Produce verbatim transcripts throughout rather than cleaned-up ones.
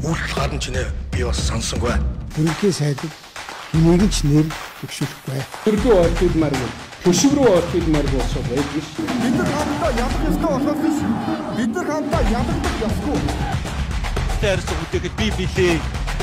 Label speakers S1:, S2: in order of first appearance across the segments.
S1: Үйлдэл гарна чинээ би бас сонсонгүй.
S2: Ерөнхий сайдд энийг ч нэр өгшөхгүй.
S3: Төргөө орхидмаар гэнэ. Төшөв рүү орхидмаар болсоо байдаг ш.
S4: Бид нар хамтдаа ядах ёстой болохоос биш. Бид нар хамтдаа ядах ёсгүй.
S5: Тэрс үтэхэд би билээ.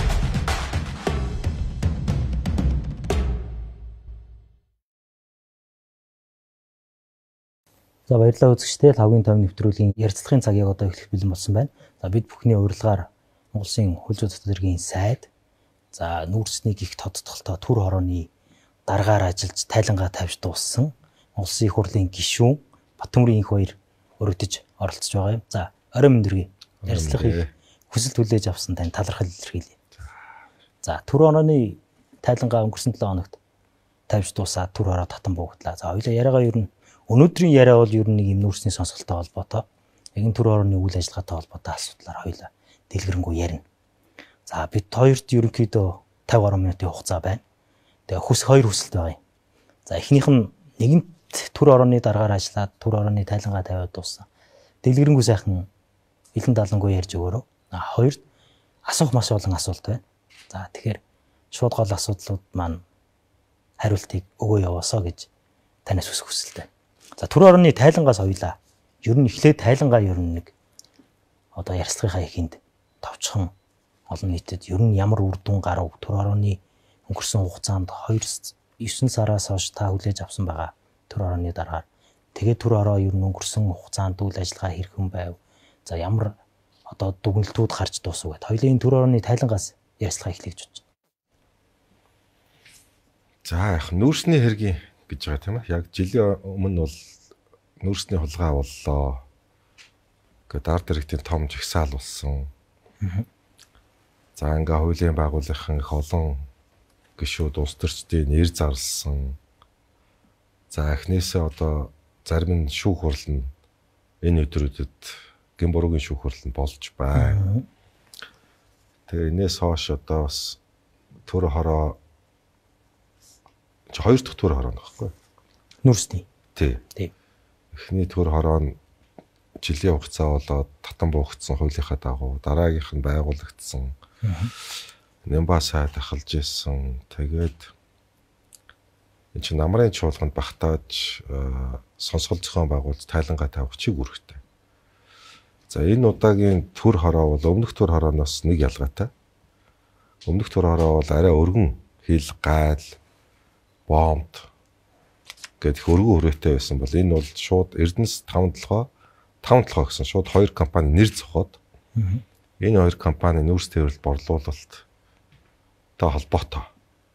S6: За баярлалаа үзэгчдээ лавгийн тойм нэвтрүүлгийн ярилцлагын цагийг одоо эхлэх бэлэн болсон байна. За бид бүхний урилгаар Монголын хөл зүйн захирлын сайд за нүүрснийг их тодтолтой төр хорооны дараагаар ажиллаж тайлангаа тавьж дууссан Монголын их хурлын гишүүн Баттөмрийн их баяр өргөдөж оролцож байгаа юм. За орой мэндэргий ярилцлагыг хүсэл хүлээж авсан тань талархал илэрхийлье. За төр хорооны тайлангаа өнгөрсөн долоо хоногт тавьж дуусаад төр хороо татан буугдлаа. За хоёлаа яриагаа ер нь өнөөдрийн яриа бол ер нь нэг юм нүүрсний сонсголтой холбоотой. Яг энэ төр хорооны үйл ажиллагаатай холбоотой асуудлаар хоёлаа дэлгэрэнгүй ярина. За бид хоёрт ерөнхийдөө тавин гаруй минутын хугацаа байна. Тэгээ хүс хоёр хүсэлт байгаа юм. За эхнийх нь нэгэнт төр хорооны дараагаар ажиллаад төр хорооны тайлангаа тавиад дууссан. Дэлгэрэнгүй сайхан элен далангуй ярьж өгөөрөө. А хоёрт асуух маш олон асуулт байна. За тэгэхээр шууд гол асуудлууд маань хариултыг өгөө яваасаа гэж танаас хүсэх хүсэлт байна. За төр хорооны тайлангаас хоёлаа. Ер нь эхлээд тайлангаа ер нь нэг одоо ярилцлагынхаа ихэнд товчхон олон нийтэд ер нь ямар үр дүн гарав төр хорооны өнгөрсөн хугацаанд хоёр девять сараас хойш та хүлээж авсан байгаа төр хорооны дараагаар тэгээд төр хороо ер нь өнгөрсөн хугацаанд үйл ажиллагаа хэрхэн байв. За ямар одоо дүгнэлтүүд гарч дуусав гэд. Хоёлаа энэ төр хорооны тайлангаас ярилцлага эхлэх гэж бодож байна.
S7: За яг нүүрсний хэргийн гэж байгаа тийм ээ. Яг жилийн өмнө бол нүүрсний хулгай боллоо. Гэт ард иргэдийн том жагсаал болсон. За ингээ хуулийн байгууллагын их олон гишүүд улс төрчдийн нэр зарлсан. За эхнээсээ одоо зарим нь шүүх хурал нь энэ өдрүүдэд гин буруугийн шүүх хурал нь болж байна. Тэгээ энэс хойш одоо бас төр хороо чи хоёр дахь төр хороо нөхгүй.
S6: Нүүрсний.
S7: Тий.
S6: Тий.
S7: Эхний төр хороо нь жилийн хугацаа болоод татан буухцсан хуулийнхаа дагуу дараагийнх нь байгуулагдсан. Нэмба сайд ахалж исэн. Тэгээд энэ чинь намрын чуулганд багтааж сонсгол зохион байгуулж тайлангаа тавих чиг үүрэгтэй. За энэ удаагийн төр хороо бол өмнөх төр хорооноос нэг ялгаатай. Өмнөх төр хороо бол арай өргөн хил гайл бомб гэдэг хөргөө хүрээтэй байсан бол энэ бол шууд Эрдэнэс таван толгой таван толгой гэсэн шууд хоёр компани нэр зохиод энэ хоёр компани нүүрс тээврэл борлуулалт та холбоотой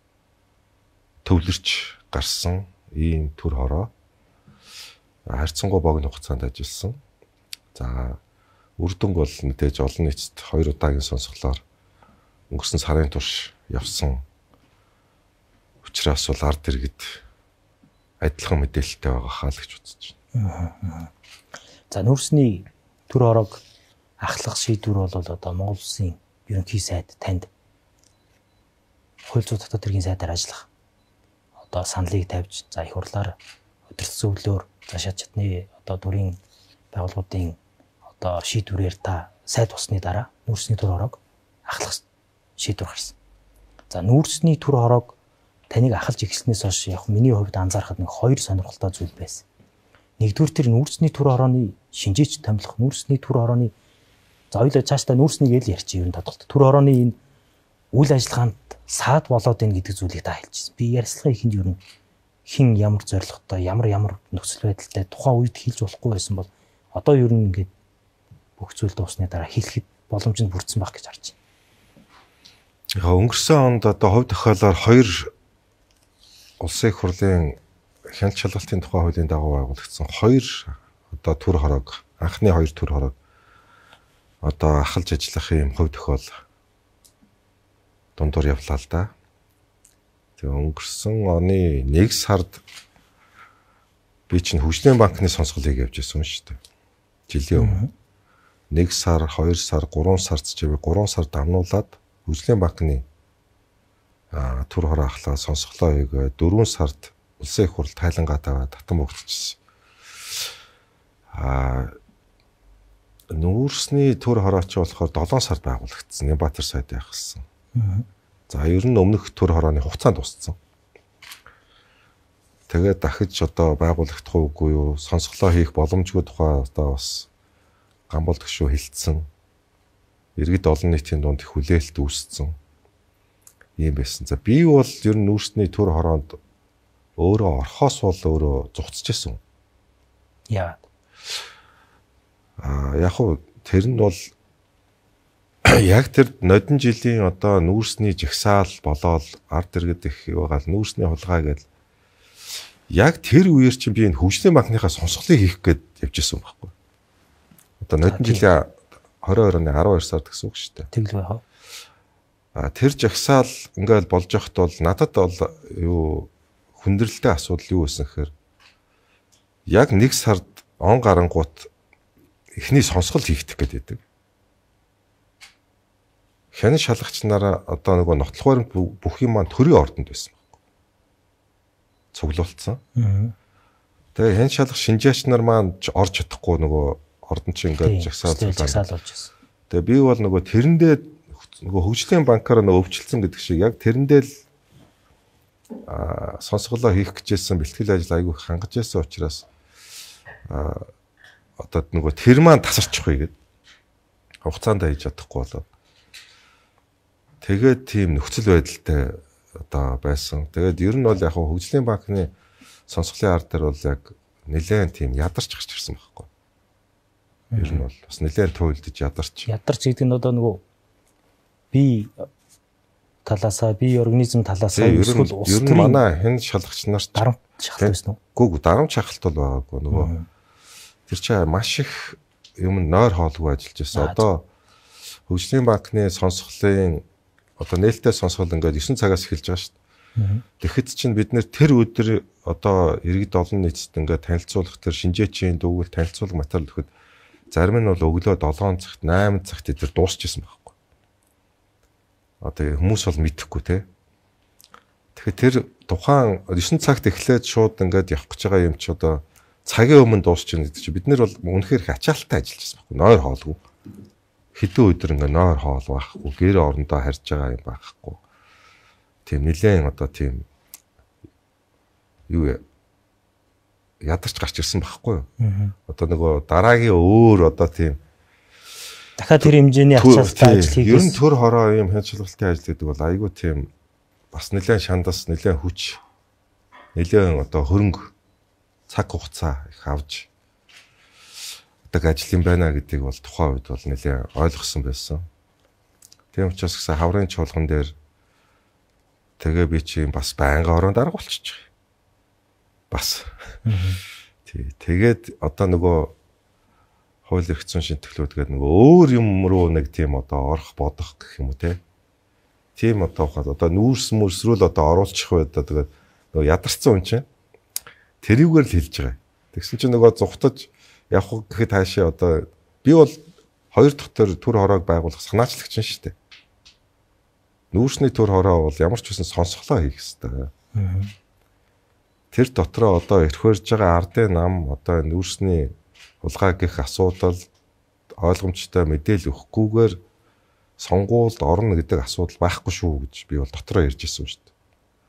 S7: төвлөрч гарсан ийм төр хороо харьцангуй богино хугацаанд ажилласан. За үр дүнг бол мэдээж олон нийтэд хоёр удаагийн сонсголоор өнгөрсөн сарын турш явсан. Учираас бол ард иргэд адилхан мэдээлэлтэй байгаа хаа л гэж үзэж байна.
S6: За нүүрсний төр хороог ахлах шийдвэр бол одоо Монгол Улсын ерөнхий сайд танд хууль зүйн дотоод хэргийн сайдаар ажиллах одоо саналыг тавьж за их хурлаар өдөртсөн өглөөр за шат чадны одоо дүрийн байгууллагуудын одоо шийдвэрээр та сайд болсны дараа нүүрсний төр хороог ахлах шийдвэр гарсан. За нүүрсний төр хороог таныг ахалж ихснээс хойш яг миний хувьд анзаархад нэг хоёр сонирхолтой зүйл байсан. Нэгдүгээр тэр нүүрсний төр хорооны шинжээч томилох нүүрсний төр хорооны за хоёлаа цаашдаа нүүрснийг л ярьчих юм тодголт. Төр хорооны энэ үйл ажиллагаанд саад болоод ийн гэдэг зүйлийг та хэлчихсэн. Би ярилцлагын ихэнд ер нь хин ямар зорилготой ямар ямар нөхцөл байдалтай тухайн үед хэлж болохгүй байсан бол одоо ер нь ингээд бүх зүйл дуусны дараа хэлэхэд боломж нь бүрдсэн байх гэж харж байна.
S7: Яг өнгөрсөн онд одоо хувь тохиолоор хоёр Улсын их хурлын хяналт шалгалтын тухай хуулийн дагуу байгуулагдсан хоёр одоо төр хороог анхны хоёр төр хороог одоо ахалж ажиллах юм хувь тохиол дундуур явлаа л да. Тэгээ өнгөрсөн оны нэг сард би чинь хөгжлийн банкны сонсголыг явж байсан шүү дээ. Жилийн өмнө нэг сар, хоёр сар, гурван сард ч би гурван сар дамнуулаад хөгжлийн банкны а төр хороо ахлаа сонсголоо хийгээ дөрвөн сард улсын их хурл тайлангаа таваад татан богдчихсон. А нүүрсний төр хорооч болохоор долоон сард байгуулагдсан. Нямбатар сайд яхсан. За ер нь өмнөх төр хорооны хугацаанд тусцсан. Тэгээд дахиж одоо байгуулагдах уугүй юу? Сонсголоо хийх боломжгүй тухай одоо бас Гамбол төгшөө хилцсэн. Иргэд олон нийтийн дунд их хүлээлт үүссэн. Ийм байсан. За би бол ер нь нүүрсний төр хороонд өөрөө орхоос бол өөрөө зугцчихсан.
S6: Яа.
S7: А яг хуу тэр нь бол яг тэр нодон жилийн одоо нүүрсний жагсаал болоод ард иргэд их байгаа л нүүрсний хулгай гэдэг яг тэр үеэр чинь би энэ хөгжлийн банкныхаа сонсголыг хийх гээд явж исэн байхгүй. Одоо нодон жилийн двадцать двадцать оны twelve сард гэсэн үг шүү дээ.
S6: Тэгэл байх.
S7: А тэр жагсаал ингээл болж явахд бол надад бол юу хүндрэлтэй асуудал юу байсан гэхээр яг нэг сард он гарангуут эхний сонсгол хийгдэх гэдэг. Хянан шалгагч нараа одоо нөгөө нотлох баримт бүх юм маань төрийн ордонд байсан байхгүй. Цуглуулсан. Тэгээ хянан шалгах шинжээч нар маань орж чадахгүй нөгөө ордон чинь ингээд жагсаал
S6: жагсаал болж байсан.
S7: Тэгээ би бол нөгөө тэрэндээ нөгөө хөгжлийн банкаар нөгөө өвчлцэн гэдэг шиг яг тэрэндээ л а сонсголоо хийх гэжсэн бэлтгэл ажил айгүй хангаж байсан учраас а одоо нөгөө тэр маань тасарчихгүй гэдэг хугацаанд хийж чадахгүй болоод тэгээд тийм нөхцөл байдалтай одоо байсан. Тэгээд ер нь бол яг хөгжлийн банкны сонсголын ард дээр бол яг нэлээд тийм ядарч гарч ирсэн байхгүй. Ер нь бол бас нэлээд туйлдж ядарч.
S6: Ядарч гэдэг нь одоо нөгөө би талаасаа би организм талаасаа
S7: эсвэл улс төрийн манай хэн шалгагч нарт
S6: дарамт шахалт байсан уу?
S7: Гүг дарамт шахалт бол байгаагүй нөгөө тэр чинь маш их юм нойр хоолгүй ажиллаж байсан. Одоо хөгжлийн банкны сонсголын одоо нээлттэй сонсгол ингээд nine цагаас эхэлж байгаа шүү дээ. Тэгэхэд чинь бид нэр тэр өдөр одоо иргэд олон нийтэд ингээд танилцуулах тэр шинжээчийн дүүгэл танилцуулга материал өгөхөд зарим нь бол өглөө seven цагт eight цагт тэр дуусчихсан байхгүй. Одоо хүмүүс бол мэдэхгүй те. Тэгэхээр тэр тухайн nine цагт эхлээд шууд ингээд явах гэж байгаа юм чи одоо цагийн өмнө дуусчихна гэдэг чи бид нар бол үнэхээр их ачаалттай ажиллаж байсан байхгүй. Нойр хоолгүй. Хэдэн өдөр ингээ нойр хоол байхгүй, гэр орондоо харж байгаа юм байхгүй. Тийм нэлээд одоо тийм юу ядарч гарч ирсэн байхгүй юу? Одоо нөгөө дараагийн өөр одоо тийм
S6: дахиад тэр хэмжээний ачаалттай ажил хийх.
S7: Ер нь төр хороо юм хяналттай ажил гэдэг бол айгүй тийм бас нэлээд шандас, нэлээд хүч, нэлээд одоо хөрөнгө цаг хугацаа их авч ажил юм байна гэдгийг бол тухайн үед бол нэлээд ойлгосон байсан. Тийм учраас гэсэн хаврын чуулган дээр тэгээ би чи бас байнга орон дарга болчих. Бас. Тий. Тэгээд одоо нөгөө хууль эрх зүйн шинтгэлүүд гэдэг нөгөө өөр юм руу нэг тийм одоо орох бодох гэх юм уу те. Тийм одоо хаад одоо нүүрс мөрсрүүл одоо оруулчих байда тэгээд нөгөө ядарсан хүн чинь тэрийгээр л хэлж байгаа. Тэгсэн чинь нөгөө зүхтаж явах гэхэд хаашаа одоо би бол хоёр дахь төр төр хороог байгуулах санаачлагч нь шүү дээ. Нүүрсний төр хороо бол ямар ч үсэн сонсголоо хийх хэрэгтэй. Тэр дотроо одоо эрхвэрж байгаа ардын нам одоо нүүрсний хулгай гэх асуудал ойлгомжтой мэдээлэл өгөхгүйгээр сонгуульд орно гэдэг асуудал байхгүй шүү гэж би бол дотроо ярьж ирсэн шүү дээ.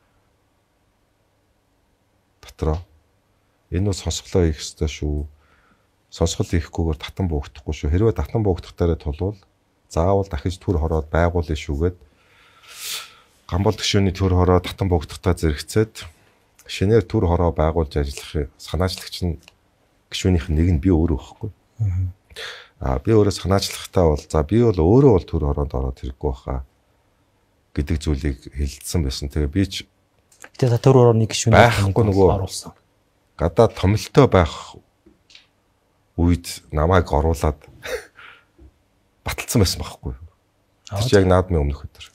S7: Дотроо энэ нь сонсголоо хийх хэрэгтэй шүү. Сонсгол хийхгүйгээр татан буугдахгүй шүү. Хэрвээ татан буугдах дараа тулвал заавал дахиж төр хороод байгуулъя шүүгээд Гамбол төгшөөний төр хороо татан буугдахдаа зэрэгцээд шинээр төр хороо байгуулж ажиллах санаачлагч нь гишүүнийх нь нэг нь би өөрөө байхгүй. Аа би өөрөө санаачлагтаа бол за би бол өөрөө бол төр хороонд ороод хэрэггүй баха гэдэг зүйлийг хэлсэн байсан. Тэгээ би ч
S6: тэгээ төр хорооны гишүүнийх нь оруулсан.
S7: Гадаа томилтой байх үед намайг оруулаад баталсан байсан байхгүй. Тэр чинь яг наадмын өмнөх өдөр.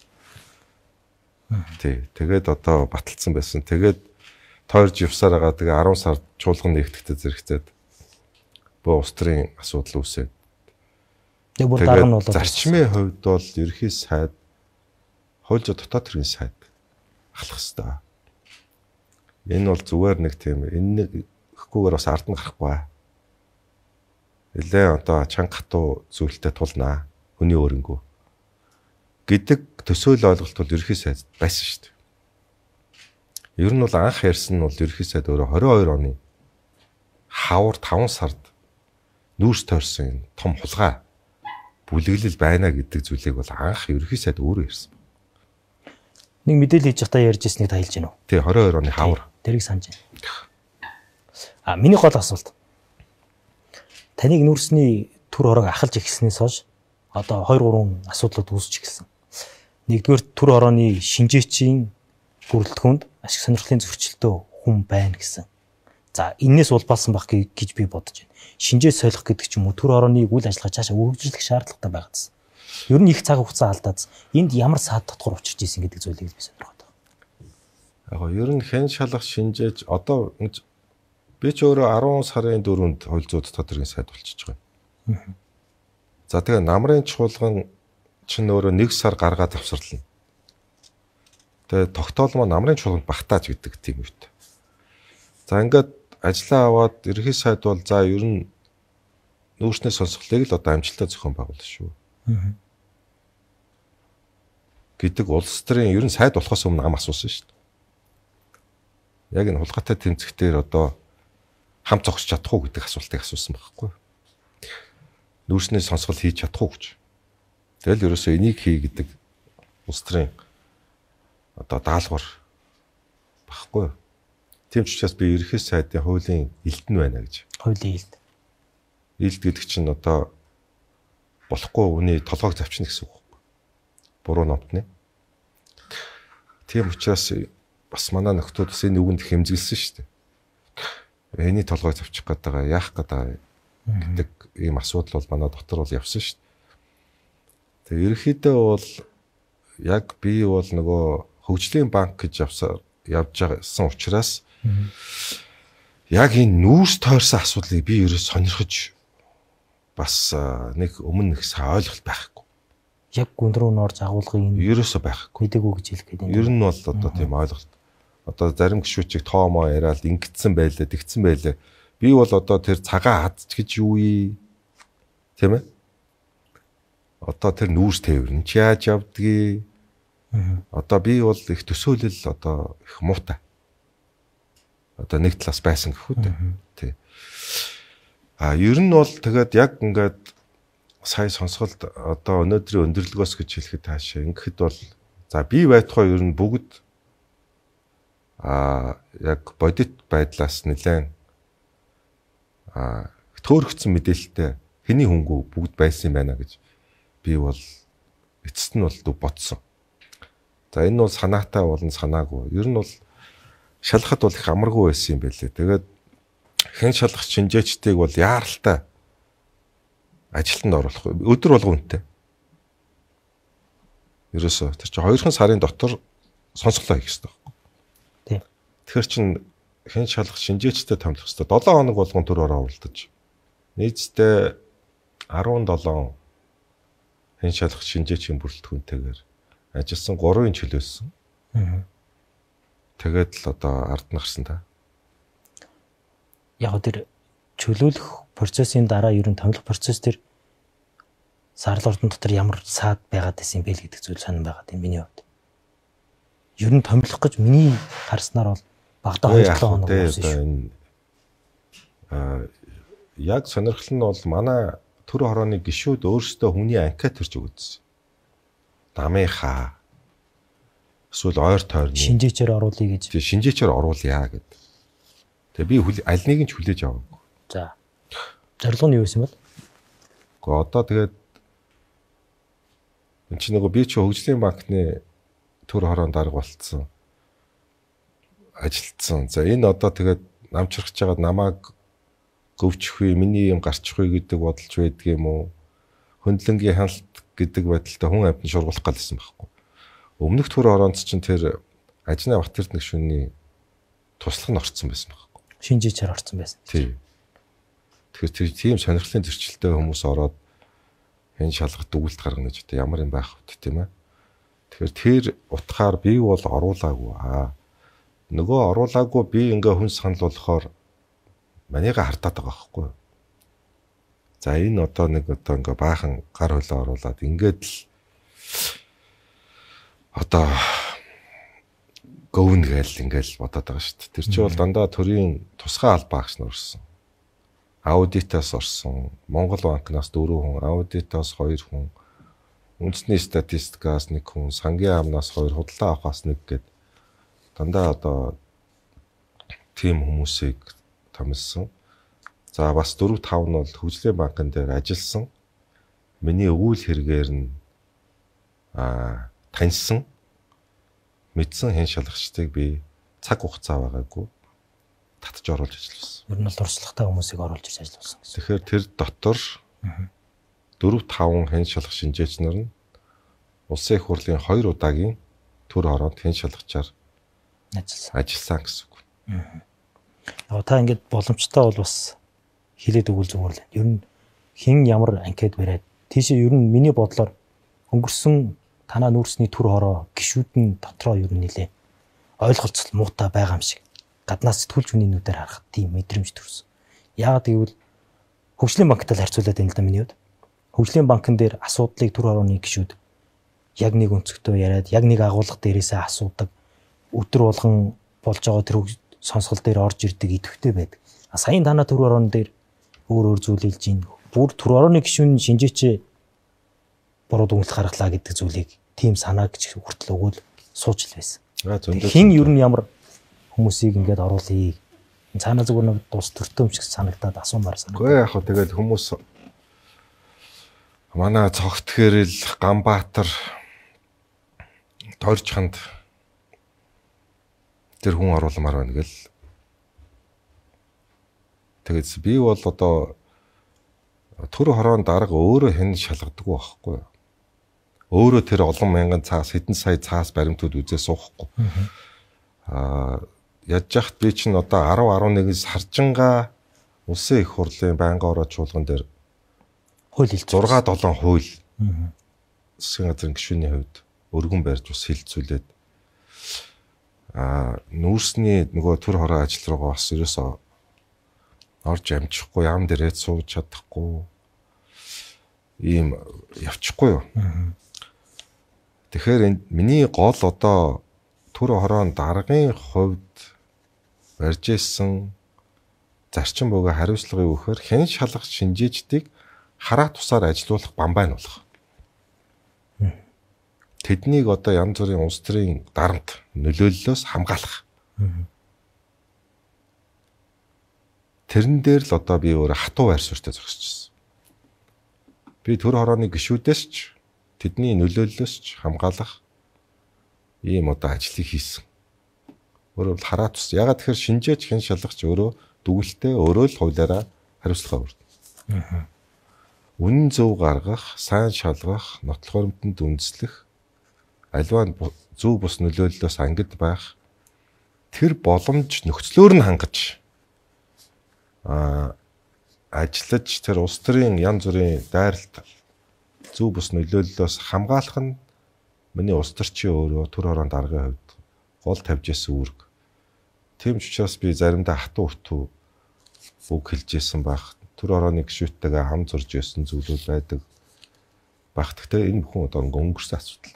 S7: Тий, тэгээд одоо баталсан байсан. Тэгээд тойрж явсаар байгаа тэгээ ten сард чуулган нэгтгэхдээ зэрэгцээд боо улс төрийн асуудал үүсээд.
S6: Яг бүр дарга нь бол
S7: зарчмын хувьд бол ерхий сайд хууль зүйн дотоод хэргийн сайд ахлах хэрэгтэй. Энэ бол зүгээр нэг тийм энэ нэгхгүйгээр бас ард нь гарахгүй. нэлээ одоо чанга хатуу зүйлтэй тулнаа. Хүний өөрөнгөө гэдэг төсөөл ойлголт бол ерөнхий сайд байсан шүү дээ. Ер нь бол анх ярьсан нь бол ерөнхий сайд өөрөө хорин хоёр оны хавар таван сард нүүрс тойрсон том хулгай бүлэглэл байна гэдэг зүйлийг бол анх ерөнхий сайд өөрөө ярьсан.
S6: Нэг мэдээлэл хийж байхдаа ярьж ирснийг та хэлж гинөө.
S7: Тий, хорин хоёр оны хавар.
S6: Тэрийг санаж байна. А миний гол асуулт. Таныг нүүрсний түр хорог ахалж ихснээс хойш одоо хоёр гурван асуудлууд үүсч эхэлсэн. Нэгдүгээр түр хорооны шинжээчийн бүрэлдэхүүнд ашиг сонирхлын зөрчилтөө хүн байна гэсэн. За энээс улбалсан байх гэж би бодож байна. Шинжээ солих гэдэг ч юм уу түр хорооны үйл ажиллагаа цаашаа үргэлжлэх шаардлагатай байгаадсан. Ер нь их цаг хугацаа алдаад энд ямар саад дотор учирч ийсэн гэдэг зүйлийг би сонирхоод байна.
S7: Яг нь ер нь хэн шалгах шинжээж одоо би ч өөрөө арван сарын дөрөвд хууль зүйн тодорхой сайд болчихж байгаа. За тэгээ намрын чуулган чинь өөрөө нэг сар гаргаад авсарлана. Тэгээ тогтоолмоо намрын чуулганд багтааж гэдэг тийм үед. За ингээд ажиллаа аваад ерөнхий сайд бол за ер нь нүүрсний сонсголыг л одоо амжилттай зохион байгуулна шүү. Гэдэг улс төрийн ер нь сайд болохоос өмнө ам асуусан шүү дээ. Яг энэ хулгайтай тэмцэхтэр одоо хамт зогсож чадах уу гэдэг асуултыг асуусан байхгүй. Нүүрсний сонсгол хийж чадах уу гэж. Тэгэл ерөөсөө энийг хий гэдэг улс төрийн одоо даалгавар багхгүй. Тийм ч учраас би ерөнхий сайдын хуулийн элдэн байна гэж.
S6: Хуулийн элд.
S7: Элд гэдэг чинь одоо болохгүй үний толгойг завчна гэсэн үг байхгүй. Буруу номтны. Тийм учраас бас манай нөхдүүд бас энэ үгэнд хэмзгэлсэн шүү дээ. Эний толгойг завчих гээд байгаа, яах гээд байгаа гэдэг ийм асуудал бол манай дотор бол явсан шүү дээ. Тэгээ ерөнхийдөө бол яг би бол нөгөө хөгжлийн банк гэж явсаар явж байгасан учраас яг энэ нүүрс тойрсон асуудлыг би ерөөс сонирхож бас нэг өмнө нэг сайн ойлголт байхгүй.
S6: Яг гүн рүү норж агуулгын
S7: ерөөсөө байхгүй.
S6: Мэдээгүй гэж хэлэх гэдэг.
S7: Ер нь бол одоо тийм ойлголт. Одоо зарим гişүүчиг тоомоо яриад ингэдсэн байлаа, тэгдсэн байлаа. Би бол одоо тэр цагаан хадч гэж юу вэ? Тийм ээ? Одоо тэр нүүрс тээвэр нь ч яаж явдгийг. Одоо би бол их төсөөлөл одоо их муутай. Одоо нэг талаас байсан гэхүү дээ. Тий. А ер нь бол тэгээд яг ингээд сая сонсголт одоо өнөөдрийн өндөрлөгөөс гэж хэлэхэд таашаа ингэхэд бол за би байтугай ер нь бүгд а яг бодит байдлаас нэлээд а төөрөгцсөн мэдээлэлтэй хэний хөнгөө бүгд байсан юм байна гэж би бол эцэст нь бол бодсон. За энэ бол санаатай болон санаагүй. Ер нь бол шалахад бол их амаргүй байсан юм байлээ. Тэгээд хэн шалгах шинжээчдийг бол яаралтай ажилтанд оруулах өдөр болгон үнэтэй. Ерөөсөө тэр чинь хоёрхан сарын дотор сонсголоо хийх хэрэгтэй байхгүй.
S6: Тийм.
S7: Тэгэхээр чин хэн шалгах шинжээчтэй томлох хэрэгтэй. долоо хоног болгон төр ороо уралдаж. Нийтдээ арван долоо хэн шалгах шинжээчийн бүрэлдэхүүнтэйгээр ажилласан гурван чөлөөсөн. Аа. Тэгээд л одоо ард нарсан та.
S6: Яг тэр чөлөөлөх процессын дараа ер нь томлох процесс төр сарал ордон дотор ямар саад байгаад байсан бэ гэдэг зүйл сонирн байгаад юм миний хувьд. Ер нь томлох гэж миний харснаар бол багада хоёр долоо хоног болсон шүү.
S7: Аа яг сонирхол нь бол манай төр хорооны гишүүд өөрсдөө хүний анкет төрж өгдсөн. Намынхаа эсвэл ойр тойрны
S6: шинжээчээр оруулъя гэж.
S7: Тэг шинжээчээр оруулъя гэд. Тэг би аль нэг нь ч хүлээж аваагүй.
S6: За. Зорилго нь юу байсан бэ?
S7: Гэхдээ одоо тэгээд энэ чинь нөгөө би ч хөгжлийн банкны төр хороонд дарга болцсон. Ажилтсан. За энэ одоо тэгээд намчрахж байгаад намайг гөвчхгүй, миний юм гарчихгүй гэдэг бодолч байдаг юм уу? Хөндлөнгийн ханалт гэдэг байдалтай хүн амьтан шургуулах галсан байхгүй. Өмнөх төр хороонд чинь тэр ажны Батэрднэг шөнөний туслах нь орцсон байсан байхгүй.
S6: Шинжээчээр орцсон байсан.
S7: Тийм. Тэгэхээр тэр тийм сонирхлын зөрчилтэй хүмүүс ороод хэн шалгах дүгэлт гаргана гэж одоо ямар юм байх вэ тийм ээ. Тэгэхээр тэр утгаар би бол оруулаагүй аа. Нөгөө оруулаагүй би ингээ хүн санал болохоор манийга хардаад байгаа байхгүй. За энэ одоо нэг одоо ингээ баахан гар хөлөө оруулаад ингээд л одоо говн гээл ингээл бодоод байгаа шүү дээ. Тэр чинь бол дандаа төрийн тусгай албаа гэж нөрсөн. Аудитаас орсон, Монгол банкнаас дөрвөн хүн, аудитаас хоёр хүн, үндэсний статистикаас нэг хүн, сангийн амнаас хоёр, худалдаа авахаас нэг гээд дандаа одоо тим хүмүүсийг томилсон. За бас дөрөв тав нь бол хөгжлийн банкн дээр ажилласан. Миний өвөл хэрэгээр нь аа таньсан, мэдсэн хэн шалгагчдыг би цаг хугацаа байгаагүй татж оруулж ажилласан.
S6: Ер нь бол дурслагтай хүмүүсийг оруулж ирж ажилласан гэсэн.
S7: Тэгэхээр тэр дотор дөрөв таван хэн шалгах шинжээч нар нь улсын их хурлын хоёр удаагийн төр хороонд хэн шалгачаар
S6: ажилласан.
S7: ажилласан гэсэн үг.
S6: Яг та ингээд боломжтой бол бас хэлээд өгвөл зүгээр л. Ер нь хэн ямар анкет бариад тийшээ ер нь миний бодлоор өнгөрсөн танаа нүүрсний төр хороо гişүүд нь дотроо ер нь нилээ ойлголцол муутай байгаа юм шиг. Гаднаас сэтгүүлч үнийнүүдээр харахад тийм мэдрэмж төрсөн. Яагаад гэвэл хөгжлийн банктай л харьцуулаад байна л да миний хувьд. Хөгжлийн банкн дээр асуудлыг төр хорооны гişүүд яг нэг өнцгтөө яриад яг нэг агуулга дээрээсээ асуудаг. Өдөр болгон болж байгаа тэр сонсгол дээр орж ирдэг идэвхтэй байдаг. А саяын танаа төр хорооны дээр өөр өөр зүйл хэлж ийн. Бүр төр хорооны гişүүн шинжээч буруу дүгнэлт гаргалаа гэдэг зүйлийг тийм санаа гэж хүртэл өгөөл сууж л байсан. Хин ер нь ямар хүмүүсийг ингээд оруулъя. Цаанаа зүгээр нэг дус төртөө юм шиг санагдаад асуумаар санагдав.
S7: Гэхдээ яг хөө тэгэл хүмүүс манай цогт хэрэл Ганбаатар Тойрчханд тэр хүн оруулмаар байна гэл. Тэгээд би бол одоо төр хороон дарга өөрөө хэн шалгадаг байхгүй. Өөрөө тэр олон мянган цаас хэдэн сая цаас баримтууд үзээ суухгүй. Аа яаж яхад би чинь одоо десять eleven саржингаа улсын их хурлын байнгын ороо чуулган дээр
S6: хууль хэл
S7: six seven хууль засгийн газрын гишүүний хувьд өргөн барьж ус хилцүүлээд аа нүүрсний нөгөө төр хороо ажил руугаа бас ерөөсөө орж амжихгүй ям дээрээ сууж чадахгүй ийм явчихгүй юу. Тэгэхээр миний гол одоо төр хороон даргын хувьд барьж исэн зарчим бөгөө хариуцлагыг өгөхөр хэн шалгах шинжээчдийг хараа тусаар ажилуулах бамбайн болох. Тэднийг одоо янз бүрийн улс төрийн дарамт нөлөөллөөс хамгаалах. Тэрэн дээр л одоо би өөр хатуу байр суурьтай зогсчихсон. Би төр хорооны гишүүдээс ч тэдний нөлөөллөөс ч хамгаалах ийм одоо ажлыг хийсэн. Өөрөөр хараа тус. Ягаад тэгэхээр шинжээч хэн шалгахч өөрөө дүгэлтэй өөрөө л хуулиараа хариуцлага өргөдөн. Үнэн зөв гаргах, сайн шалгах, нотлох баримтанд үндэслэх, аливаа зөв бус нөлөөллөөс ангид байх тэр боломж нөхцлөөр нь хангаж а ажиллаж тэр улс төрийн янз бүрийн дайралт зөв бус нөлөөллөөс хамгаалах нь миний улс төрчийн өөрөө төр хорон даргын хувьд гол тавьж исэн үүрэг. Тийм ч учраас би заримдаа хатуу хтүү үг хэлж исэн байх. Төр хорооны гишүүдтэйгээ хам зурж исэн зүйлүүд байдаг. Баг гэхдээ энэ бүхэн одоо өнгөрсөн асуудал.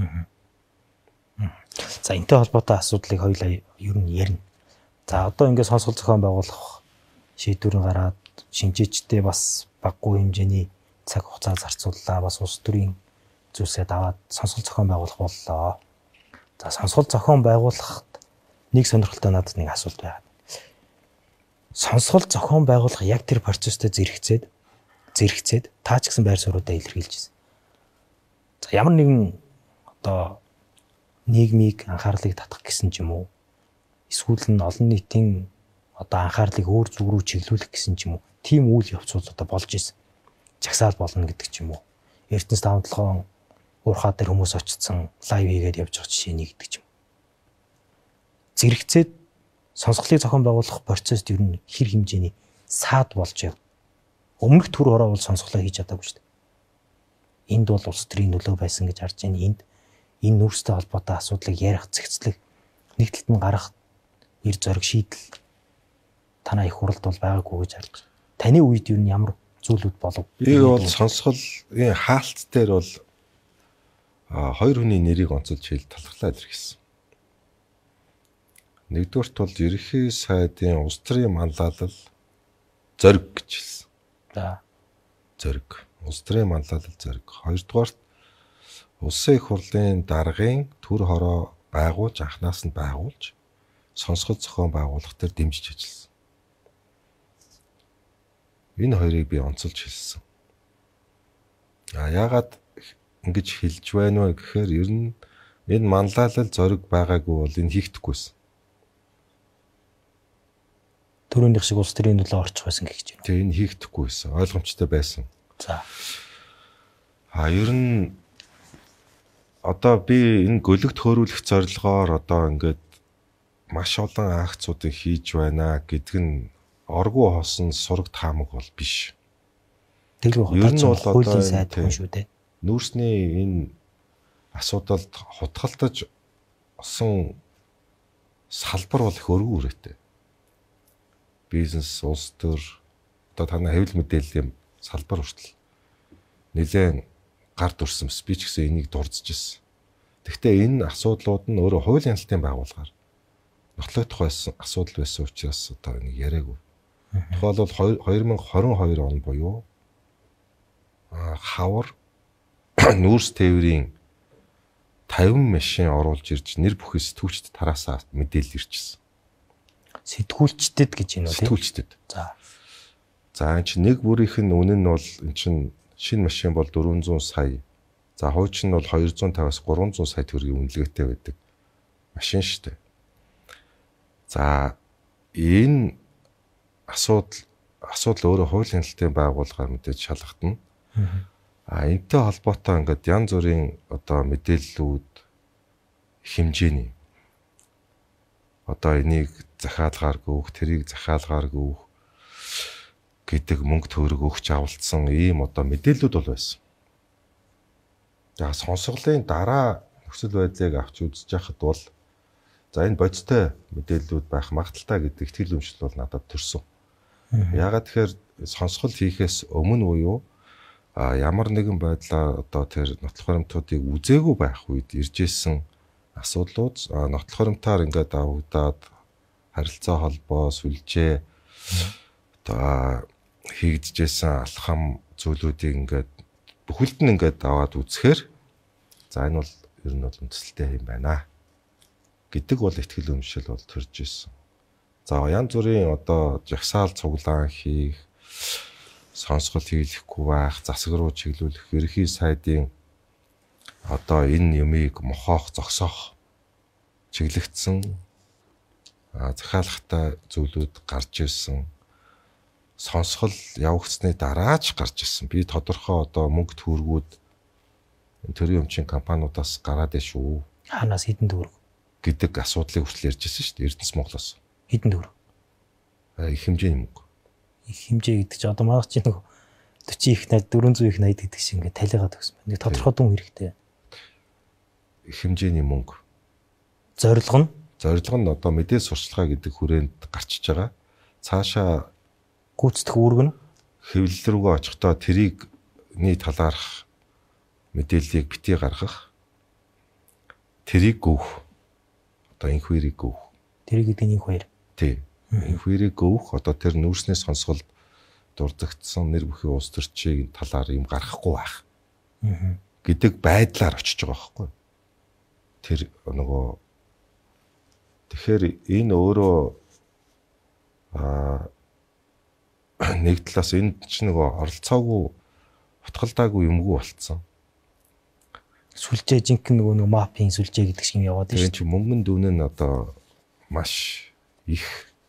S6: За энэтэй холбоотой асуудлыг хоёулаа ер нь ярина. За одоо ингээд сонсгол зохион байгуулах шийдвэрийн гараад шинжээчтэй бас баггүй хэмжээний цаг хугацаа зарцууллаа. Бас улс төрийн зүйлсээ даваад сонсгол зохион байгуулах боллоо. За сонсгол зохион байгуулахад нэг сонирхолтой надад нэг асуулт байна. Сонсгол зохион байгуулах яг тэр процесстэй зэрэгцээд зэрэгцээд таа ч гэсэн байр суурьудаа илэрхийлж байна. За ямар нэгэн одоо нийгмийг анхаарлыг татах гэсэн ч юм уу. Эсвэл нь олон нийтийн одоо анхаарлыг өөр зүг рүү чиглүүлэх гэсэн ч юм уу. Тим үйл явцууд одоо болж исэн. Жагсаал болно гэдэг ч юм уу. Эрдэнэс таван толгоон уурхаа дээр хүмүүс очсон лайв хийгээд явж байгаа жишээ нэг гэдэг ч юм. Зэрэгцээд сонсголыг зохион байгуулах процесс ер нь хэр хэмжээний саад болж байв. Өмнөх төр хороо бол сонсголоо хийж чадаагүй шүү дээ. Энд бол улс төрийн нөлөө байсан гэж харж байна. Энд энэ нүүрстэй холбоотой асуудлыг ярих, зэгцлэх, нэг талд нь гарах эр зориг шийдэл танаа их хуралд бол байгаагүй гэж харж байна. Таны үед ер нь ямар зүйлүүд болов.
S7: Би бол сонсголын хаалт дээр бол а хоёр хүний нэрийг онцолж хэл талхлаад ирсэн. Нэгдүгээрт бол ерөнхий сайдын улс төрийн манлайлал зориг гэж хэлсэн.
S6: За.
S7: Зориг. Улс төрийн манлайлал зориг. Хоёрдугаарт улсын их хурлын даргын төр хороо байгуулж анхнаас нь байгуулж сонсгол зохион байгуулах төр дэмжиж ажилласан. Энэ хоёрыг би онцолж хэлсэн. А яагаад ингэж хэлж байна вэ гэхээр ер нь энэ манлайлал зориг байгаагүй бол энэ хийхдэггүйсэн.
S6: Төрөөнийх шиг улс төрийн төлөө орчих байсан гэж байна.
S7: Тэгээ энэ хийхдэггүйсэн. Ойлгомжтой байсан.
S6: За.
S7: А ер нь одоо би энэ гөлөгт хөөрүүлэх зорилгоор одоо ингээд маш олон акцуудыг хийж байна гэдэг нь оргуу хоосон сураг таамаг бол биш.
S6: Тэглгүй
S7: ер нь бол
S6: хуулийн сайд хүн шүү дээ.
S7: Нүүрсний энэ асуудалд хутгалтаж осон салбар бол их өргөн үрээтэй. Бизнес, улс төр, одоо танай хэвлэл мэдээллийн салбар хүртэл нэлээд гард урсан спич гэсэн энийг дурдж ирсэн. Гэхдээ энэ асуудлууд нь өөрөө хуулийн хяналтын байгууллагаар нотлогдох байсан асуудал байсан учраас одоо энийг яриаггүй. Тухайлбал хоёр мянга хорин хоёр он буюу хавар нүүрс тээврийн тавин машин оруулж ирж нэр бүхий сэтгүүлчд тараасаа мэдээлэл ирчихсэн.
S6: Сэтгүүлчдэд гэж юм уу тийм?
S7: Сэтгүүлчдэд.
S6: За.
S7: За энэ чинь нэг бүрийнх нь үнэн нь бол энэ чинь шинэ машин бол дөрвөн зуун сая. За хуучин нь бол хоёр зуун тавиас гурван зуун сая төгрөгийн үнэлгээтэй байдаг машин шүү дээ. За энэ асуудал асуудал өөрөө хуулийн хяналтын байгууллагаар мэдээж шалгагдана. А энэтэй холбоотой ингээд янз бүрийн одоо мэдээллүүд хэмжээний одоо энийг захиалгаар гүөх, тэрийг захиалгаар гүөх гэдэг мөнгө төгрөг өгч авалцсан ийм одоо мэдээллүүд бол байсан. За сонсголын дараа нөхцөл байдлыг авч үзэж яхад бол за энэ бодиттой мэдээллүүд байх магадaltaй гэдэг итгэл үнэмшил бол надад төрсөн. Яагаад тэгэхээр сонсгол хийхээс өмнө буюу а ямар нэгэн байдлаар одоо тэр нотлох баримтуудыг үзээгүй байх үед иржсэн асуудлууд нотлох баримтаар ингээд авагдаад харилцаа холбоо сүлжээ одоо хийгдчихсэн алхам зүйлүүдийг ингээд бүхэлд нь ингээд аваад үзэхээр за энэ бол ер нь бол үндэслэлтэй юм байна гэдэг бол итгэл үнэмшил бол төрж ирсэн. За янз бүрийн одоо жагсаал цуглаан хийх, сонсгол хийлэхгүй байх, засаг руу чиглүүлэх, ерхий сайдын одоо энэ юмыг мохоох, зогсоох чиглэгдсэн захиалгатай зүйлүүд гарч ирсэн. Сонсгол явагдсны дараа ч гарч ирсэн. Би тодорхой одоо мөнгө төгрөгүүд төрийн өмчийн компаниудаас гараад байна шүү.
S6: Хаанаас хэдэн төгрөг
S7: гэдэг асуудлыг хүртэл ярьж ирсэн шүү дээ. Эрдэнэс Монголоос.
S6: Хэдэн төгрөг?
S7: Их хэмжээний мөнгө.
S6: Их хэмжээ гэдэг чинь одоо маагч нэг forty их найд дөрвөн зуун их найд гэдэг шиг ингээд талигаад өгсөн байна. Нэг тодорхой дүн хэрэгтэй.
S7: Их хэмжээний мөнгө.
S6: Зорилго нь
S7: зорилго нь одоо мэдээ сурчлагаа гэдэг хүрээнд гарчиж байгаа. Цаашаа
S6: гүйцэтгэх үүрэг нь
S7: хэвлэл рүүгээ очихдоо тэрийгний талаарх мэдээллийг битгий гаргах. Тэрийг гүөх. Одоо инх хоёрыг гүөх.
S6: тэрийг гэдэг нь инх хоёр.
S7: Тий. Инх хоёрыг гүөх одоо тэр нүүрсний сонсголд дурддагдсан нэр бүхий улс төрчийн талаар юм гаргахгүй байх. гэдэг байдлаар очиж байгаа байхгүй. Тэр нөгөө тэгэхээр энэ өөрөө аа нэг талаас энэ ч нөгөө оролцоогүй утгалдаагүй юмгүй болцсон.
S6: Сүлжээ жинхэнэ нөгөө нэг мапын сүлжээ гэдэг шиг юм яваад байна.
S7: Тэр чинь мөнгөн дүүн нь одоо маш их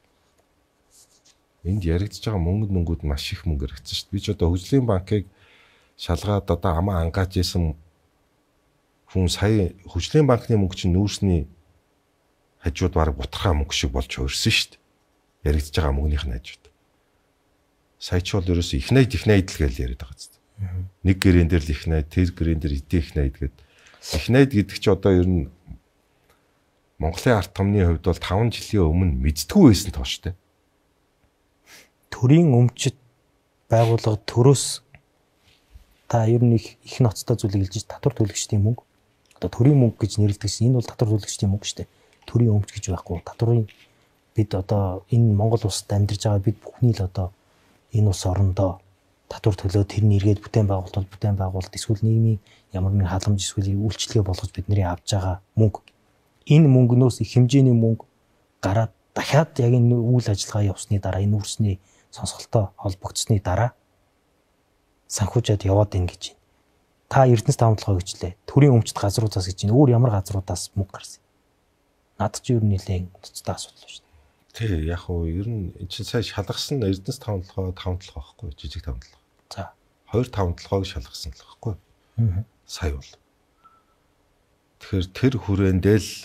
S7: энд яригдж байгаа мөнгөнд нүнгүүд маш их мөнгө хэрэгцсэн шүү дээ. Би ч одоо хөгжлийн банкыг шалгаад одоо амаа ангааж исэн хүн сая хөгжлийн банкны мөнгө чинь нүүрсний хажууд бараг бутархаа мөнгө шиг болж хувирсан шүү дээ. Яригдж байгаа мөнгөнийх нь хажууд. Сая ч бол ерөөсөө их найд их найд л гэж яриад байгаа зү. Нэг гэрэн дээр л их найд, тэр гэрэн дээр эдийн их найд гэдэг. Их найд гэдэг чи одоо ер нь Монголын ард түмний хувьд бол таван жилийн өмнө мэддэггүй байсан тооштой.
S6: Төрийн өмчит байгууллага төрөөс та ер нь их их ноцтой зүйлийг хэлж татвар төлөгчдийн мөнгө. Одоо төрийн мөнгө гэж нэрлэдэг чинь энэ бол татвар төлөгчдийн мөнгө шүү дээ. Төрийн өмч гэж байхгүй. Татварын бид одоо энэ Монгол улсад амьдарч байгаа бид бүхний л одоо энэ улс орондоо татвар төлөө тэрний эргээд бүтээн байгуулалт бол бүтээн байгуулалт эсвэл нийгмийн ямар нэгэн халамж эсвэл үйлчлэгээ болгож бидний авж байгаа мөнгө. Энэ мөнгнөөс их хэмжээний мөнгө гараад дахиад яг энэ үйл ажиллагаа явсны дараа энэ үрсний сонсголтой холбогдсны дараа санхүүжээд яваад ийн гэж байна. Та Эрдэнэс таамаглалгаа гэжлээ. Төрийн өмчт газруудаас гэж байна. Өөр ямар газруудаас мөнгө гарсан. Надад ч ер нь нэлээд цэцтэй асуудал шүү дээ.
S7: Тий, яг уу ер нь энэ чинь сая шалгасан Эрдэнэс таамаглалгаа таван толгой байхгүй жижиг таамаглалгаа.
S6: За.
S7: Хоёр таван толгойг шалгасан л байхгүй.
S6: Аа.
S7: Сая бол. Тэгэхээр тэр хүрээндээ л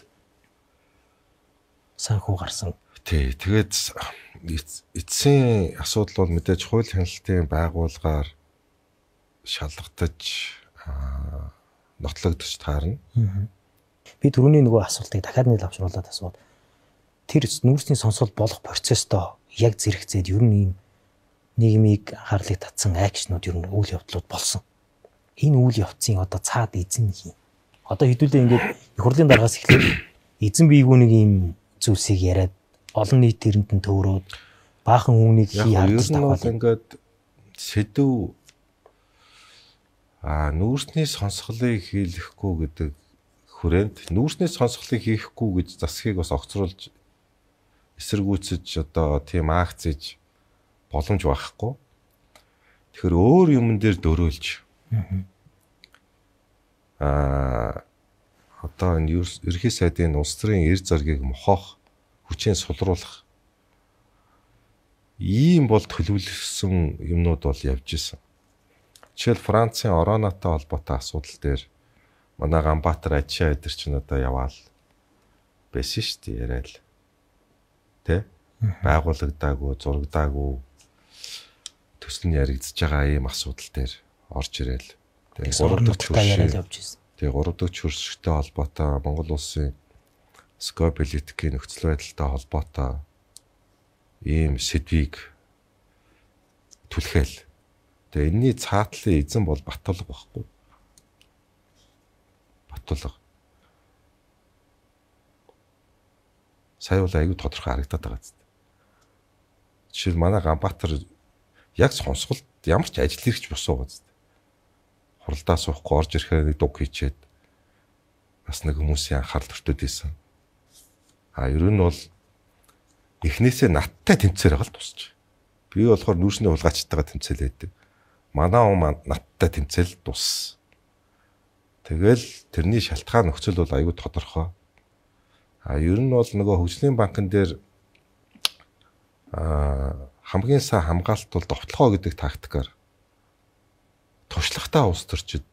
S6: санхүү гарсан.
S7: Тий, тэгээд эцсийн асуудал бол мэдээж хууль хяналтын байгууллагаар шалгагдаж нотлогдож таарна.
S6: Би түрүүний нөгөө асуултыг дахиад нэг авчруулад асууад тэр нүүрсний сонсгол болох процессто яг зэрэгцээд ер нь ийм нийгмийг анхаарлыг татсан акшнууд ер нь үйл явдлууд болсон. Энэ үйл явцын одоо цаад эзэн юм. Одоо хэдүүлээ ингээд их хурлын дараагаас эхлээд эзэн биегүү нэг ийм зүйлсийг яриад олон нийт тэрэнд нь төөрөөд баахан хүмүүнийг хий хардаж
S7: таваад ингээд сэдв а нүүрсний сонсголыг хийлэхгүй гэдэг хүрээнд нүүрсний сонсголыг хийхгүй гэж засгийг бас огцруулж эсэргүүцэж одоо тийм акц хийж боломж байхгүй. Тэгэхээр өөр юмн дээр дөрөөлж аа одоо энэ ерхий сайдын улс төрийн эр зоргийг мохох хүчээр сулруулах ийм бол төлөвлөсөн юмнууд бол явж исэн. Жишээл Францын ороонотой холбоотой асуудал дээр манай Ганбаатар Ажишаа эдэр чинь одоо яваал байсан шүү дээ яриад. Тэ? Байгуулагдаагүй, зурагдаагүй төсөл нь яригдж байгаа ийм асуудал дээр орж ирээл. Тэгээ гурав дахь
S6: яриад явж ирсэн.
S7: Тэгээ гурав дахь хөрсөлттэй холбоотой Монгол улсын скополитикийн нөхцөл байдалтай холбоотой ийм сэдвийг түлхээл. Тэгээ энэний цаатлын эзэн бол Баттулга байхгүй. Баттулга. Сая бол аюу тодорхой харагдаад байгаа зү. Жишээл манай Ганбаатар яг сонсголт ямар ч ажил хэрэгч босоо байгаа зү. Хуралдаа суухгүй орж ирэхээр нэг дуг хийчээд бас нэг хүмүүсийн анхаарал төртөд ийсэн. А ер нь бол эхнээсээ надтай тэмцээр байгаа л тусч. Би болохоор нүүрсний улгаачтайгаа тэмцэл байдаг. Манай он надтай тэмцэл дус. Тэгэл тэрний шалтгаан нөхцөл бол аюу тодорхой. А ер нь бол нөгөө хөгжлийн банкн дээр а хамгийн сайн хамгаалалт бол довтлогоо гэдэг тактикаар туршлагатай улс төрчид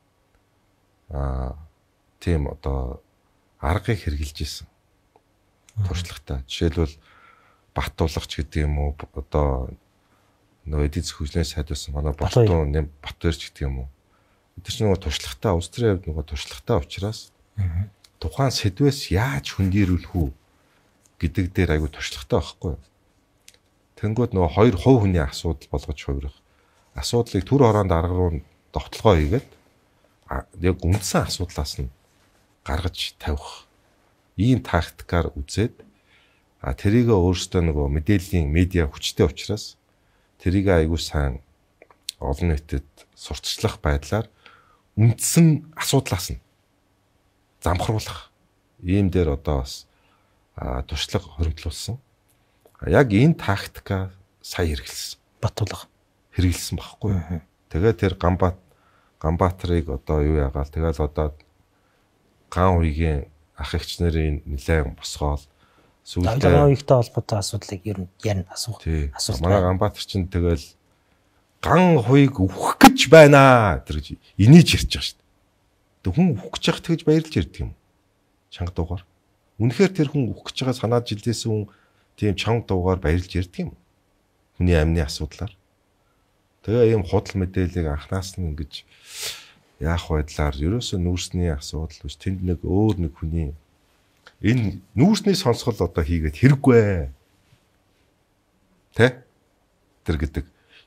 S7: а тийм одоо аргыг хэрэгжилж исэн. Туршлагатай. Жишээлбэл Баттуулагч гэдэг юм уу одоо нөгөө эдийн засгийн хөгжлийн сайд байсан манай Баттуу нэм Баттуурч гэдэг юм уу. Эдгээр чинь нөгөө туршлагатай улс төрийн хувьд нөгөө туршлагатай учраас тухайн сэдвээс яаж хөндөрүүлэх үү гэдэг дээр айгүй туршлагатай байхгүй. Тэнгүүд нөгөө хоёр хувь хүний асуудал болгож хувирах. Асуудлыг төр хороонд арга руу довтлогоо хийгээд яг үндсэн асуудлаас нь гаргаж тавих. Ийм тактикаар үзээд а тэрийг өөрөөсөө нөгөө мэдээллийн медиа хүчтэй учраас тэрийг айгүй сайн олон нийтэд сурталчлах байдлаар үндсэн асуудлаас нь замхруулах ийм дээр одоо бас туршлага хоригдлуулсан. Яг энэ тактика сая хэрэгэлсэн.
S6: Баттулга
S7: хэрэгэлсэн багхгүй. Тэгээд тэр Ганбаат Ганбаатрыг одоо юу яагаал тэгэл одоо ган үеийн ах эгч нарын нэлээд босгоол
S6: сүүлдээ ган үеийнхтэй холбоотой асуудлыг ер нь ярина асуух.
S7: Асуулт. Манай Ганбаатар чинь тэгэл ган хуйг үхэх гэж байна тэр гэж инээж ярьж байгаа шүү дээ. Тэг хүн үхэх гэж яах тэгж баярлж ярьдаг юм. Чанга дуугаар. Үнэхээр тэр хүн үхэх гэж байгаа санаад жилдээсэн хүн тийм чанга дуугаар баярлж ярьдаг юм. Хүний амны асуудлаар. Тэгээ ийм худал мэдээллийг анхнаас нь ингэж яах байдлаар ерөөсөө нүүрсний асуудал биш тэнд нэг өөр нэг хүний энэ нүүрсний сонсгол одоо хийгээд хэрэггүй. Тэ? Тэр гэдэг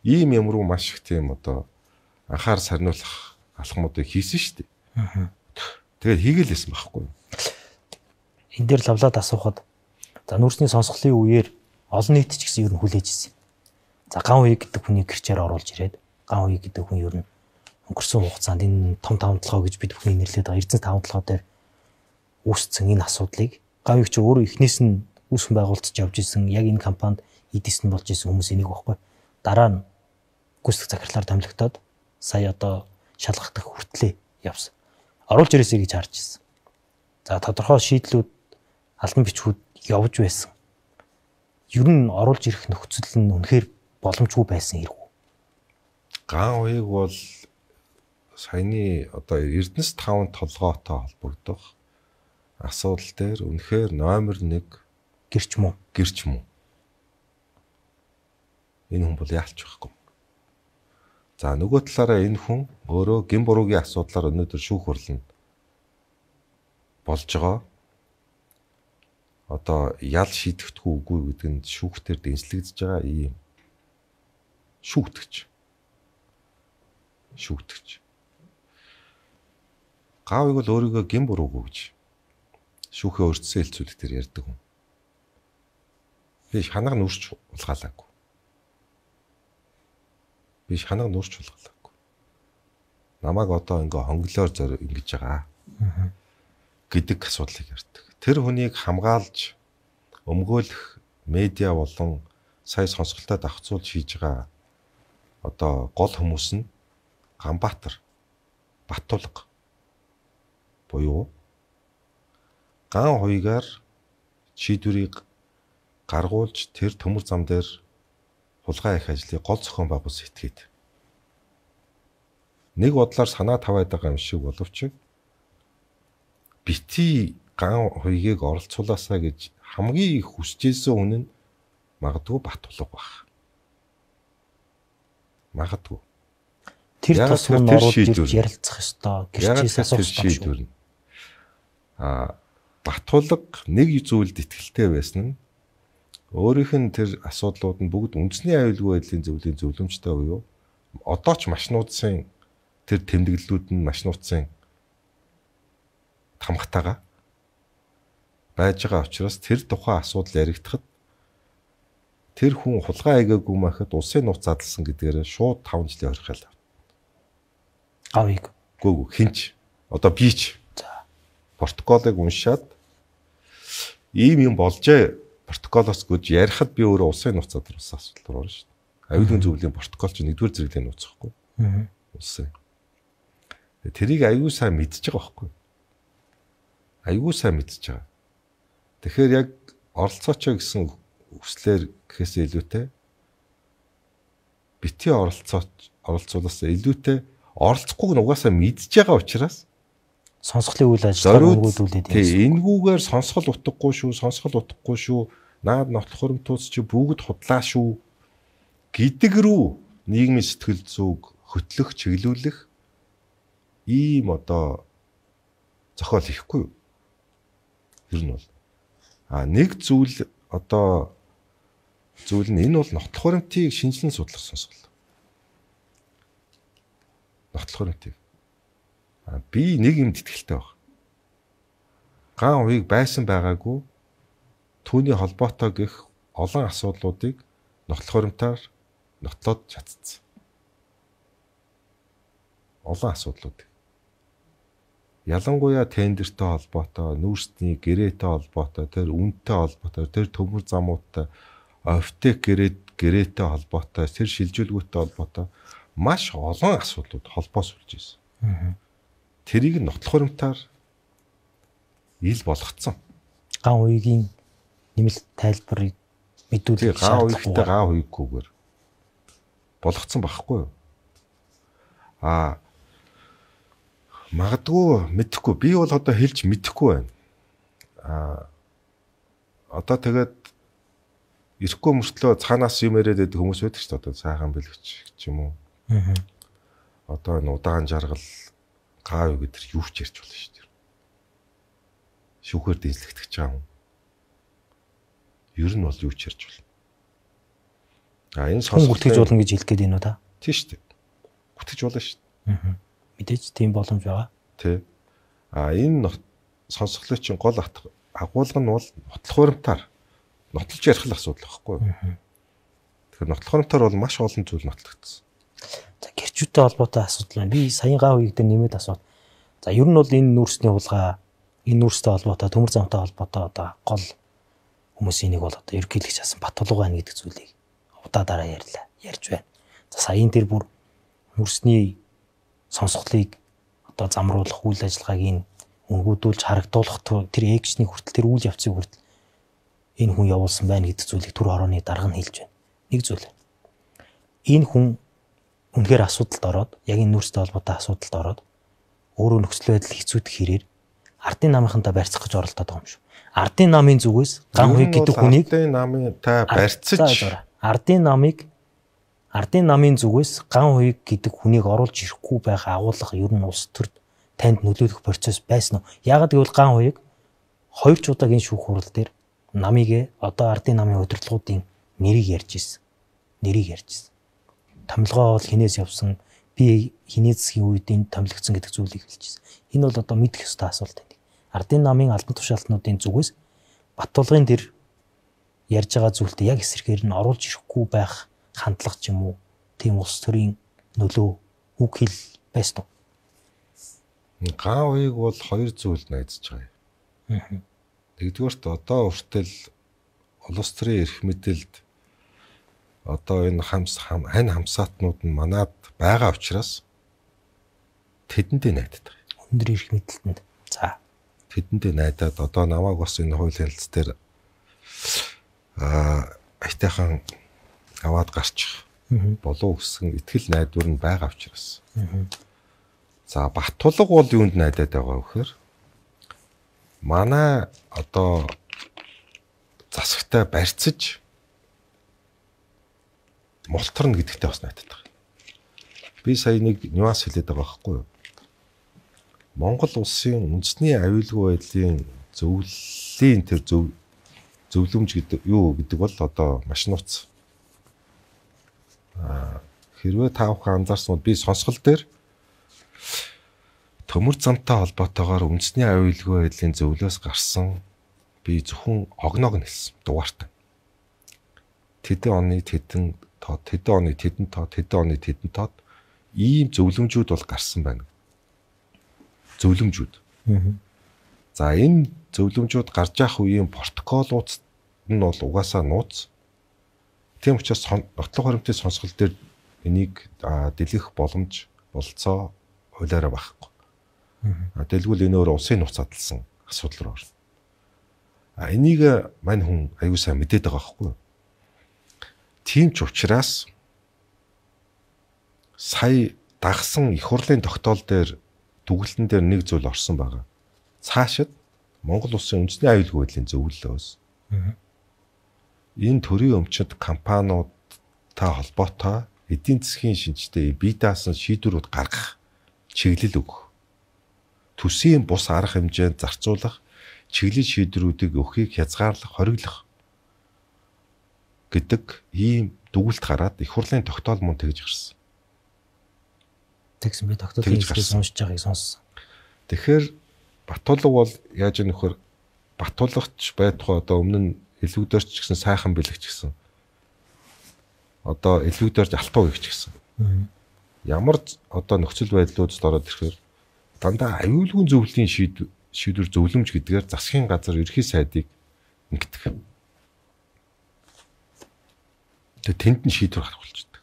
S7: ийм юмруу маш их тийм одоо анхаар сарниулах алхмуудыг хийсэн шүү дээ.
S6: Аа.
S7: Тэгээд хийгээлсэн байхгүй.
S6: Энэ дээр лавлаад асуухад за нүүрсний сонсголын үеэр олон нийт ч гэсэн ер нь хүлээж ирсэн. За ган үе гэдэг хүний гэрчээр оруулж ирээд ган үе гэдэг хүн ер нь өнгөрсөн хугацаанд энэ том тавталгаа гэж бид бүхний нэрлэдэг байгаа эрдэнэс тавталгаа дээр үүссэн энэ асуудлыг ган үеч өөрөө эхнээс нь үүсгэн байгуулж явж исэн яг энэ компанид эдис нь болж исэн хүмүүс энийг баггүй. Дараа нь гүйцэтгэх захирлаар томилогдоод сая одоо шалгах хүртлээ явсан. Оруулж ирээсэй гэж харж ирсэн. За тодорхой шийдлүүд албан бичгүүд явж байсан. Ер нь оруулж ирэх нөхцөл нь үнэхээр боломжгүй байсан хэрэг үү?
S7: Ган уяг бол саяны одоо Эрдэнэс таван толгойтой холбогдох асуудал дээр үнэхээр номер нэг
S6: гэрч мөн.
S7: Гэрч мөн. Энэ хүн бол яалч байхгүй. За нөгөө талаараа энэ хүн өөрөө гин буруугийн асуудлаар өнөөдөр шүүх хурланд болж байгаа. Одоо ял шийдэхдэггүй үгүй гэдэг нь шүүхтэр дэнслэгдэж байгаа ийм шүүгтгч. Шүүгтгч. Гавыг бол өөрийгөө гин буруугүй гэж шүүхээ өртсөн хэлцүүлэх төр ярьдаг хүн. Би ханага нүрч улгаалаагүй. Би ханага нүрч улгаалаагүй. Намайг одоо ингээ хонглоор зөр ингэж байгаа гэдэг асуудлыг ярьдаг. Тэр хүнийг хамгаалж өмгөөлөх медиа болон сая сонсголтод давхцуулж хийж байгаа одоо гол хүмүүс нь Ганбаатар, Батулга буюу ган хуйгаар шийдвэрийг гаргуулж тэр төмөр зам дээр хулгай их ажлыг гол зохион байгуулсан этгээд нэг бодлоор санаа таваад байгаа юм шиг боловч бити ган хуйгийг оролцуулаасаа гэж хамгийн их хүсэжсэн хүн нь магадгүй Батулга баг. Магадгүй.
S6: Тэр тусмын ороод ирж ярилцах ёстой. Гэрчээсээ асуух ёстой.
S7: А Батулга нэг зүйлд итгэлтэй байсан нь өөрийнх нь тэр асуудлууд нь бүгд үндэсний аюулгүй байдлын зөвлөлийн зөвлөмжтэй буюу одоо ч машинуудын тэр тэмдэглэлүүд нь машинуудын тамхтайгаа байж байгаа учраас тэр тухайн асуудал яригдахад тэр хүн хулгай айгаагүй махад улсын нууц задлсан гэдгээр шууд таван жилийн хоригдол авна.
S6: Гавыг.
S7: Гүг хинч. Одоо би ч.
S6: За.
S7: Протоколыг уншаад ийм юм болжээ протоколоос гэж ярихад би өөрөө улсын нууц задлсан асуудал руу орно шүү дээ. Аюулгүй зөвлөлийн протокол чинь нэгдүгээр зэрэглийн нууц гэхгүй. Аа. Улсын. Тэрийг аюул сайн мэдчихэж байгаа байхгүй. Аюул сайн мэдчихэж байгаа. Тэгэхээр яг оролцооч гэсэн хүслээр гэхээс илүүтэй бити оролцооч оролцуулаас илүүтэй оролцохгүйг нь угаасаа мэдж байгаа учраас
S6: сонсголын үйл ажиллагааг өгүүлээд
S7: юм. Тий, энэгүүгээр сонсгол утгагүй шүү, сонсгол утгагүй шүү. Наад нотлох хуримтууц чи бүгд худлаа шүү гэдэг рүү нийгмийн сэтгэл зүг хөтлөх, чиглүүлэх ийм одоо зохиол хийхгүй юу? Ер нь бол а нэг зүйл одоо зүйл нь энэ бол нотлох хуримтыг шинжилэн судлах сонсгол. Нотлох хуримтыг. А би нэг юмд итгэлтэй баг. Ган уяг байсан байгаагүй түүний холбоотой гэх олон асуудлуудыг нотлох хуримтаар нотлоод чадсан. Олон асуудлууд. Ялангуяа тендертэй холбоотой, нүүрсний гэрээтэй холбоотой, тэр үнэтэй холбоотой, тэр төмөр замуудтай, офтек гэрээд гэрээтэй холбоотой, тэр шилжүүлгүүтэй холбоотой маш олон асуудлууд холбоос үлж ирсэн. Аа. Тэрийг нотлох хуримтаар ил болгоцсон.
S6: Ган уйгийн нэмэлт тайлбарыг мэдүүлэх
S7: ган уйгтай ган уйггүйгээр болгоцсон байхгүй юу? Аа магадгүй мэдэхгүй. Би бол одоо хэлж мэдэхгүй байна. Аа одоо тэгээд ирэхгүй мөртлөө цаанаас юм яриад байдаг хүмүүс байдаг ч одоо сайхан бэлгч ч юм уу. Аа. Одоо энэ удаан жаргал гав гэдэр юу ч ярьж болно шүү дээ. Шүүхээр дэнслэгдэж байгаа юм. Ер нь бол юу ч ярьж болно. А энэ
S6: Хүн
S7: сонсголтыг
S6: гүтгэж болно гэж хэлэх гээд байна уу та?
S7: тийм шүү дээ. Гүтгэж болно шүү дээ.
S6: Аа. Мэдээж тийм боломж байгаа.
S7: Тий. А энэ сонсголын чинь гол агуулга нь бол нотлох баримтаар нотолж ярих л асуудал байхгүй юу? Тэгэхээр нотлох баримтаар бол маш олон зүйл нотлогдсон.
S6: За гэрчүүдтэй холбоотой асуудал байна. Би саяхан гав үеиг дээр нэмээд асууд. За ер нь бол энэ нүүрсний хулгай, энэ нүүрстэй холбоотой, төмөр замтай холбоотой одоо гол хүмүүсийн нэг бол одоо ерөнхийлөгч асан Батулга байна гэдэг зүйлийг удаа дараа ярьлаа. Ярьж байна. За саяын тэр бүр нүүрсний сонсголыг одоо замруулах үйл ажиллагааг нь өнгөдүүлж харагдуулах тэр экшний хүртэл тэр үйл явцыг хүртэл энэ хүн явуулсан байна гэдэг зүйлийг түр хорооны дарга нь хэлж байна. Нэг зүйл. Энэ хүн үнэхээр асуудалд ороод, яг энэ нүүрстэй холбоотой асуудалд ороод өөрөө нөхцөл байдал хэцүүдэх хэрээр ардын намынхантаа барьцах гэж оролдоод байгаа юм шүү. Ардын намын зүгээс ган хуйг гэдэг хүнийг
S7: ардын намын та барьцаж
S6: ардын намыг ардын намын зүгээс ган хуйг гэдэг хүнийг оруулж ирэхгүй байх агуулга ер нь улс төрд танд нөлөөлөх процесс байсан уу? Яагаад гэвэл ган хуйг хоёр ч удаагийн шүүх хурал дээр намыг одоо ардын намын удирдлагуудын нэрийг ярьж ирсэн. Нэрийг ярьж ирсэн. Томилгоо бол хинээс явсан, би хинээ засгийн үед энэ томилогдсон гэдэг зүйлийг хэлж ирсэн. Энэ бол одоо мэдэх ёстой асуулт байна. Ардын намын албан тушаалтнуудын зүгээс Батулгын тэр ярьж байгаа зүйлтэй яг эсрэгээр нь оруулж ирэхгүй байх хандлага ч юм уу, тийм улс төрийн нөлөө үг хэл байсан уу?
S7: Ган хуйг бол хоёр зүйл найдаж байгаа юм. Нэгдүгээрт одоо хүртэл улс төрийн эрх мэдэлд одоо энэ хамс хам ань хамсаатнууд нь манад байгаа учраас тэдэндээ найдаад байгаа.
S6: Өндөр эрх мэдэлтэнд. За
S7: тэдэндээ найдаад одоо намайг бас энэ хуулийн хэлц дээр аа айтайхан аваад гарчих болов гэсэн итгэл найдвар нь байгаа учраас. За Батулга бол юунд найдаад байгаа вэ гэхээр манай одоо засагтай барьцаж мултарна гэдэгтэй бас найдаад байгаа. Би сая нэг нюанс хэлээд байгаа байхгүй юу? Монгол улсын үндэсний аюулгүй байдлын зөвлөлийн тэр зөв зөвлөмж гэдэг юу гэдэг бол одоо маш нууц. Аа хэрвээ та бүхэн анзаарсан бол би сонсгол дээр төмөр замтай холбоотойгоор үндэсний аюулгүй байдлын зөвлөөс гарсан би зөвхөн огноог нь хэлсэн дугаартай. Тэдэн оны тэдэн тоо тэдэн оны тэдэн тоо тэдэн оны тэдэн тоод ийм зөвлөмжүүд бол гарсан байна. Зөвлөмжүүд. За энэ зөвлөмжүүд гарч явах үеийн протоколууд нь бол угаасаа нууц. Тийм учраас нотлох баримтын сонсгол дээр энийг дэлгэх боломж болцоо хуулиараа байхгүй. А дэлгүүл энэ өөр усын нууц задлсан асуудал руу орно. А энийг мань хүн аюу сайн мэдээд байгаа байхгүй юу? Тийм ч учраас сая дагсан их хурлын тогтоол дээр дүгнэлтэн дээр нэг зүйл орсон байгаа. Цаашид Монгол улсын үндэсний аюулгүй байдлын зөвлөлөөс энэ төрийн өмчөд компаниудтай холбоотой эдийн засгийн шинжтэй бие даасан шийдвэрүүд гаргах, чиглэл өгөх, төсвийн бус арга хэмжээнд зарцуулах, чиглэл шийдвэрүүдийг өгөхийг хязгаарлах, хориглох гэдэг ийм дүгнэлт гараад их хурлын тогтоол мөн тэгж гарсан.
S6: Тэгсэн би тогтоолын хэсгээс уншиж байгааг сонссон.
S7: Тэгэхээр Батулга бол яаж ийм нөхөр Батулгач байтугай одоо өмнө нь элвэгдэрч гэсэн сайхан бэлэгч гэсэн. Одоо элвэгдэрч алтуу гихч гэсэн. Ямар одоо нөхцөл байдлуудад ороод ирэхээр дандаа аюулгүй зөвлөлийн шийдвэр шийдвэр зөвлөмж гэдгээр засгийн газар ерхий сайдыг ингэдэг. Тэгээ тэнд нь шийдвэр гаргах болчихдог.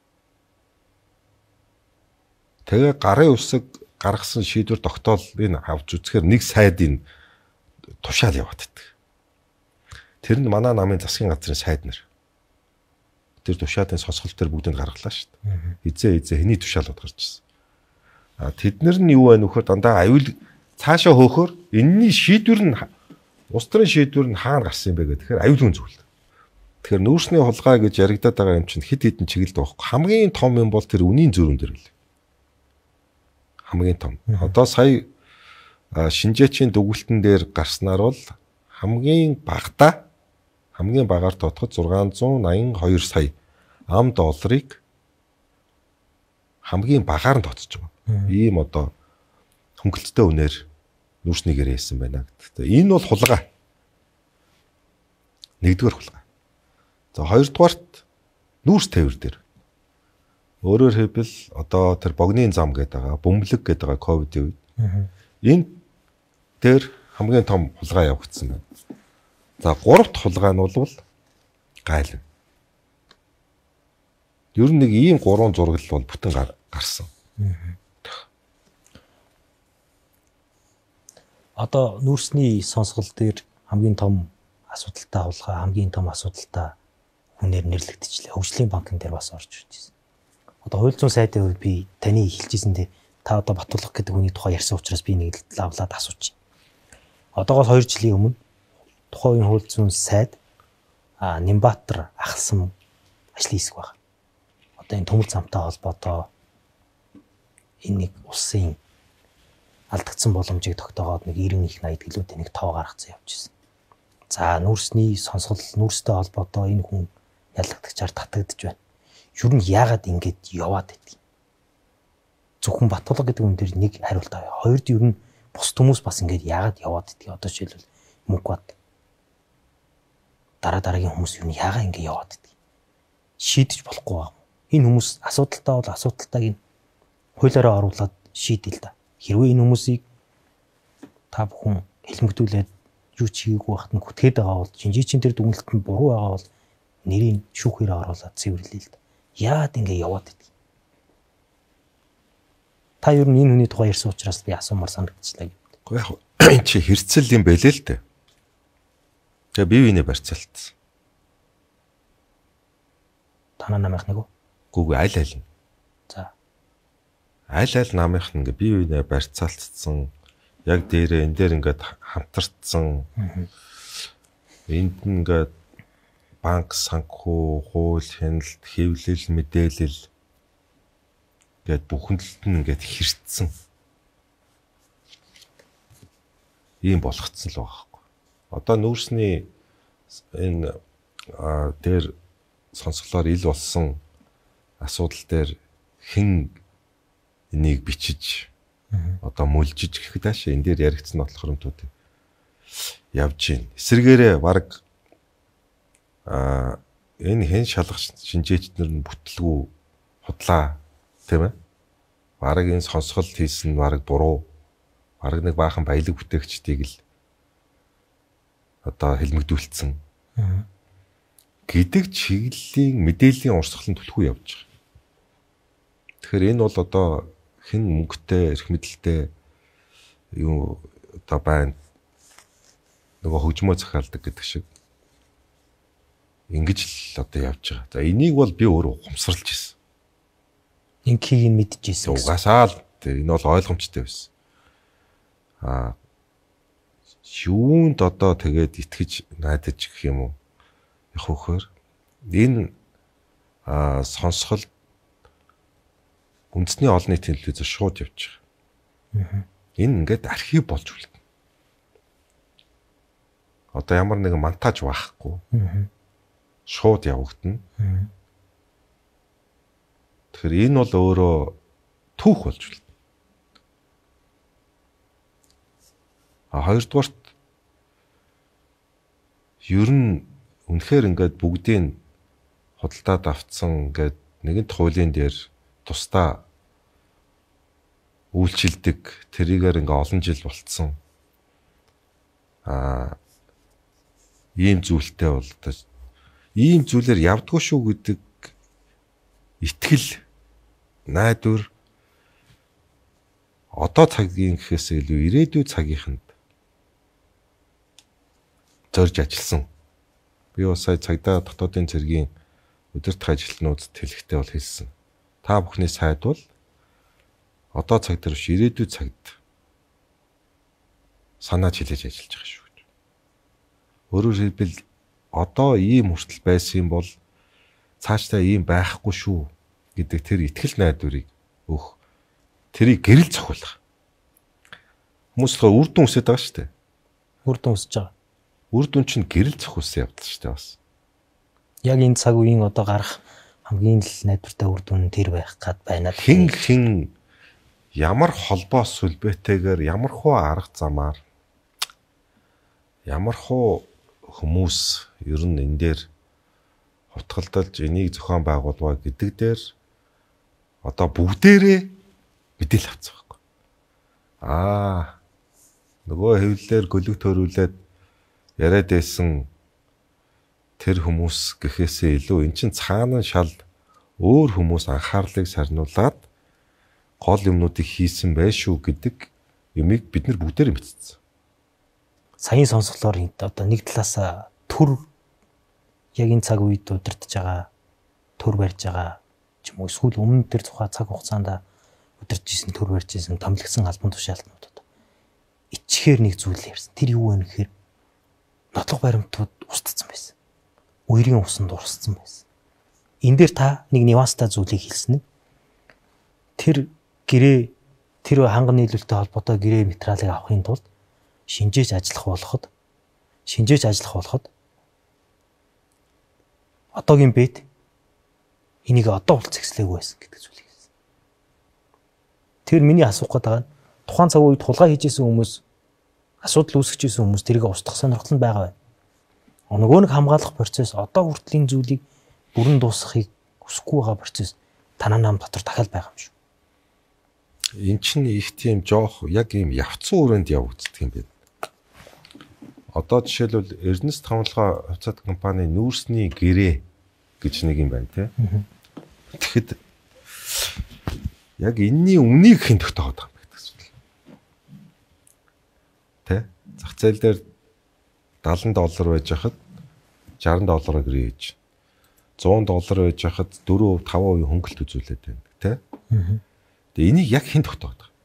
S7: Тэгээ гарын үсэг гаргасан шийдвэр тогтоолыг авч үзэхээр нэг сайдын тушаал яваад байдаг. Тэр нь манай намын засгийн газрын сайд нар. Тэр тушаалын сонсголт төр бүгдийг гаргалаа шүү дээ. Хизээ хизээ хэний тушаалууд гарч ирсэн. А тэднэр нь юу байна вөхөр дандаа аюул цаашаа хөөхөр энэний шийдвэр нь улс төрийн шийдвэр нь хаана гарсан юм бэ гэдэг. Тэгэхээр аюулгүй зүйл. Тэгэхээр нүүрсний хулгай гэж яригадаад байгаа юм чинь хэд хэдэн чиглэлд байхгүй. Хамгийн том юм бол тэр үнийн зөрүүн дээр л. Хамгийн том. Одоо сая шинжээчийн дүгнэлтэн дээр гарснаар бол хамгийн багадаа хамгийн багаар тодоход зургаан зуун найман хоёр сая ам долларыг хамгийн багаар нь тооцож байгаа. Ийм одоо хөнгөлөлттэй үнээр нүүрснийгээр хэлсэн байна гэдэг. Энэ бол хулгай. Нэгдүгээр хулгай. За хоёрдугаарт нүүрс тээвэр дээр. Өөрөөр хэлбэл одоо тэр богны зам гэдэг байгаа, бөмбөлөг гэдэг байгаа ковидын үед. Энэ дээр хамгийн том хулгай явагдсан байна. За гуравт хулгай нь бол гайлна. Ер нь нэг ийм гурван зураглал бол бүтэн гарсан.
S6: Одоо нүүрсний сонсгол дээр хамгийн том асуудалтай хулгай, хамгийн том асуудалтай хүнээр нэрлэгдчихлээ. Хөгжлийн банкн дээр бас орж ирж байна. Одоо хууль зүйн сайдын хувьд би таны хэлжсэндээ та одоо Батулга гэдэг хүний тухай ярьсан учраас би нэг лавлаад асуучих. Одоогоос хоёр жилийн өмнө тухайн хууль зүйн сайд а Нямбатар ахалсан ажлын хэсэг байна. Одоо энэ төмөр замтай холбоотой энэ нэг улсын алдагдсан боломжийг тогтоогоод нэг девяносто их найд гэлүүд нэг тоо гаргацсан явж байна. За нүүрсний сонсгол нүүрстэй холбоотой энэ хүн ялагдагчаар татагдж байна. Юу нь яагаад ингэж яваад байдгийг. Зөвхөн Батулга гэдэг хүн дээр нэг хариулт авъя. Хоёрд юу нь бус хүмүүс бас ингэж яагаад яваад байдгийг. Одоо жишээлбэл мөнгөд дараа дараагийн хүмүүс юу нь яагаад ингэ яваад байдгийг шийдэж болохгүй байна. Энэ хүмүүс асуудалтай бол асуудалтайг нь хуулиараа оруулаад шийдэл да. Хэрвээ энэ хүмүүсийг та бүхэн хэлмэгдүүлээд юу ч хийгээгүй байхад нь гүтгээд байгаа бол шинжээчийн тэр дүгнэлт нь буруу байгаа бол нэрийг шүүхээр оруулаад цэвэрлэе л да. Яагаад ингэ яваад байдгийг. Та юу энэ хүний тухай ярьсан учраас би асуумар санагдчихлаа гэдэг.
S7: Гэхдээ яг чи хэрцэл юм байлээ л дээ. Тэгээ бие биенээ барьцаалтсан.
S6: Танаа намынх нэг үү?
S7: Гүг аль аль нь.
S6: За.
S7: Аль аль намынх нь ингээ бие биенээ барьцаалтсан. Яг дээрээ энэ дээр ингээд хамтарцсан. Энд нь ингээд банк, санхүү, хууль, хяналт, хэвлэл, мэдээлэл гээд бүхэндлэлт нь ингээд хэрцсэн. Ийм болгоцсон л байгаа байхгүй. Одоо нүүрсний энэ дээр сонсголоор ил болсон асуудал дээр хэн энийг бичиж одоо мүлжиж гэхэд аашаа энэ дээр яригдсан нотлохромтууд явж гин. Эсвэргээрээ баг а энэ хэн шалгах шинжээчнэр нь бүтлгүй худлаа тийм ээ. Бараг энэ сонсголт хийсэн бараг буруу. Бараг нэг баахан баялаг бүтээгчдийг л одоо хэлмэгдүүлсэн. Гэдэг чиглэлийн мэдээллийн урсгалын түлхүү явж байгаа. Тэгэхээр энэ бол одоо хэн мөнгөтэй, эрх мэдэлтэй юу одоо байна. Нөгөө хөгжмөө захиалдаг гэдэг шиг ингэж л одоо явж байгаа. За энийг бол би өөрөө ухамсарлж ирсэн.
S6: Инхийг нь мэдчихсэн.
S7: Угаасаа л энэ бол ойлгомжтой байсан. Аа юунд одоо тэгээд итгэж найдаж гэх юм уу? Яг хөөхөр энэ аа сонсгол үндэсний олон нийтийн телевизээр шууд явж байгаа. Энэ ингээд архив болж үлдэнэ. Одоо ямар нэгэн монтаж байхгүй. Шууд явагдана. Тэгэхээр энэ бол өөрөө түүх болж үлдэнэ. А хоёрдугаарт ер нь үнэхээр ингээд бүгдийг худалдаад авцсан ингээд нэгэн хуулийн дээр тусдаа үйлчилдэг тэрийгээр ингээ олон жил болцсон а ийм зүйлтэй бол ийм зүйлээр явдггүй шүү гэдэг итгэл найдвар одоо цагийн гэхээс илүү ирээдүйн цагийнханд зорж ажилласан. Би бас сая цагдаа дотоодын цэргийн удирдах ажилтнуудад хэлэхдээ бол хэлсэн. Та бүхний сайд бол одоо цаг дээр биш ирээдүйн цагт санааж хэлж ажиллаж байгаа шүү гэж. Өөрөөр хэлбэл одоо ийм хүртэл байсан юм бол цаашдаа ийм байхгүй шүү гэдэг тэр итгэл найдварыг өөх тэрийг гэрэл цохиулах. Хүмүүс л үр дүн өсөд байгаа шүү дээ.
S6: Үр дүн өсөж байгаа.
S7: Үр дүн чинь гэрэл цохиулсан явдал шүү дээ бас.
S6: Яг энэ цаг үеийн одоо гарах хамгийн л найдвартай үр дүн тэр байх гад байна.
S7: Хин хин ямар холбоо сүлбэтэйгээр ямар хуу арга замаар ямар хуу хүмүүс ер нь энэ дээр хутгалдалж энийг зохион байгуулваа гэдэг дээр одоо бүгдээрээ мэдээлэл авцсан байхгүй. Аа нөгөө хэвлэлээр гөлөг төрүүлээд яриад байсан тэр хүмүүс гэхээсээ илүү эн чин цаана шал өөр хүмүүс анхаарлыг сарниулаад гол юмнуудыг хийсэн байх шүү гэдэг юмыг бид нар бүгдээр мэдсэн.
S6: Саяын сонсголоор одоо нэг талаас төр яг энэ цаг үед удирдах байгаа төр барьж байгаа ч юм уу эсвэл өмнө тэр тухай цаг хугацаанд удирдах исэн төр барьж исэн томилгсон албан тушаалтнуудад ичхээр нэг зүйл ярьсан. Тэр юу вэ гэхээр нотлох баримтууд устдсан байсан. Үерийн усанд урсцсан байсан. Энэ дээр та нэг нюанстай зүйлийг хэлсэн нь тэр гэрээ тэр ханган нийлүүлэлттэй холбоотой гэрээ материалыг авахын тулд шинжээж ажиллах болоход шинжээж ажиллах болоход одоогийн бэд энийг одоо уулзчихлээгүй байсан гэдэг зүйлийг хэлсэн. Тэр миний асуух гээд байгаа нь тухайн цаг үед тулгай хийжсэн хүмүүс асуудал үүсгэжсэн хүмүүс тэрийг устгах сонирхол нь байгаа байна. Нөгөө нэг хамгаалах процесс одоо хүртлийн зүйлийг бүрэн дуусгахыг хүсэхгүй байгаа процесс танаа нам дотор дахиад байгаа юм шүү.
S7: Эн чинь их тийм жоох яг ийм явцсан өрөөнд явагддаг юм байна. Одоо жишээлбэл Эрдэнэс тавлага хувьцаат компани нүүрсний гэрээ гэж нэг юм байна тий. Тэгэхэд яг энэний өмнгийг хэн тогтооход байгаа юм гэдэг зүйл. Тэ? Зах зээл дээр дагалан доллар байж хахад шестьдесят доллараар гэрээ хийж. сто доллар байж хахад four five percent хөнгөлт үзүүлээд байна тий. Тэгээ энийг яг хэн тогтооход байгаа?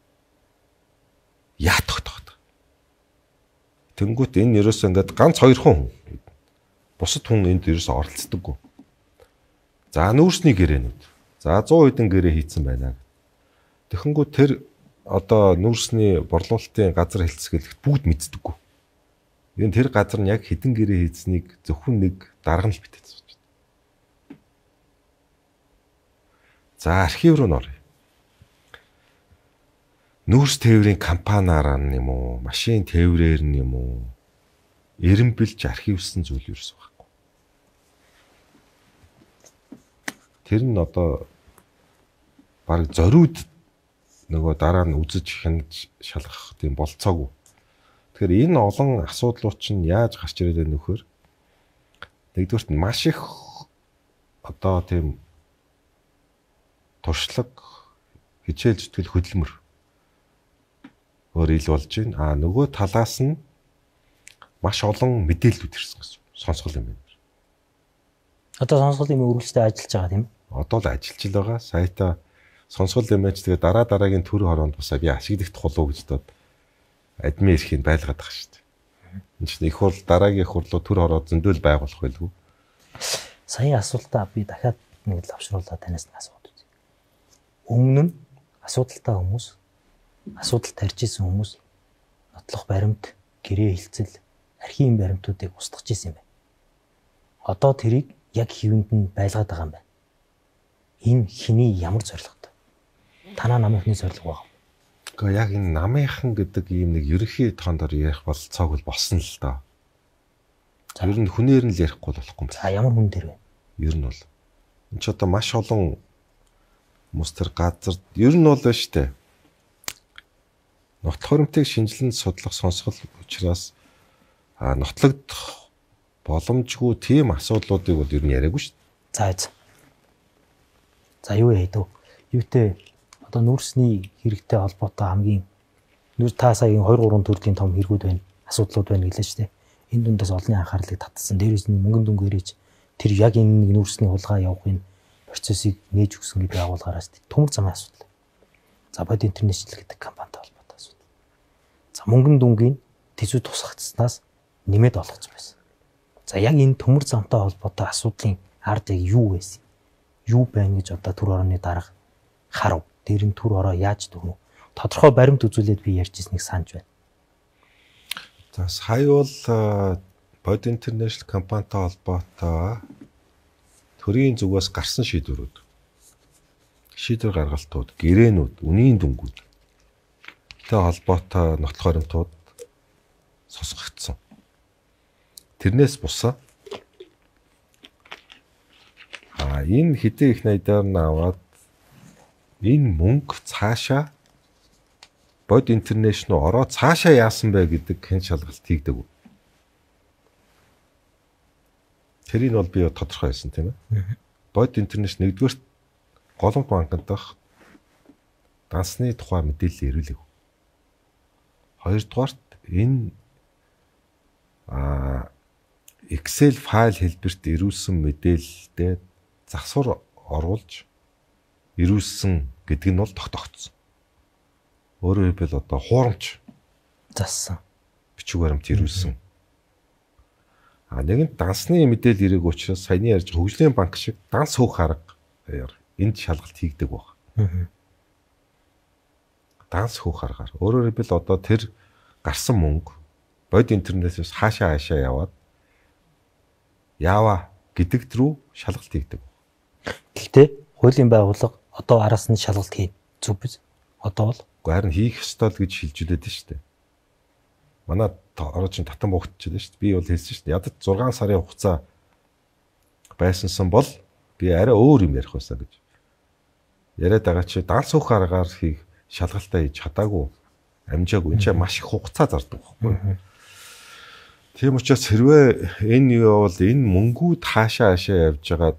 S7: Яа тогтооход байгаа? Тэнгүүт энэ ерөөсөө ингээд ганц хоёр хүн бусад хүн энд ерөөсөө оролцдоггүй. За нүүрсний гэрээнүүд. За сто хэдэн гэрээ хийцэн байна. Тэгэхэнгүүт тэр одоо нүүрсний борлуулалтын газар хэлцгэлэгт бүгд мэддэггүй. Энэ тэр газар нь яг хэдэн гэрээ хийцнийг зөвхөн нэг дарга нь л битэц сууж байна. За архив руу нөрөө. Нүүрс тээврийн компаниараа юм уу, машин тээврээр нь юм уу, эренбэлж архивсан зүйл ерөөс байхгүй. Тэр нь одоо баг зориуд нөгөө дараа нь үзэж хянаж шалгах тийм болцоогүй. Тэгэхээр энэ олон асуудлууд чинь яаж гарч ирээд байна вөхөр? Нэгдүгürt нь маш их одоо тийм туршлага хичээл зүтгэл хөдөлмөр өөр ил болж байна. А нөгөө талаас нь маш олон мэдээлэлүүд ирсэн гэсэн сонсгол юм байна.
S6: Одоо сонсгол юм өргөлжтэй ажиллаж байгаа тийм.
S7: Одоо л ажиллаж л байгаа. Саята сонсгол юмэж тэгээ дараа дараагийн төр хороонд бусаа би ашиглах тухлуу гэж дод админ эрхийг байлгаад байгаа шүү дээ. Энд чинь их хурл дараагийн их хурлуу төр хороо зөндөл байгуулах байлгүй.
S6: Саяын асуултаа би дахиад нэг л авшруулаад танаас нэг асуулт үзье. Өмнө нь асуудалтай хүмүүс асуудал тарьж исэн хүмүүс нотлох баримт, гэрээ хилцэл, архивын баримтуудыг устгаж исэн юм байна. Одоо тэрийг яг хэвэнд нь байлгаад байгаа юм байна. Энэ хэний ямар зорилготой? Танаа намынхны зорилго байгаа.
S7: Гэхдээ яг энэ намынхан гэдэг ийм нэг ерөнхий тоондор ярих болцоог л болсон л доо. Ер нь хүнээр нь л ярихгүй болохгүй юм байна.
S6: За ямар хүн дээр вэ?
S7: Ер нь бол энэ ч одоо маш олон хүмүүс тэр газар ер нь бол байна штэ. Нотлох баримтыг шинжилэн судлах сонсгол учраас а нотлогдох боломжгүй тийм асуудлуудыг бол ер нь яриаггүй штэ.
S6: За за. За юу яа дөө? Юутэй одоо нүүрсний хэрэгтэй холбоотой хамгийн нүүр та сая two three төрлийн том хэрэгүүд байна. Асуудлууд байна гэлээ штэ. Энэ дундаас олонний анхаарлыг татсан. Дээрээс нь мөнгөн дүн гэрэж тэр яг энэ нэг нүүрсний хулгай явахын процессыг нээж өгсөн гэдэг агуулгаараас төмөр замын асуудал. За бод интернэшнл гэдэг компанитай холбоотой асуудал. За мөнгөн дүнгийн тэжүү тусгацснаас нэмээд олгоц байсан. За яг энэ төмөр замтай холбоотой асуудлын ард яг юу байсан? Юу байна гэж одоо төр орооны дарга харав. Дээр нь төр ороо яаж дөрөв? Тодорхой баримт үзүүлээд би ярьж ирснийг санаж байна.
S7: За сая бол Bod International компанитай холбоотой төрийн зүгээс гарсан шийдвэрүүд, шийдвэр гаргалтууд, гэрээнүүд, үнийн дүнгууд тэ холбоотой нотлох баримтууд сосгогдсон. Тэрнээс бусаа а энэ хэдэн их найдаар нь аваад энэ мөнгө цаашаа Бод Интернэшнл ороо цаашаа яасан бэ гэдэг хэн шалгалт хийгдэг. Тэрийг бол би тодорхой хэлсэн тийм ээ. Бод Интернэшнл нэгдүгээр голомт банкнд дах дансны тухай мэдээлэл ирүүлэв. Хоёрдугаарт энэ а Excel файл хэлбэрт ирүүлсэн мэдээлэлдээ засвар оруулж ирүүлсэн гэдэг нь бол тогтогдсон. Өөрөөр хэлбэл одоо хуурамч
S6: зассан.
S7: Бичиг баримт ирүүлсэн. А нэгэн дансны мэдээлэл ирээг учраас саяны ярьж хөгжлийн банк шиг данс хөөх арга энд шалгалт хийгдэг баг. Данс хөөх аргаар. Өөрөөр хэлбэл одоо тэр гарсан мөнгө Бод Интернэшнлээс хаашаа хаашаа яваад яава гэдэгт рүү шалгалт хийгдэг.
S6: Гэхдээ хуулийн байгууллага одоо араас нь шалгалт хийнэ. Зүг биз? Одоо бол
S7: харин хийх ёстой л гэж шилжүүлээд шүү дээ. Манай ороо чинь татан буугдчихлаа шүү дээ. Би бол хэлсэн шүү дээ. Ядаж зургаан сарын хугацаа байсансан бол би арай өөр юм ярих байсан гэж. Яриад байгаа чи данс хөөх аргаар хийх шалгалтаа хийж чадаагүй, амжаагүй. Энд чинь маш их хугацаа зардаг байхгүй. Тийм учраас хэрвээ энэ юу бол энэ мөнгүүд хаашаа хаашаа явж байгаад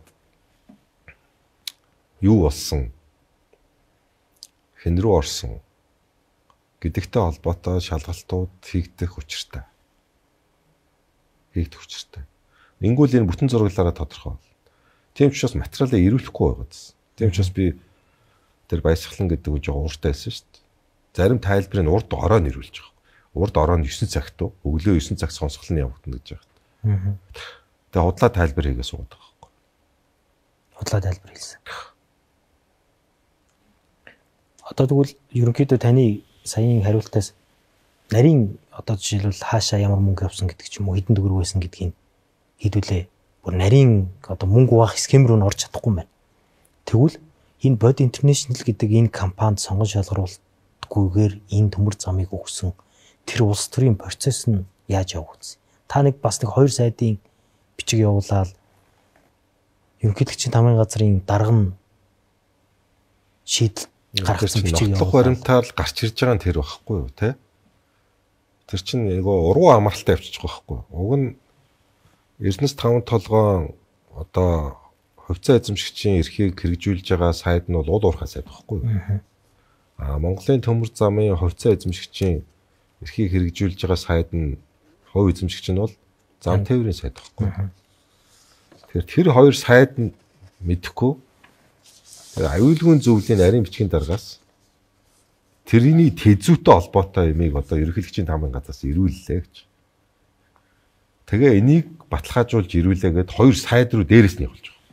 S7: юу болсон? Хэн рүү орсон? Гэдэгтэй холбоотой шалгалтууд хийгдэх учиртай. Хийгдэх учиртай. Ингүүл энэ бүтэн зураглаараа тодорхой. Тийм учраас материалаа ирүүлэхгүй байгаа гэсэн. Тийм учраас би тэр баясгалан гэдэг нь жоо ууртай байсан шүү дээ. Зарим тайлбарыг урд ороо нэрүүлж байгаа. Урд ороо нь девять цагт уу, өглөө девять цаг сонсгол нь явагдана гэж байгаа. Тэгээ худлаа тайлбар хийгээ суугаад байгаа байхгүй.
S6: Худлаа тайлбар хийсэн. Одоо тэгвэл ерөнхийдөө таны саяын хариултаас нарийн одоо жишээлбэл хаашаа ямар мөнгө авсан гэдэг ч юм уу, хэдэн төгрөг байсан гэдгийг хийдүүлээ. Бүр нарийн одоо мөнгө угаах схем рүү н орж чадахгүй юм байна. Тэгвэл энэ Бод Интернэшнл гэдэг энэ компанид сонгон шалгаруулалтгүйгээр энэ төмөр замыг өгсөн тэр улс төрийн процесс нь яаж явагдсан? Та нэг бас нэг хоёр сайдын бичиг явуулаад ерөнхийлөгчийн тамгын газрын дарга нь шийдэл гаргасан бичиг
S7: явуулаад баримтаар гарч ирж байгаа нь тэр байхгүй юу те? Тэр чинь нөгөө ургуу амралтаа явчих байхгүй. Уг нь Эрдэнэс таван толгоон одоо хувьцаа эзэмшигчийн эрхийг хэрэгжүүлж байгаа сайд нь бол уул уурхай сайд байхгүй юу? Аа Монголын төмөр замын хувьцаа эзэмшигчийн эрхийг хэрэгжүүлж байгаа сайд нь хувь эзэмшигч нь бол зам тээврийн сайд байхгүй юу? Тэгэхээр тэр хоёр сайд нь мэдэхгүй аюулгүй зөвлөлийн нарийн бичгийн даргаас тэрний тэзүүтэй холбоотой юмыг одоо ерөнхийлөгчийн тамгын газраас ирүүллээ гэж. Тэгээ энийг баталгаажуулж ирүүлээгээд хоёр сайд руу дээрээс нь явуулж байгаа.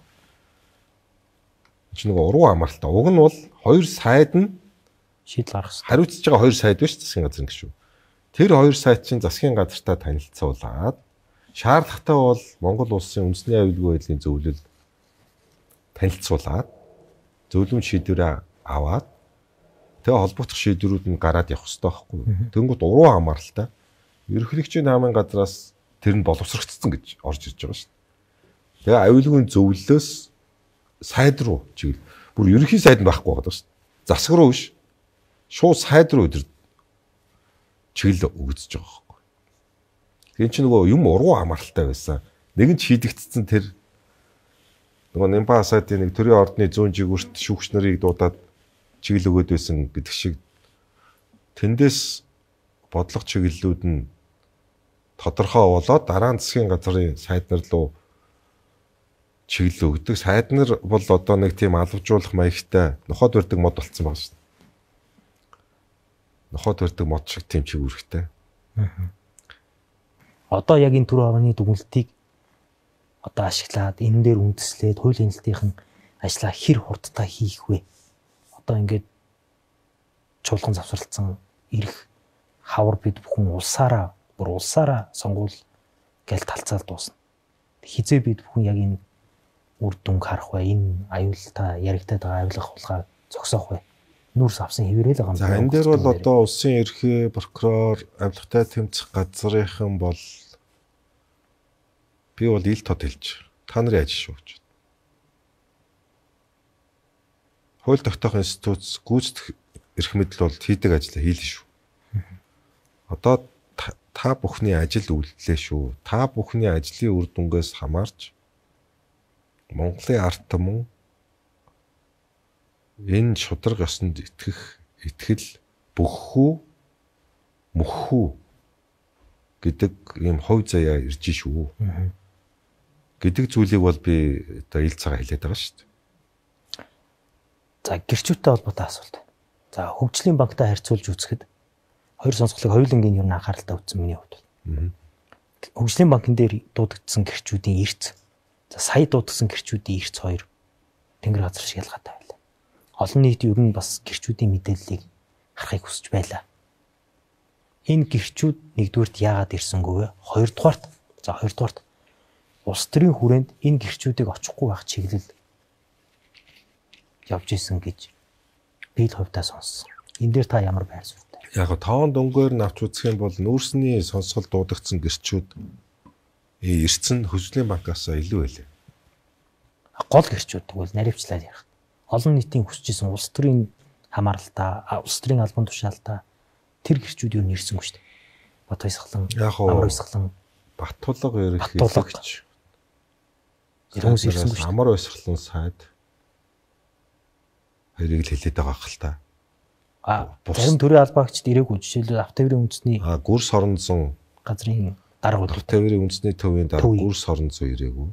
S7: Чи нөгөө уруу амралтаа. Уг нь бол хоёр сайд нь
S6: шийдэл гаргах хэрэгтэй.
S7: Хариуцж байгаа хоёр сайд биш засгийн газрын гишүүн. Тэр хоёр сайд чинь засгийн газартаа танилцуулаад шаардлагатай бол Монгол улсын үндэсний аюулгүй байдлын зөвлөл танилцуулаад зөвлөмж шийдвэрээ аваад тэгээ холбогдох шийдвэрүүд нь гараад явах хэрэгтэй байхгүй юу? Тэнгүүд уруу амралтаа ерөнхийлөгчийн тамгын газраас тэр нь боловсрогдсон гэж орж ирж байгаа шүү дээ. Тэгээ аюулгүй зөвлөлөөс сайд руу чиглэл. Бүр ерөнхий сайд нь байхгүй байгаа шүү дээ. Засаг руу биш. Шууд сайд руу өдөр чиглэл өгдөж байгаа байхгүй. Тэгээ чи нөгөө юм ургуу амралтай байсан. Нэгэн шийдэгдсэн тэр нөгөө Нямпа сайдын нэг төрийн ордны зүүн жигүүрт шүүгч нарыг дуудаад чиглэл өгöd байсан гэдэг шиг тэндээс бодлого чиглэлүүд нь тодорхой болоод дараа нь засгийн газрын сайд нар руу чиглэл өгдөг. Сайд нар бол одоо нэг тийм албажуулах маягтай нохоод барьдаг мод болцсон байна шүү дээ. Нохоод барьдаг мод шиг тийм чигүүрхтэй.
S6: Одоо яг энэ төр орны дүгнэлтийг одоо ашиглаад энэ дээр үндэслээд хуулийн хэлтийнхэн ажлаа хэр хурдтай хийх вэ? Одоо ингээд чуулган завсралцсан ирэх хавар бид бүхэн улсаараа бүр улсаараа сонгуул гэл талцаал дуусна. Хизээ бид бүхэн яг энэ үр дүнг харах вэ? Энэ аюултай яригдаад байгаа авилга хулгайг зогсоох вэ? Нүүрс авсан хэвээрээ л байгаа юм.
S7: За энэ дээр бол одоо улсын ерхий прокурор, авилгатай тэмцэх газрынхан бол би бол ил тод хэлж та нарын ажил шүү гэж. Хууль тогтоох институт гүйцэтгэх эрх мэдэл бол хийдэг ажлаа хийлээ шүү. Одоо та бүхний ажил үйлдэлээ шүү. Та бүхний ажлын үр дүнгээс хамаарч Монголын ард түмэн энэ шудраг ёсонд итгэх итгэл бүхүү мөхүү гэдэг ийм хувь заяа ирж шүү. Гэдэг зүйлийг бол би одоо ил цагаа хэлээд байгаа шүү дээ.
S6: За гэрчүүтэй холбоотой асуулт. За хөгжлийн банктай харьцуулж үзэхэд хоёр сонсголыг хоёулангийн ер нь анхааралтай үзсэн миний хувьд. Хөгжлийн банкн дээр дуудагдсан гэрчүүдийн эрц, за сая дуудагдсан гэрчүүдийн эрц хоёр тэнгэр газар шиг ялгаатай байлаа. Олон нийт ер нь бас гэрчүүдийн мэдээллийг харахыг хүсэж байлаа. Энэ гэрчүүд нэгдүгürt яагаад ирсэнгүй вэ? Хоёрдугаарт, за хоёрдугаарт улс төрийн хүрээнд энэ гэрчүүдийг очихгүй байх чиглэл явж исэн гэж би л хувьдаа сонссон. Энэ дээр та ямар байр суурьтай?
S7: Яг го тоон дөнгөөр нь авч үзэх юм бол нүүрсний сонсгол дуудагдсан гэрчүүд эрцэн хөгжлийн банкаас илүү байлээ.
S6: Гол гэрчүүд тэгвэл наривчлаад ярих. Олон нийтийн хүсэж исэн улс төрийн хамааралтай, улс төрийн албан тушаалтай тэр гэрчүүд юу нэрсэнгүй шүү дээ. Бат Баясгалан, Амар Баясгалан,
S7: Баттулга ерөнхийлөгч.
S6: Хүмүүс ирсэнгүй шүү дээ.
S7: Амар Баясгалан сайд хоёрыг л хэлээд байгаа хэл та.
S6: А зарим төрийн албаагчид ирээгүй, жишээлбэл автоврын үндэсний
S7: а гүрс хоронзон
S6: газрын дарга бол
S7: автоврын үндэсний төвийн дарга гүрс хоронзон ирээгүй.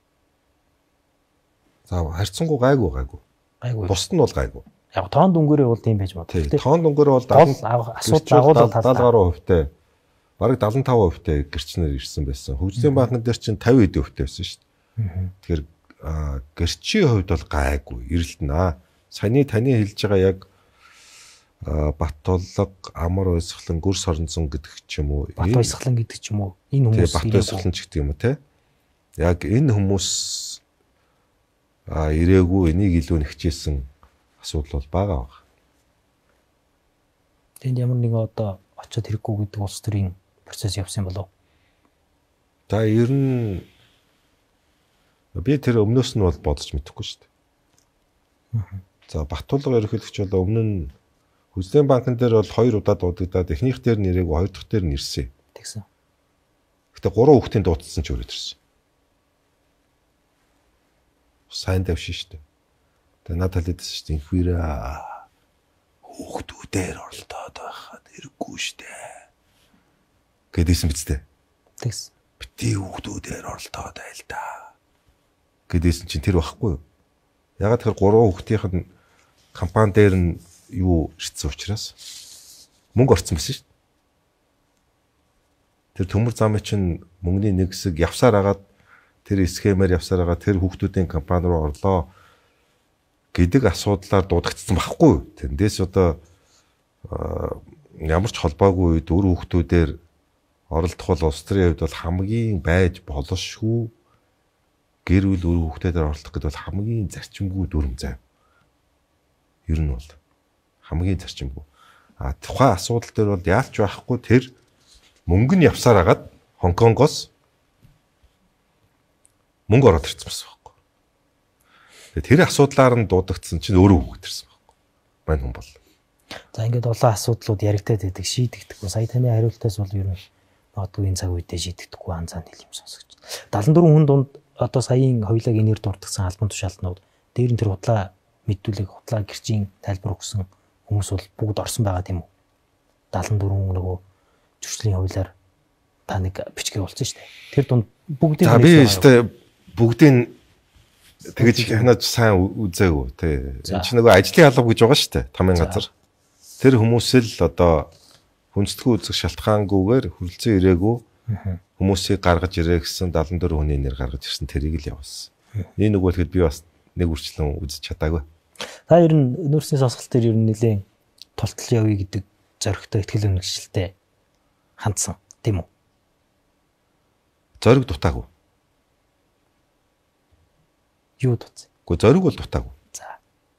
S7: За харьцангуй гайгүй гайгүй.
S6: Гайгүй.
S7: Бусд нь бол гайгүй.
S6: Яг тоон дүнгээрээ бол тийм байж магадгүй.
S7: Тийм тоон дүнгээрээ бол
S6: асуудал агуулгад
S7: даалгавар гаруй хувьтай бараг седемдесет и пять хувьтай гэрчнэр ирсэн байсан. Хөгжлийн банкн дээр чинь пятьдесят эд хувьтай байсан шүү дээ. Тэгэхээр гэрчийн хувьд бол гайгүй ирэлтнэ. Саяны таны хэлж байгаа яг Баттулга, Амар Баясгалан, Гүрс хоронзон гэдэг ч юм уу.
S6: Бат Баясгалан гэдэг ч юм уу. Энэ хүмүүс
S7: Бат Баясгалан ч гэдэг юм уу те. Яг энэ хүмүүс а ирээгүй энийг илүү нэгчээсэн асуудал бол байгаа баг.
S6: Тэнд ямар нэгэн одоо очиод хэрэггүй гэдэг улс төрийн процесс явсан болов.
S7: За ер нь би тэр өмнөөс нь бол бодож мэдэхгүй шүү дээ. За Баттулга ерөнхийлөгч бол өмнө нь Хөгжлийн банкн дээр бол хоёр удаа дуудагдаад эхнийх дээр нэрээгүй, хоёр дахь дээр нэрсэн.
S6: Тэгсэн.
S7: Гэтэ гурван хүүхдийн дуудсан ч өрөөд ирсэн. Сайн давшин шүү дээ. Тэгээ надад хэлээдсэн шүү дээ. Инхвэрэ хүүхдүүдээр оролдоод байхад хэрэггүй шүү дээ. Гэдээсэн биз дээ.
S6: Тэгсэн.
S7: Бити хүүхдүүдээр оролдоод байл та. Гэдээсэн чинь тэр байхгүй юу? Ягаад тэр гурван хүүхдийнх нь компани дээр нь юу шигдсэн учраас мөнгө орцсон байсан шүү дээ. Тэр төмөр замын чинь мөнгөний нэг хэсэг явсаар агаад тэр схемээр явсаар агаад тэр хүүхдүүдийн компани руу орлоо гэдэг асуудлаар дуудагдсан байхгүй юу? Тэндээс одоо ямар ч холбоогүй үед өр хүүхдүүдээр оролдох бол улс төрийн хувьд бол хамгийн байж болшгүй гэр бүл өр хүүхдүүдээр оролдох гэдэг бол хамгийн зарчимгүй дүрм зав. Ер нь бол хамгийн зарчимгүй. А тухайн асуудал дээр бол яалч байхгүй тэр мөнгө нь явсаар агаад Хонконгоос мөнгө ороод ирсэн байсан байхгүй. Тэгээ тэр асуудлаар нь дуудагдсан чинь өөрөө хүүхэд ирсэн байхгүй. Мань хүн бол.
S6: За ингээд олон асуудлууд яригдаад байдаг, шийдэгдэхгүй. Сая таны хариултаас бол ер нь магадгүй энэ цаг үедээ шийдэгдэхгүй анзаан хэл юм сонсогч. дадлан дөрвөн хүн дунд одоо саяын хоёулаа энер дурдгсан албан тушаалтнууд дээр нь тэр худлаа мэдүүлэг худлаа гэрчийн тайлбар өгсөн хүмүүс бол бүгд орсон байгаа тийм үү? дадлан дөрвөн нөгөө зөрчлийн хуулиар та нэг бичгээ болсон шүү дээ. Тэр дунд бүгдийг
S7: за би өстэй бүгдийг тэгэж хянаж сайн үзээгүй тий. Энэ чинь нөгөө ажлын алба гэж байгаа шүү дээ. Тамийн газар. Тэр хүмүүс л одоо хүндэтгэн үзэх шалтгаангүйгээр хүрэлцэн ирээгүй хүмүүсийг гаргаж ирээ гэсэн дадлан дөрвөн хүний нэр гаргаж ирсэн тэрийг л явуулсан. Энэ нөгөө тэгэхэд би бас нэг үрчлэн үзэж чадаагүй.
S6: Та ер нь нүүрсний сонсголт дээр ер нь нэлээд тултал явъя гэдэг зоригтой ихтгэл үнэмшилтэй хандсан тийм үү?
S7: Зориг дутаагүй.
S6: Юу дутсан?
S7: Гэхдээ зориг бол дутаагүй.
S6: За.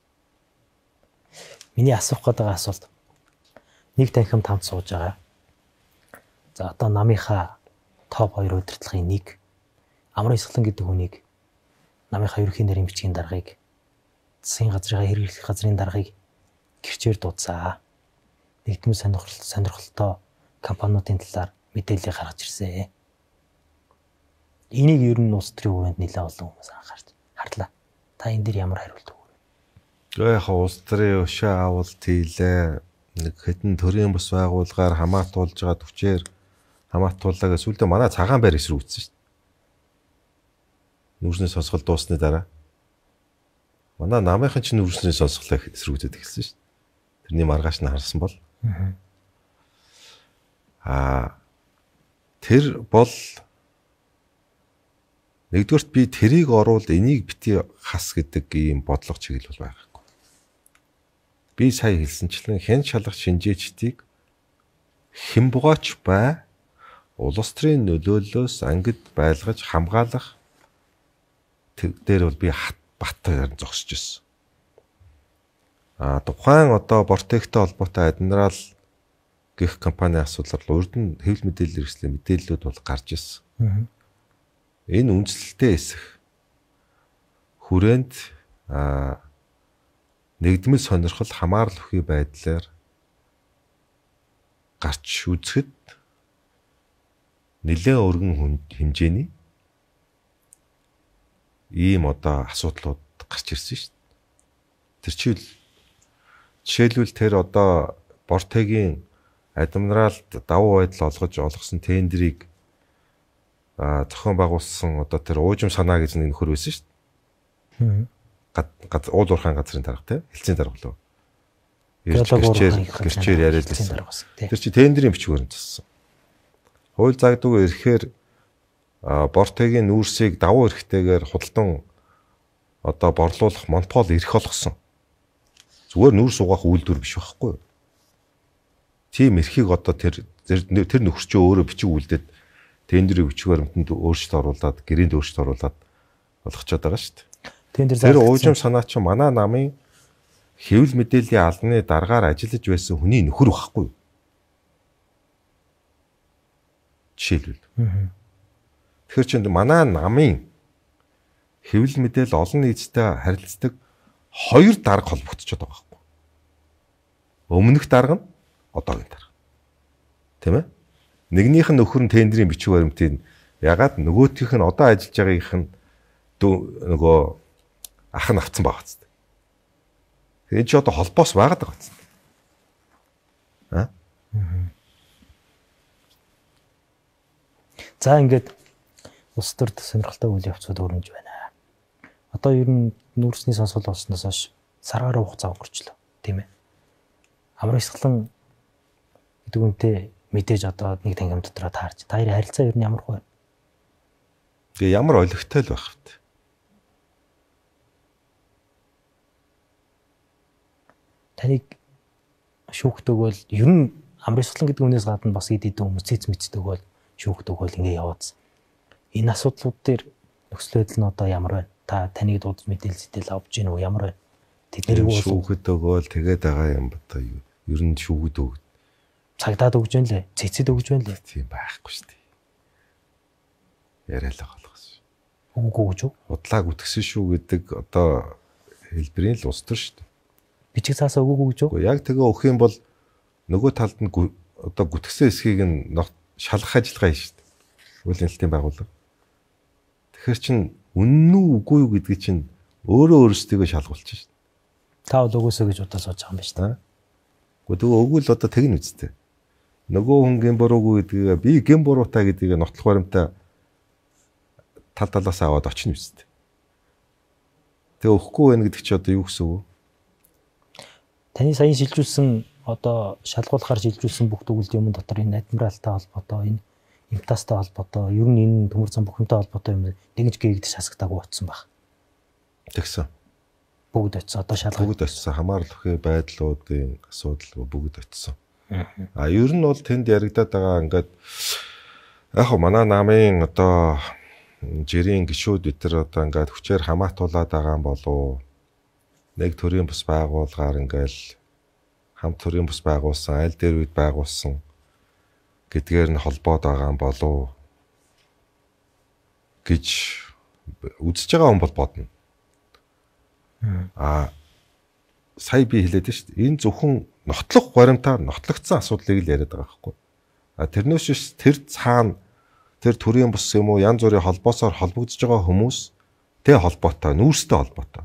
S6: Миний асуух гэдэг асуулт. Нэг танхимд хамт сууж байгаа. За одоо намынхаа топ хоёр удирдлагын нэг Амар Исгалан гэдэг хүнийг намынхаа ерөнхий нарийн бичгийн даргыг засгийн газрын хэрэглэх газрын даргыг гэрчээр дуудсаа. Нэгдмэл сонирхол сонирхолтой компаниудын талаар мэдээлэл гаргаж ирсэн. Энийг ер нь улс төрийн хүрээнд нэлээд олон хүмүүс анхаарч харлаа. Та энэ дээр ямар хариулт өгөх вэ?
S7: Тэгээ яг улс төрийн өшөө авалт хийлээ. Нэг хэдэн төрийн бас байгууллагаар хамаатуулж байгаа төвчээр хамаатууллаа гэж сүлдээ манай цагаан байр эсрүүцсэн шүү дээ. Нүүрсний сонсгол дуусны дараа манай намынхан ч нүүрсний сонсголоо эсрүүцээд эхэлсэн шүү дээ. Тэрний маргааш нь харсан бол аа тэр бол нэгдүгээрт би тэрийг оруул энийг бити хас гэдэг ийм бодлого чиглэл бол байгаагүй. Би сая хэлсэнчлэн хэн шалгах шинжээчдийг хэн бугаач бай улс төрийн нөлөөллөөс ангид байлгаж хамгаалах дээр бол би баттаар зогсож ирсэн. А тухайн одоо Бортектэй холбоотой адмирал гэх компани асуудлаар урд нь хэвлэл мэдээлэл хэрэгслийн мэдээллүүд бол гарч ирсэн. Энэ үндэслэлтэй эсэх хүрээнд а нэгдмэл сонирхол хамаарал өхий байдлаар гарч үзэхэд нэлээд өргөн хэмжээний ийм одоо асуудлууд гарч ирсэн шүү дээ. Тэр чийл жишээлбэл тэр одоо Бортегийн адмиралд давуу байдал олгож олгосон тендерийг а зохион байгуулсан одоо тэр уужим санаа гэж нэг нөхөр байсан шүү дээ. Гад уул уурхайн газрын дарга тий хэлцээний дарга болов. Гэрчээр гэрчээр яриад байсан. Тэр чи тендерийн бичгээр нь зассан. Хууль загдууг ирэхээр Бортегийн нүүрсийг давуу эрхтэйгээр худалдан одоо борлуулах монопол эрх олгосон. Зүгээр нүүрс угаах үйлдвэр биш байхгүй. Тийм эрхийг одоо тэр тэр нөхөрчөө өөрөө бичиг үлдээд тендерийн бичиг баримтанд өөрчлөлт оруулаад гэрээнд өөрчлөлт оруулаад болгочоод байгаа шүү дээ. Тэр уужим санаа чи манай намын хэвлэл мэдээллийн албаны дараагаар ажиллаж байсан хүний нөхөр байхгүй. Жишээлбэл. Тэгэхээр чинь манай намын хэвлэл мэдээлэл олон нийтэд харилцдаг хоёр дарга холбогдчиход байгаа байхгүй. Өмнөх дарга нь одоогийн дарга. Тийм ээ? Нэгнийх нь нөхөр нь тендерийн бичиг баримтыг ягаад нөгөөх нь одоо ажиллаж байгаагийнх нь нөгөө ах нь авцсан байгаа ч. Тэгээд чи одоо холбоос байгаад байгаа ч. Аа?
S6: За ингээд улс төрд сонирхолтой үйл явцууд өрнөж байна. Одоо ер нь нүүрсний сонсгол болсноос хойш саргаар хугацаа өнгөрчлөө, тийм ээ. Амар Исгалан гэдэг үнтэй мэдээж одоо нэг тангим дотроо таарч. Та хоёрын харилцаа ер нь ямар вэ?
S7: Тэгээ ямар олигтой л байх вэ?
S6: Таныг шүүхдэг бол ер нь Амар Исгалан гэдэг үнээс гадна бас ид идэн хүмүүс цэц мэддэг бол шүүхдэг бол ингэ яваадсан. Энэ асуудлууд дээр нөхцөл байдал нь одоо ямар вэ? Та таныг дуудаж мэдээлэл зэтэл авч гин үү ямар вэ? Тэднийг
S7: шүүхэд өгөөл тэгээд байгаа юм ба та юу? Ер нь шүүхэд өг.
S6: Цагдаад өгж байна лээ. Цэцэд өгж байна лээ.
S7: Тийм байхгүй шүү дээ. Яриалаа болгосон.
S6: Үгүй гэж үү?
S7: Удлааг үтгсэн шүү гэдэг одоо хэлбэрийн л ус төр шүү дээ.
S6: Бичиг цаасаа үгүй гэж үү?
S7: Яг тэгээ өгөх юм бол нөгөө талд нь одоо гүтгсэн эсхийг нь шалгах ажиллагаа хийж шүү дээ. Үйл нэлтийн байгууллага. Тэгэхээр чин үнэн үү үгүй юу гэдгийг чинь өөрөө өөрсдөө шалгуулчих шүү дээ.
S6: Та бол өгөөсөө гэж удаа сууж байгаа юм байна шүү дээ.
S7: Гэхдээ тэгээ өгвөл одоо тэгнэ үсттэй. Нөгөө хүн гэм буруугүй гэдгийг би гэм буруутай гэдгийг нотлох баримтаа тал талаас аваад очно үсттэй. Тэгээ өгөхгүй байх гэдэг чи одоо юу гэсэн үг вэ?
S6: Таны саяхан шилжүүлсэн одоо шалгуулахаар шилжүүлсэн бүх төгөлд юм дотор энэ адмиралтай холбоотой энэ имтастай холбоотой ер нь энэ төмөр зам бүхэнтэй холбоотой юм нэгж гээгдэж хасагдаагүй утсан баг.
S7: Тэгсэн.
S6: Бүгд очсон одоо шалгах.
S7: Бүгд очсон хамаарал өхөө байдлуудын асуудал бүгд очсон. А ер нь бол тэнд яригадаад байгаа ингээд яг хөө манай намын одоо жирийн гишүүд өтер одоо ингээд хүчээр хамаатуулаад байгаа юм болов нэг төрийн бус байгуулгаар ингээл хамт төрийн бус байгуулсан аль дээр үед байгуулсан гэдгээр нь холбоод байгаа юм болов гэж үзэж байгаа хүн бол бодно. А сая би хэлээд шүү дээ. Энэ зөвхөн нотлох горимтаар нотлогдсон асуудлыг л яриад байгаа байхгүй. А тэрнээс биш тэр цаана тэр төрийн бус юм уу янз бүрийн холбоосоор холбогдож байгаа хүмүүс тэ холбоотой, нүүрстэй холбоотой.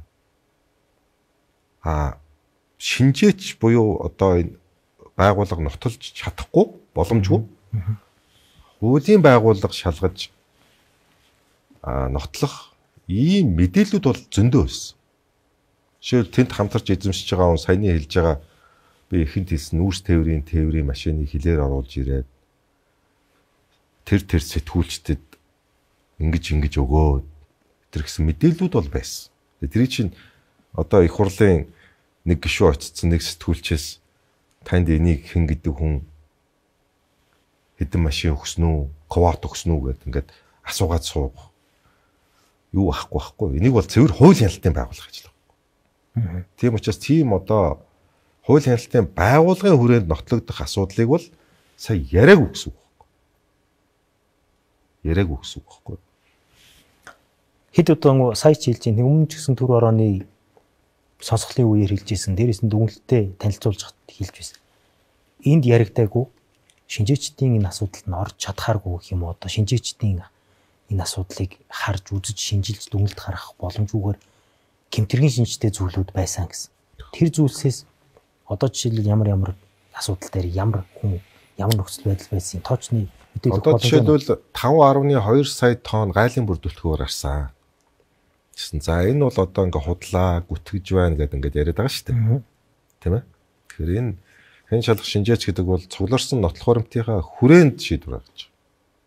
S7: А шинжээч буюу одоо энэ байгууллага нотолж чадахгүй боломжгүй. Хуулийн байгууллага шалгаж а нотлох ийм мэдээлүүд бол зөндөө байсан. Жишээл тэнд хамтарч эзэмшиж байгаа хүн саяны хэлж байгаа би ихэнд хэлсэн нүүрс тээврийн тээврийн машиныг хилээр оруулж ирээд тэр тэр сэтгүүлчдэд ингэж ингэж өгөө тэр гэсэн мэдээлүүд бол байсан. Тэрий чинь одоо их хурлын нэг гишүүн очсон нэг сэтгүүлчээс танд энийг хэн гэдэг хүн хэдэн машин өгсөн үү, квот өгсөн үү гэдэг ингээд асуугаад сууг. Юу ахгүй ахгүй. Энийг бол цэвэр хууль хяналтын байгууллага гэж л байна. Тийм учраас тийм одоо хууль хяналтын байгууллагын хүрээнд нотлогдох асуудлыг бол сая яриаг үгс үг. Яриаг үгс үг байхгүй.
S6: Хэд удаа сая ч хэлж байгаа өмнө ч гэсэн төр орооны сонсголын үеэр хэлж ирсэн. Дээрээс нь дүгнэлтэд танилцуулж хэлж байсан. Энд яригдаагүй шинжээчдийн энэ асуудалд нь орж чадхааргүй гэх юм уу? Одоо шинжээчдийн энэ асуудлыг харж үзэж шинжилж дүгнэлт гаргах боломжгүйгээр гэмтэргийн шинжтэй зүйлүүд байсан гэсэн. Тэр зүйлсээс одоо жишээлбэл ямар ямар асуудал дээр ямар хүн ямар нөхцөл байдал байсан тоочны мэдээлэл
S7: одоо жишээлбэл таван гаруй хоёр сая тонн гайлын бүрдүүлэлтгээр гарсан. Гэсэн. За энэ бол одоо ингээ худлаа гүтгэж байна гэдэг ингээд яриад байгаа шүү дээ. Тийм ээ. Тэгэхээр энэ хэн шалгах шинжээч гэдэг бол цугларсан нотлох баримтынхаа хүрээнд шийдвэр гаргаж байгаа.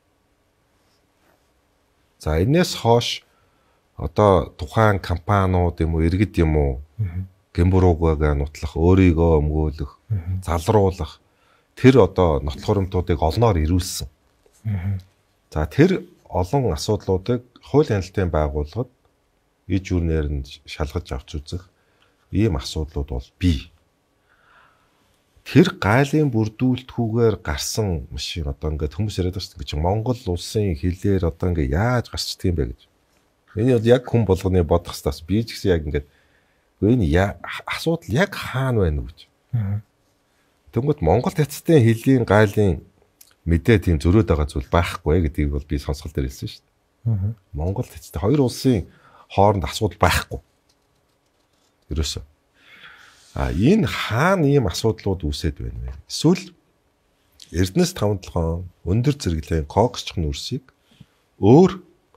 S7: За энэс хойш одоо тухайн компаниуд юм уу иргэд юм уу гэмбуруугаа нутлах, өөрийгөө өмгөөлөх, залруулах тэр одоо нотлох баримтуудыг олноор ирүүлсэн. За тэр олон асуудлуудыг хууль хяналтын байгууллагад иж үрнээр нь шалгаж авч үзэх ийм асуудлууд бол бий. Тэр гайлын бүрдүүлэлтгүйгээр гарсан машин одоо ингээд хүмүүс яриад байгаа шүү дээ. Монгол улсын хилээр одоо ингээд яаж гарчдаг юм бэ гэж. Энэ бол яг хүн болгоны бодох хэвээр би ч гэсэн яг ингээд энэ асуудал яг хаана байна вэ гэж. Тэнгүүт Монгол эцэстийн хилийн гайлын мэдээ тийм зөрөөд байгаа зүйл байхгүй гэдгийг бол би сонсгол дээр хэлсэн шүү дээ. Монгол эцэстийн хоёр улсын хооронд асуудал байхгүй. Ерөөсөө. А энэ хаана ийм асуудлууд үүсээд байна вэ? Эсвэл Эрдэнэс таван толгойн өндөр зэрэглэлийн коксч нүрсийг өөр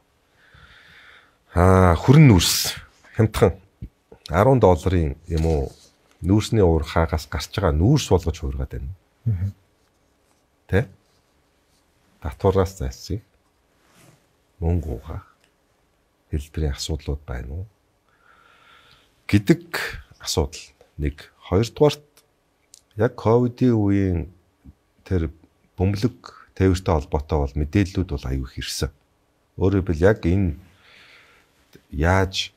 S7: аа хүрэн нүрс хямдхан арван долларын юм уу нүүрсний уур хаагаас гарч байгаа нүүрс болгож хуургаад байна. Тэ? Татвараас зайлсхийх мөнгө угаах хэлбэрийн асуудлууд байна уу? Гэдэг асуудал нэг. Хоёрдугаарт яг ковидын үеийн тэр бөмбөлөг тээвэртэй холбоотой бол мэдээллүүд бол аюу их ирсэн. Өөрөөр хэлбэл яг энэ яаж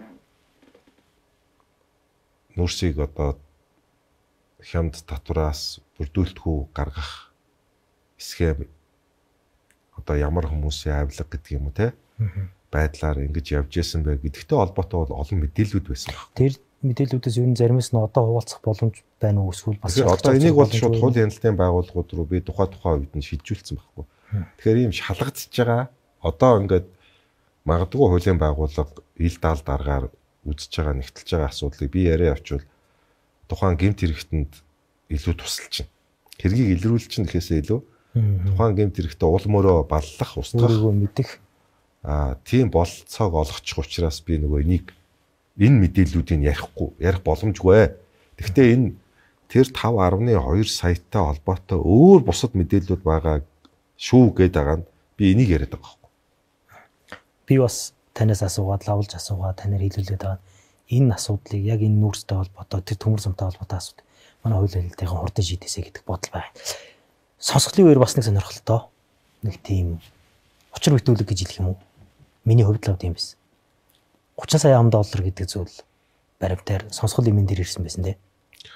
S7: нүүрсийг одоо хямд татвараас бүрдүүлэлтгүй гаргах схем одоо ямар хүмүүсийн авилга гэдэг юм уу те байдлаар ингэж явж исэн бэ гэдэгтэй холбоотой бол олон мэдээллүүд байсан баг.
S6: Тэр мэдээллүүдээс ер нь заримс нь одоо хуваалцах боломж байна уу эсвэл бас
S7: одоо энийг бол шууд хууль хяналтын байгууллагууд руу би тухай тухай үед нь шилжүүлсэн байхгүй. Тэгэхээр ийм шалгагдчихж байгаа одоо ингээд магадгүй хуулийн байгууллага ил даал дараагаар үзэж байгаа нэгтэлж байгаа асуудлыг би яриа авчвал тухайн гэмт хэрэгтэнд илүү тусалж чинь. Хэргийг илрүүлж чинь гэхээсээ илүү тухайн гэмт хэрэгтээ уул мөрөө баллах устгах
S6: мэдэх
S7: аа тийм болцоог олгочих учраас би нөгөө энийг энэ мэдээллүүдийг ярихгүй ярих боломжгүй. Гэхдээ энэ тэр таван гаруй хоёр саятай холбоотой өөр бусад мэдээллүүд байгаа шүү гэдэг байгаа нь би энийг яриад байгаа байхгүй.
S6: Би бас танаас асуугаад лавлж асуугаад танаар хэлүүлээд байгаа. Энэ асуудлыг яг энэ нүүрстэй холбоотой тэр төмөр замтай холбоотой асуудал манай хууль хяналтынхаа хурдан шийдээсэй гэдэг бодол байна. Сонсголын үеэр бас нэг сонирхолтой нэг тийм учир бүтүүлэг гэж хэлэх юм уу? Миний хувьд л тийм байсан. гучин сая ам доллар гэдэг зүйл баримтаар сонсгол эмэн дээр ирсэн байсан те.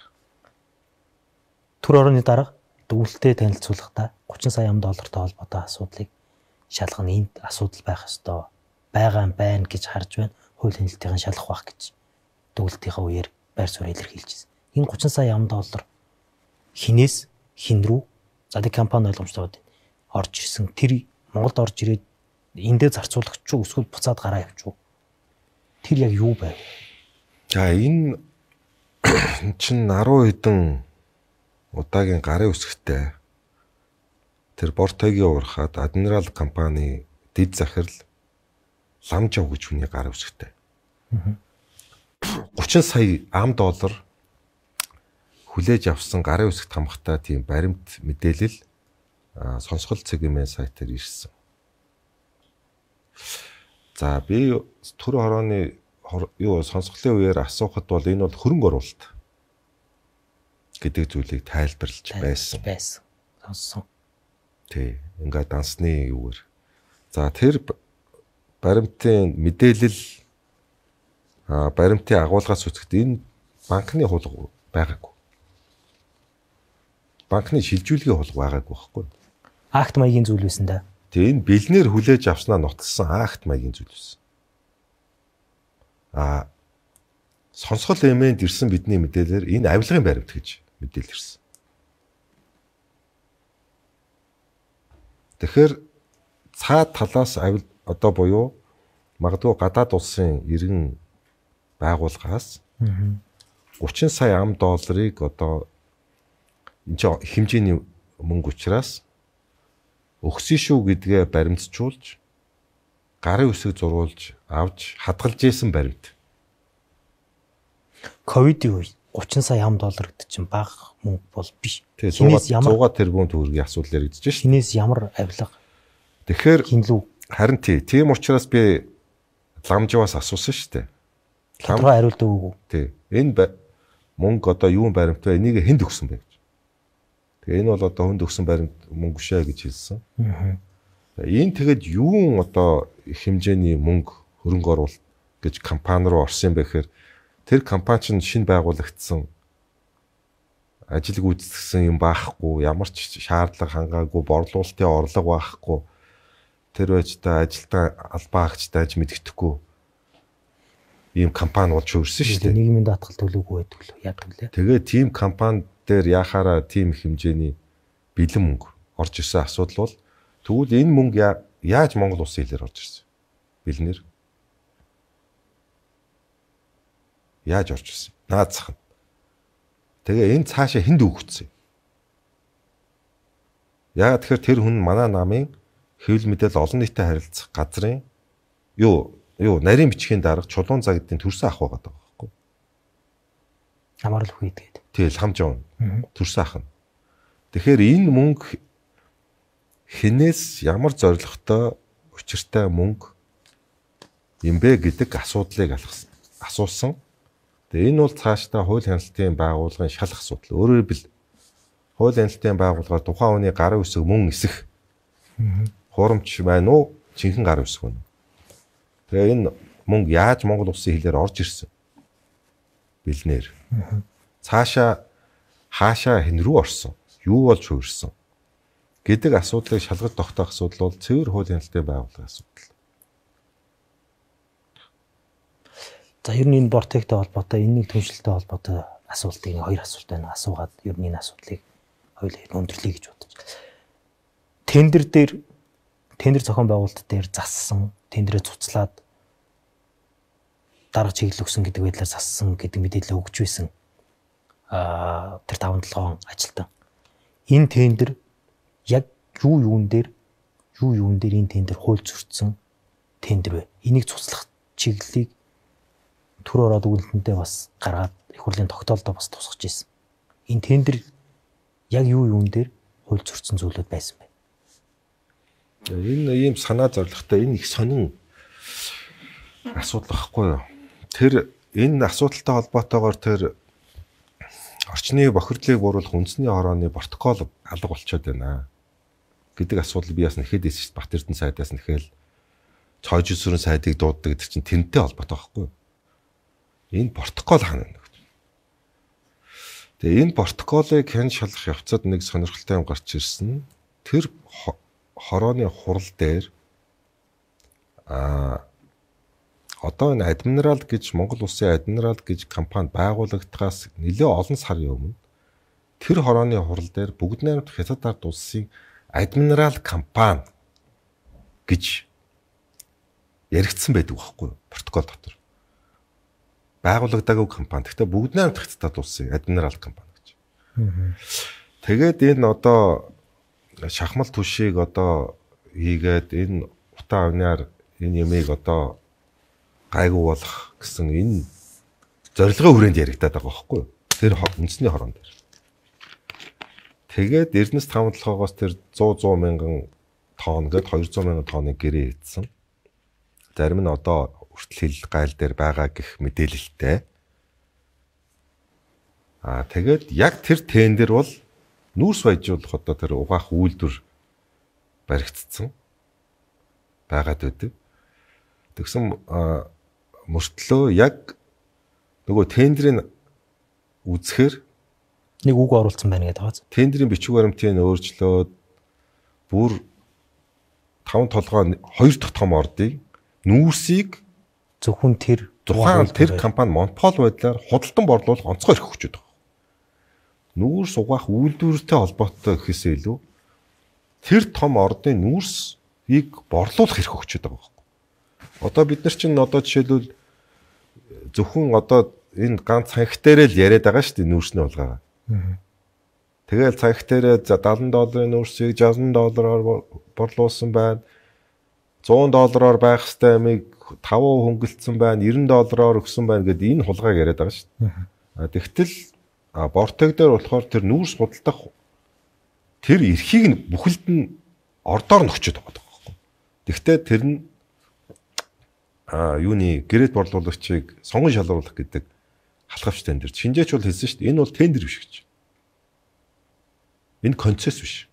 S6: Түр орны дарга дүгнэлтэд танилцуулахдаа гучин сая ам доллартай холбоотой асуудлыг шалгах нь энд асуудал байх ёстой. Байгаа юм байна гэж харж байна. Хууль хяналтын шалгах байх гэж дүгнэлтийнхаа үеэр байр суурь илэрхийлжсэн. Энэ гучин сая ам доллар хинээс хин рүү за тэг компани ойлгомжтой байна. Орж ирсэн тэр Монголд орж ирээд эндээ зарцуулагч уу эсвэл буцаад гараа явчих уу? Тэр яг юу байв?
S7: За энэ чинь арван хэдэн удаагийн гарын үсгтэй тэр Бортогийн уурхад Адмирал компани дэд захирал Ламжав гэж хүний гарын үсгтэй. гучин сая ам доллар хүлээж авсан гарын үсгт хамгатай тийм баримт мэдээлэл сонсгол цэгийн сайтаар ирсэн. За би түр хорооны юу сонсголын үеэр асуухад бол энэ бол хөрөнгө оруулалт гэдэг зүйлийг тайлбарлаж байсан.
S6: Байсан. Сонссон.
S7: Тий, ингээд дансны юуэр. За тэр баримтын мэдээлэл а баримтын агуулгаас үзэхэд энэ банкны хулга байгаагүй. Банкны шилжүүлгийн хулга байгаагүй байхгүй.
S6: Акт маягийн зүйл байсан да.
S7: Тэгээ энэ бэлнээр хүлээж авснаа нутгалсан акт маягийн зүйл байсан. А сонсгол эмээнд ирсэн бидний мэдээлэлээр энэ авилгын баримт гэж мэдээлэл ирсэн. Тэгэхээр цаад талаас авил одоо буюу магадгүй гадаад улсын иргэн байгууллагаас гучин сая ам долларыг одоо энэ хэмжээний мөнгө учраас өгсөн шүү гэдгээ баримтжуулж гарын үсэг зурулж авч хадгалж исэн баримт.
S6: Ковидын үе гучин сая ам доллар гэдэг чинь бага мөнгө бол биш.
S7: Тэгээ сто тэрбум төгрөгийн асуудал яригдж шээ.
S6: Хинээс ямар авилга?
S7: Тэгэхээр
S6: хинлүү.
S7: Харин тий, тийм учраас би Ламжаваас асуусан шүү дээ.
S6: Тодорхой хариулт өгөөгүй.
S7: Тий. Энэ мөнгө одоо юун баримт вэ? Энийг хэнд өгсөн бэ гэж. Тэгээ энэ бол одоо хүнд өгсөн баримт мөнгө шээ гэж хэлсэн. Аа. Энэ тэгэд юун одоо хэмжээний мөнгө хөрөнгө оруулалт гэж компани руу орсон юм бэ гэхээр тэр компани чинь шинэ байгуулагдсан ажил гүйцэтгэсэн юм байхгүй, ямар ч шаардлага хангаагүй, борлуулалтын орлого байхгүй. Тэр байжтай ажилтаа албаа агчтай аж мэддэхгүй ийм компани болж өрсөн шүү дээ.
S6: Нийгмийн даатгал төлөөгүй байдаг л яадаг лээ.
S7: Тэгээ тийм компани дээр яхаараа тийм хэмжээний бэлэн мөнгө орж ирсэн асуудал бол тэгвэл энэ мөнгө яаж Монгол улсын хилээр орж ирсэн? Бэлнэр. Яаж орж ирсэн? Наацхан. Тэгээ энэ цаашаа хэнд өгөгдсөн? Яа тэгэхээр тэр хүн манай намын хэвлэл мэдээлэл олон нийтэд харилцах газрын юу юу нарийн бичгийн дарга чулуун загдын төрсөн ах байгаа даа байхгүй.
S6: Намаар л хүйдгээд.
S7: Тэгэл хамжаа төрсөн ах нь. Тэгэхээр энэ мөнгө хинээс ямар зорилготой учиртай мөнгө юм бэ гэдэг асуудлыг асуусан. Тэгээ энэ бол цаашдаа хууль хяналтын байгууллагын шалах асуудал. Өөрөөр хэлбэл хууль хяналтын байгууллагаар тухайн хүний гарын үсэг мөн эсэх хурамч байна уу? Жинхэнэ гарын үсэг байна. Тэгээ энэ мөнгө яаж Монгол улсын хилээр орж ирсэн? Бэлнээр. Цаашаа хаашаа хэн рүү орсон? Юу болж хувирсан? Гэдэг асуудлыг шалгаж тогтоох асуудал бол цэвэр хууль хяналтын байгууллагын асуудал.
S6: За ер нь энэ Бортектэй холбоотой, энэний түншлэлтэй холбоотой асуултыг хоёр асуулт байна. Асуугаад ер нь энэ асуудлыг хоёулаа өндөрлөе гэж бодож. Тендер дээр тендер зохион байгуулалт дээр зассан, тендерээ цуцлаад дарга чиглэл өгсөн гэдэг байдлаар зассан гэдэг мэдээлэл өгч байсан. Аа тэр таван толгоон ажилтан. Энэ тендер яг юу юун дээр юу юун дээр энэ тендер хууль зөрчсөн тендер вэ? Энийг цуцлах чиглэлийг түр ороод үгэлтэндээ бас гаргаад их хурлын тогтоолдоо бас тусгаж ирсэн. Энэ тендер яг юу юун дээр хууль зөрчсөн зүйлүүд байсан бэ?
S7: Энэ ийм санаа зорилготой энэ их сонин асуудал байхгүй юу? Тэр энэ асуудалтай холбоотойгоор тэр орчны бохирдлыг бууруулах үндэсний хорооны протокол алга болчиход байна гэдэг асуудал би бас нэхэд эсэж Бат Эрдэнэ сайдаас нэхэл чойжсүрэн сайдыг дууддаг гэдэг чинь тэрнтэй холбоотой байхгүй юу? Энэ протокол хаана вэ? Тэгээ энэ протоколыг хэн шалгах явцад нэг сонирхолтой юм гарч ирсэн. Тэр хорооны хурал дээр а одоо энэ Адмирал гэж Монгол Улсын Адмирал гэж компани байгуулагдахаас нэлээ олон сарын өмнө тэр хорооны хурал дээр Бүгд найрамдах Хятад ард улсын Адмирал компани гэж яригдсан байдаг байхгүй юу? Протокол дотор. Байгуулагдаагүй компани. Гэхдээ Бүгд найрамдах Хятад улсын Адмирал компани гэж. Тэгээд энэ одоо шахмал түшийг одоо хийгээд энэ утаа авнаар энэ ямыг одоо гайгүй болох гэсэн энэ зорилгын хүрээнд яригадаад байгаа байхгүй юу? Тэр үндэсний хорон дээр. Тэгээд Эрдэнэс таван толгоогоос тэр зуун зуун мянган тонн гээд двести мянган тонны гэрээ хийсэн. Зарим нь одоо хүртэл хил гайл дээр байгаа гэх мэдээлэлтэй. Аа тэгээд яг тэр тендер бол нүүрс баяжуулах одоо тэр угаах үйлдвэр баригдсан байгаад байдаг. Тэгсэн мөртлөө яг нөгөө тендерийн үзэхээр
S6: нэг үг оруулсан байна гэдэг бааз.
S7: Тендерийн бичиг баримтыг өөрчлөөд бүр таван толгой хоёр дахь том ордыг нүүрсийг
S6: зөвхөн тэр
S7: тухайн тэр компани монопол байдлаар худалдан борлуулах онцгой эрх өгч байгаа. Нүүрс угаах үйлдвэртэй холбоотой гэхээсээ илүү тэр том ордын нүүрсийг борлуулах эрх өгч байгаа. Одоо бид нар чинь одоо жишээлбэл зөвхөн одоо энэ ганц цанх дээрээ л яриад байгаа шүү дээ нүүрсний улгаагаа. Тэгэл цанх дээрээ седан долларын нүүрсийг шестьдесят доллараар борлуулсан байна. сто доллараар байх хэвээр амиг five хөнгөлцсөн байна, ninety доллараар өгсөн байна гэдэг энэ хулгайг яриад байгаа шүү дээ. Тэгтэл бортог дээр болохоор тэр нүүрс худалдах тэр эрхийг нь бүхэлд нь ордоор нь өчөд байгаа байхгүй. Тэгвэл тэр нь а юуны гэрээт борлуулагчийг сонгон шалруулах гэдэг халахвч тендер. Шинжээч бол хэлсэн шүү дээ. Энэ бол тендер биш гэж. Энэ концесс биш.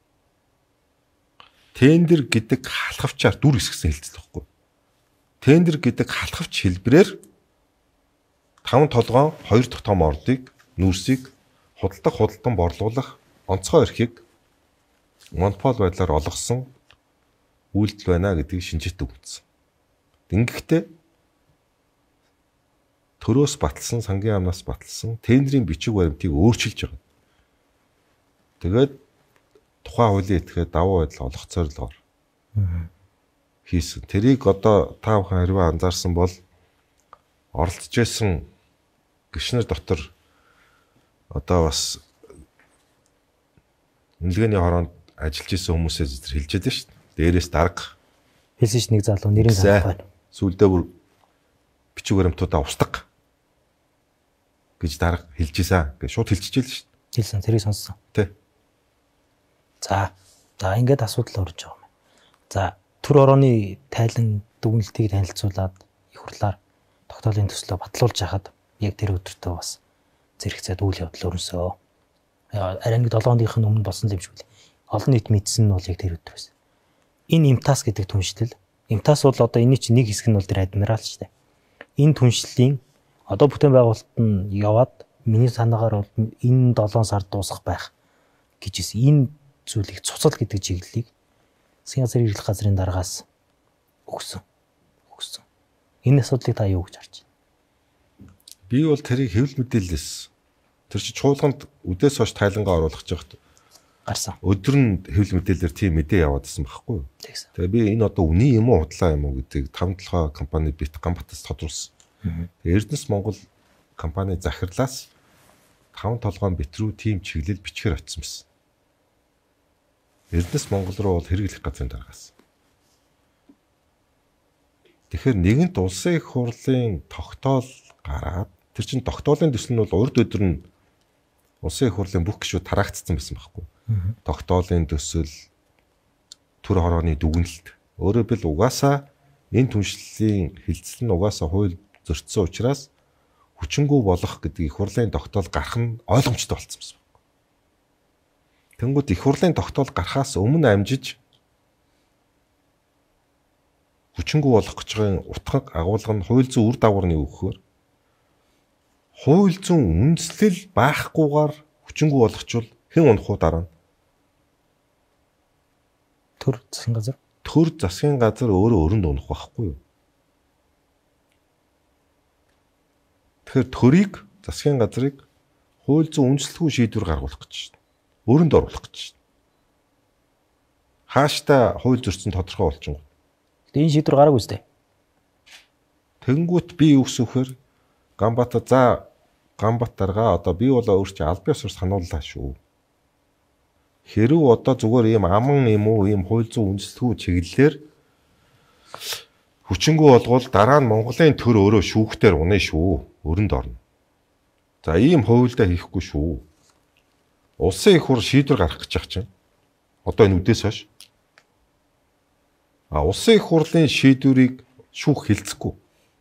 S7: Тендер гэдэг халахвчаар дүр хэсгсэн хэлцэл байхгүй. Тендер гэдэг халахвч хэлбэрээр таван толгоон хоёр дахь том ордыг нүүрсийг худалдах худалдан борлуулах онцгой эрхийг монопол байдлаар олгосон үйлдэл байна гэдгийг шинжээтэй өгсөн. Ингэхдээ төрөөс баталсан, сангийн амнаас баталсан тендерийн бичиг баримтыг өөрчилж байгаа. Тэгээд тухайн хуулийн этгээд давуу байдал олох зорилгоор хийсэн. Тэрийг одоо та бүхэн хэрвээ анзаарсан бол оролцож байсан гишнэр дотор одоо бас үнэлгээний хороонд ажиллаж исэн хүмүүсээ зэрэг хэлж байдаг шүү дээ. Дээрээс дарга
S6: хэлсэн ш нэг залуу нэрийн залуу байна.
S7: Сүүлдээ бүр бичиг баримтуудаа устгах гэж дарга хэлж ийсэн. Гэж шууд хэлчихжээ л шүү дээ.
S6: Хэлсэн, тэрийг сонссон.
S7: Тэ.
S6: За, за ингээд асуудал орж байгаа юм. За, төр орооны тайлан дүгнэлтийг танилцуулаад их хурлаар тогтоолын төслөө батлуулж хахад яг тэр өдөртөө бас зэрэгцээд үйл явдал өрнөсөө. Арай нэг долоон хоногийн өмнө болсон юм шиг үл. Олон нийт мэдсэн нь бол яг тэр өдөр байсан. Энэ имтас гэдэг түншлэл. Имтас бол одоо энэ чинь нэг хэсэг нь бол тэр адмирал шүү дээ. Энэ түншлэлийн одоо бүтээн байгуулалт нь яваад миний санаагаар бол энэ долоон сард дуусах байх гэж хэлсэн. Энэ зүйлийг цуцал гэдэг чиглэлийг засгийн газрын эрхлэх газрын дараагаас өгсөн. Өгсөн. Энэ асуудлыг та юу гэж харж байна?
S7: Би бол тэрийг хэвлэл мэдээлэлээс тэр чи чуулганд үдээс хойш тайлангаа оруулах гэж байхад
S6: гарсан.
S7: Өдөр нь хэвлэл мэдээлэлээр тийм мэдээ яваадсан байхгүй юу? Тэгээ би энэ одоо үний юм уу худлаа юм уу гэдгийг таван толгой компани Биткомбатаас тодруулсан. Тэгээ Эрдэнэс Монгол компани захирлаас таван толгойн бит рүү тийм чиглэл бичгээр очсон байсан. Эрдэнэс Монгол руу бол хэрэглэх газрын дараагаас. Тэгэхээр нэгэнт улсын их хурлын тогтоол гараад тэр чин тогтоолын төсөл нь бол урд өдөр нь улсын их хурлын бүх гишүүд тараагдсан байсан байхгүй. Тогтоолын төсөл, төр хорооны дүгнэлт. Өөрөөр хэл угаасаа энэ түншлэлийн хилцэл нь угаасаа хууль зөрчсөн учраас хүчингү болох гэдэг их хурлын тогтоол гарах нь ойлгомжтой болсон байсан. Тэнгүүд их хурлын тогтоол гарахаас өмнө амжиж хүчингү болох гэж байгаа утга агуулга нь хууль зүйн үр дагавар нь юу гэхээр хууль зүйн үндэслэл байхгүйгээр хүчингү болгочвол хэн унах уу дараа нь?
S6: Төр засгийн газар.
S7: Төр засгийн газар өөрөө өрөнд унах байхгүй юу? Тэгэхээр төрийг засгийн газрыг хууль зүйн үндэслэлгүй шийдвэр гаргуулах гэж байна. Өрөнд оруулах гэж байна. Хааштай хууль зөрчсөн тодорхой болчихно.
S6: Тэгээ энэ шийдвэр гараагүй үстэй.
S7: Тэнгүүт би юу гэсвэхээр Ганбаатар за Ганбаатаргаа одоо би бол өөрчилж албан ёсоор санууллаа шүү. Хэрв одоо зүгээр ийм аман юм уу ийм хууль зүйн үндэслэлгүй чиглэлээр хүчингү болгоод дараа нь Монголын төр өөрөө шүүхтэр унаа шүү. Өрөнд орно. За ийм хуульдаа хийхгүй шүү. Улсын их хурл шийдвэр гаргах гэж байгаа чинь. Одоо энэ үдээс хойш. А улсын их хурлын шийдвэрийг шүүх хилцэхгүй.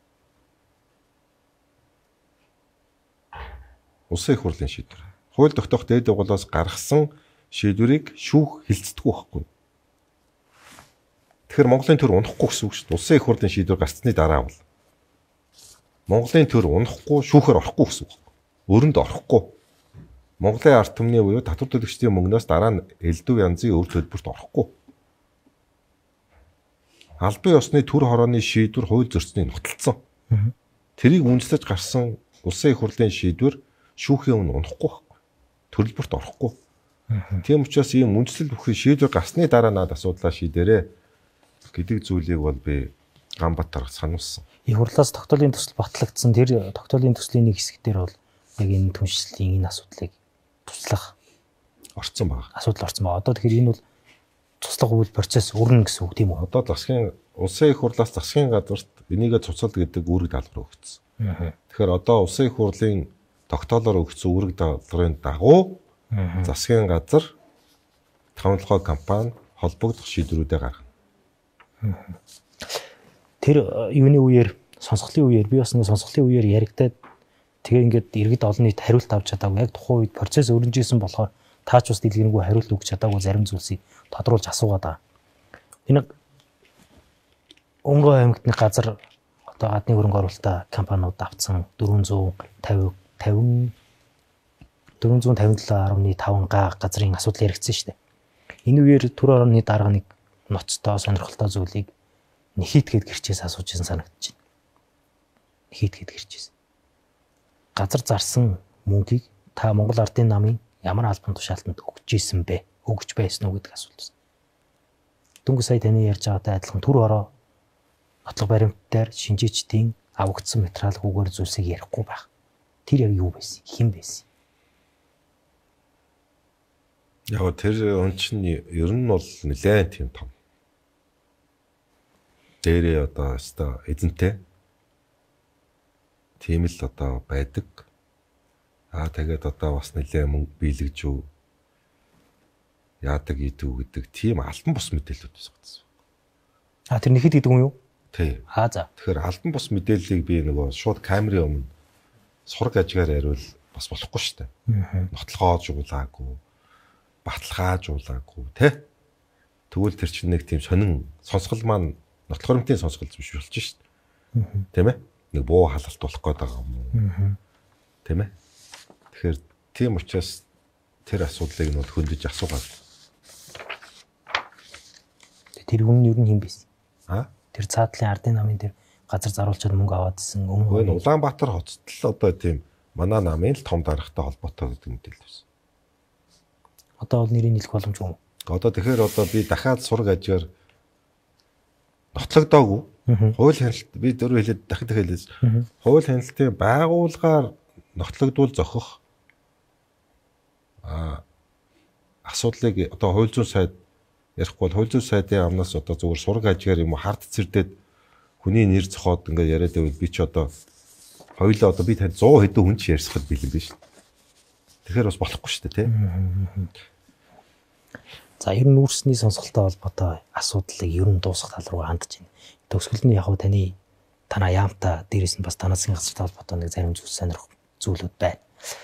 S7: Улсын их хурлын шийдвэр. Хууль тогтоох дээд байгууллагаас гаргасан шийдвэрийг шүүх хилцдэггүй байхгүй. Тэгэхээр Монголын төр унахгүй гэсэн үг шүү дээ. Улсын их хурлын шийдвэр гарсны дараа бол Монголын төр унахгүй шүүхээр орохгүй гэсэн үг. Өрөнд орохгүй. Монголын ард түмний буюу татвар төлөгчдийн мөнгнөөс дараа нь элдв янзын өр төлбөрт орохгүй. Албан ёсны төр хорооны шийдвэр хууль зөрчсөний нотолцсон. Тэрийг үндэслэж гарсан улсын их хурлын шийдвэр шүүхийн өмнө унахгүй байхгүй. Төлбөрт орохгүй. Тийм учраас ийм үндэслэл бүхий шийдвэр гарсны дараа наад асуудлаа шийдээрэй гэдэг зүйлийг бол би Ганбаатарт сануулсан.
S6: Их хурлаас тогтоолын төсөл батлагдсан. Тэр тогтоолын төслийн нэг хэсэг дээр бол яг энэ түншлэлийн энэ асуудлыг туслах
S7: орцсон баг.
S6: Асуудал орцсон баг. Одоо тэгэхээр энэ бол туслах үйл процесс өрнө гэсэн үг тийм үү?
S7: Одоо засгийн улсын их хурлаас засгийн газарт энийгээ цуцал гэдэг үүрэг даалгавар өгсөн. Тэгэхээр одоо улсын их хурлын тогтоолоор өгсөн үүрэг даалгаврын дагуу засгийн газар тавталгай компани холбогдох шийдвэрүүдээ гаргана.
S6: Тэр юуны үеэр сонсголын үеэр би бас нэг сонсголын үеэр яригадаад тэгээ ингээд иргэд олон нийт хариулт авч чадаагүй. Яг тухайн үед процесс өрнөжсэн болохоор таач ус дэлгэрэнгүй хариулт өгч чадаагүй зарим зүйлсийг тодруулж асуугаад байгаа. Энэ Өнгөө аймагт нэг газар одоо гадны хөрөнгө оруулалтаа компаниуд авцсан дөрвөн зуун тавин тавин дөрвөн зуун тавин долоо гаруй таван га газрын асуудал яригдсан шүү дээ. Энэ үеэр төр орны дарга нэг ноцтой сонирхолтой зүйлийг нэхийтгэд гэрчээс асууж ирсэн санагдаж байна. Нэхийтгэд гэрчээс. Газар зарсан мөнгийг та Монгол Ардын намын ямар албан тушаалтанд өгч ийсэн бэ? Өгч байсан уу гэдэг асуулт байна. Дөнгөж сая таны ярьж байгаатай адилхан төр ороо нотлох баримттаар шинжээчдийн авагдсан материал үгээр зүйлсийг ярихгүй байх. Тэр яг юу байсан? Хэн байсан?
S7: Яг тэр он чинь ер нь бол нэлээд тийм том. Дээрээ одоо өстой эзэнтэй. Тийм л одоо байдаг. Аа тэгээд одоо бас нэлээд мөнгө биелгэж юу яадаг идүү гэдэг тийм альбан бус мэдээлэлүүд байсан.
S6: А тэр нэхэд гэдэг юм юу?
S7: Тий.
S6: Аа за.
S7: Тэгэхээр альбан бус мэдээллийг би нөгөө шууд камерын өмнө сураг ажгаар яриул бас болохгүй шүү дээ. Нотлохоожуулаагүй, баталгаажуулаагүй тий. Тэгвэл тэр чинь нэг тийм сонин сонсгол маань нотлох баримтын сонсгол биш болж шүү дээ. Тийм ээ? Нэг буу халалт болох гээд байгаа юм уу? Тийм ээ? Тэгэхээр тийм учраас тэр асуудлыг нь хөндөж асуугаад.
S6: Тэр хүн нь юу юм бэ?
S7: Аа?
S6: Тэр цаатлын ардын намын тэр газар заруулчаад мөнгө аваад исэн
S7: өмнө нь Улаанбаатар хотод л одоо тийм манай намын л том даргатай холбоотой гэдэг мэдээлэл байсан.
S6: Одоо бол нэрийг хэлэх боломжгүй юм.
S7: Одоо тэгэхээр одоо би дахиад сураг ажгаар нотлогдоогүй. Хууль хяналт би дөрөв хэлээд дахин дахин хэлээс. Хууль хяналтын байгууллагаар нотлогдвол зохих а асуудлыг одоо хууль зүйн сайд ярихгүй бол хууль зүйн сайдын амнаас одоо зөвхөн сураг ажгаар юм уу хард цэрдээд хүний нэр зохиод ингээд яриад байвал би ч одоо хоёулаа одоо би танд сто хэдэн хүн ч ярьсахад бэлэн биш. Тэгэхээр бас болохгүй шүү дээ тий.
S6: За ер нь нүүрсний сонсголтой холбоотой асуудлыг ер нь дуусгах тал руу хандж байна. Төгсгөл нь яг хөө таны танаа яамта дээрээс нь бас танаас газартай холбоотой нэг зарим зүйл сонирх зүйлүүд байна.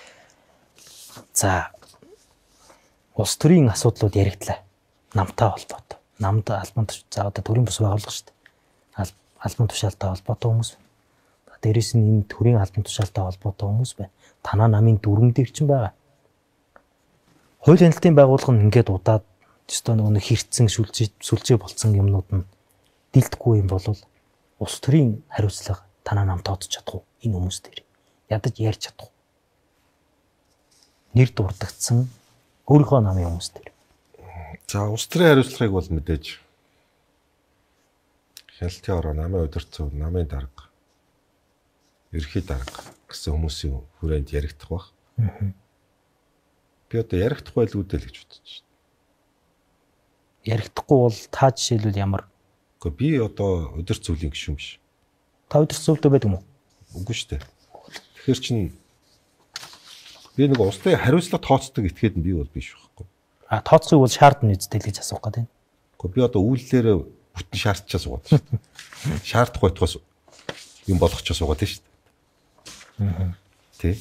S6: За улс төрийн асуудлууд яригдлаа. Намтай холбоотой. Намд албан за одоо төрийн бус байгууллага шүү дээ. албан тушаалтай холбоотой хүмүүс байна. Дээрээс нь энэ төрийн албан тушаалтай холбоотой хүмүүс байна. Танаа намын дүрэн дээр чинь байгаа. Хууль хяналтын байгууллага нь ингээд удаад өстой нөгөө хэрцэн сүлжээ сүлжээ болцсон юмнууд нь дилдэхгүй юм бол улс төрийн хариуцлага танаа нам тооцож чадах уу энэ хүмүүс дээр ядаж ярьж чадах уу? Нэр дурдгдсан өөрийнхөө намын хүмүүс дээр.
S7: За улс төрийн хариуцлагыг бол мэдээж хяналтын ороо намын удирдсан намын дарга ерхий дарга гэсэн хүмүүсийн хүрээнд яригдах баг. Би одоо яригдах байл үүдэл гэж бодож байна.
S6: Яригдахгүй бол та жишээлбэл ямар?
S7: Гэхдээ би одоо удирд зүйлийн гишүүн биш.
S6: Та удирд зүйлтэй байдаг юм уу?
S7: Үгүй шүү дээ. Тэгэхээр чин би нэг улсын хариуцлага тооцдог этгээд нь би бол биш байхгүй.
S6: А тооцохыг бол шаардна үстэй л гэж асуух гэдэг.
S7: Гэхдээ би одоо үйлдэлээр бүтэн шаардчаа суугаад шүү дээ. Шаардах байтугаас юм болгочоо суугаад шүү дээ. Аа. Тэ.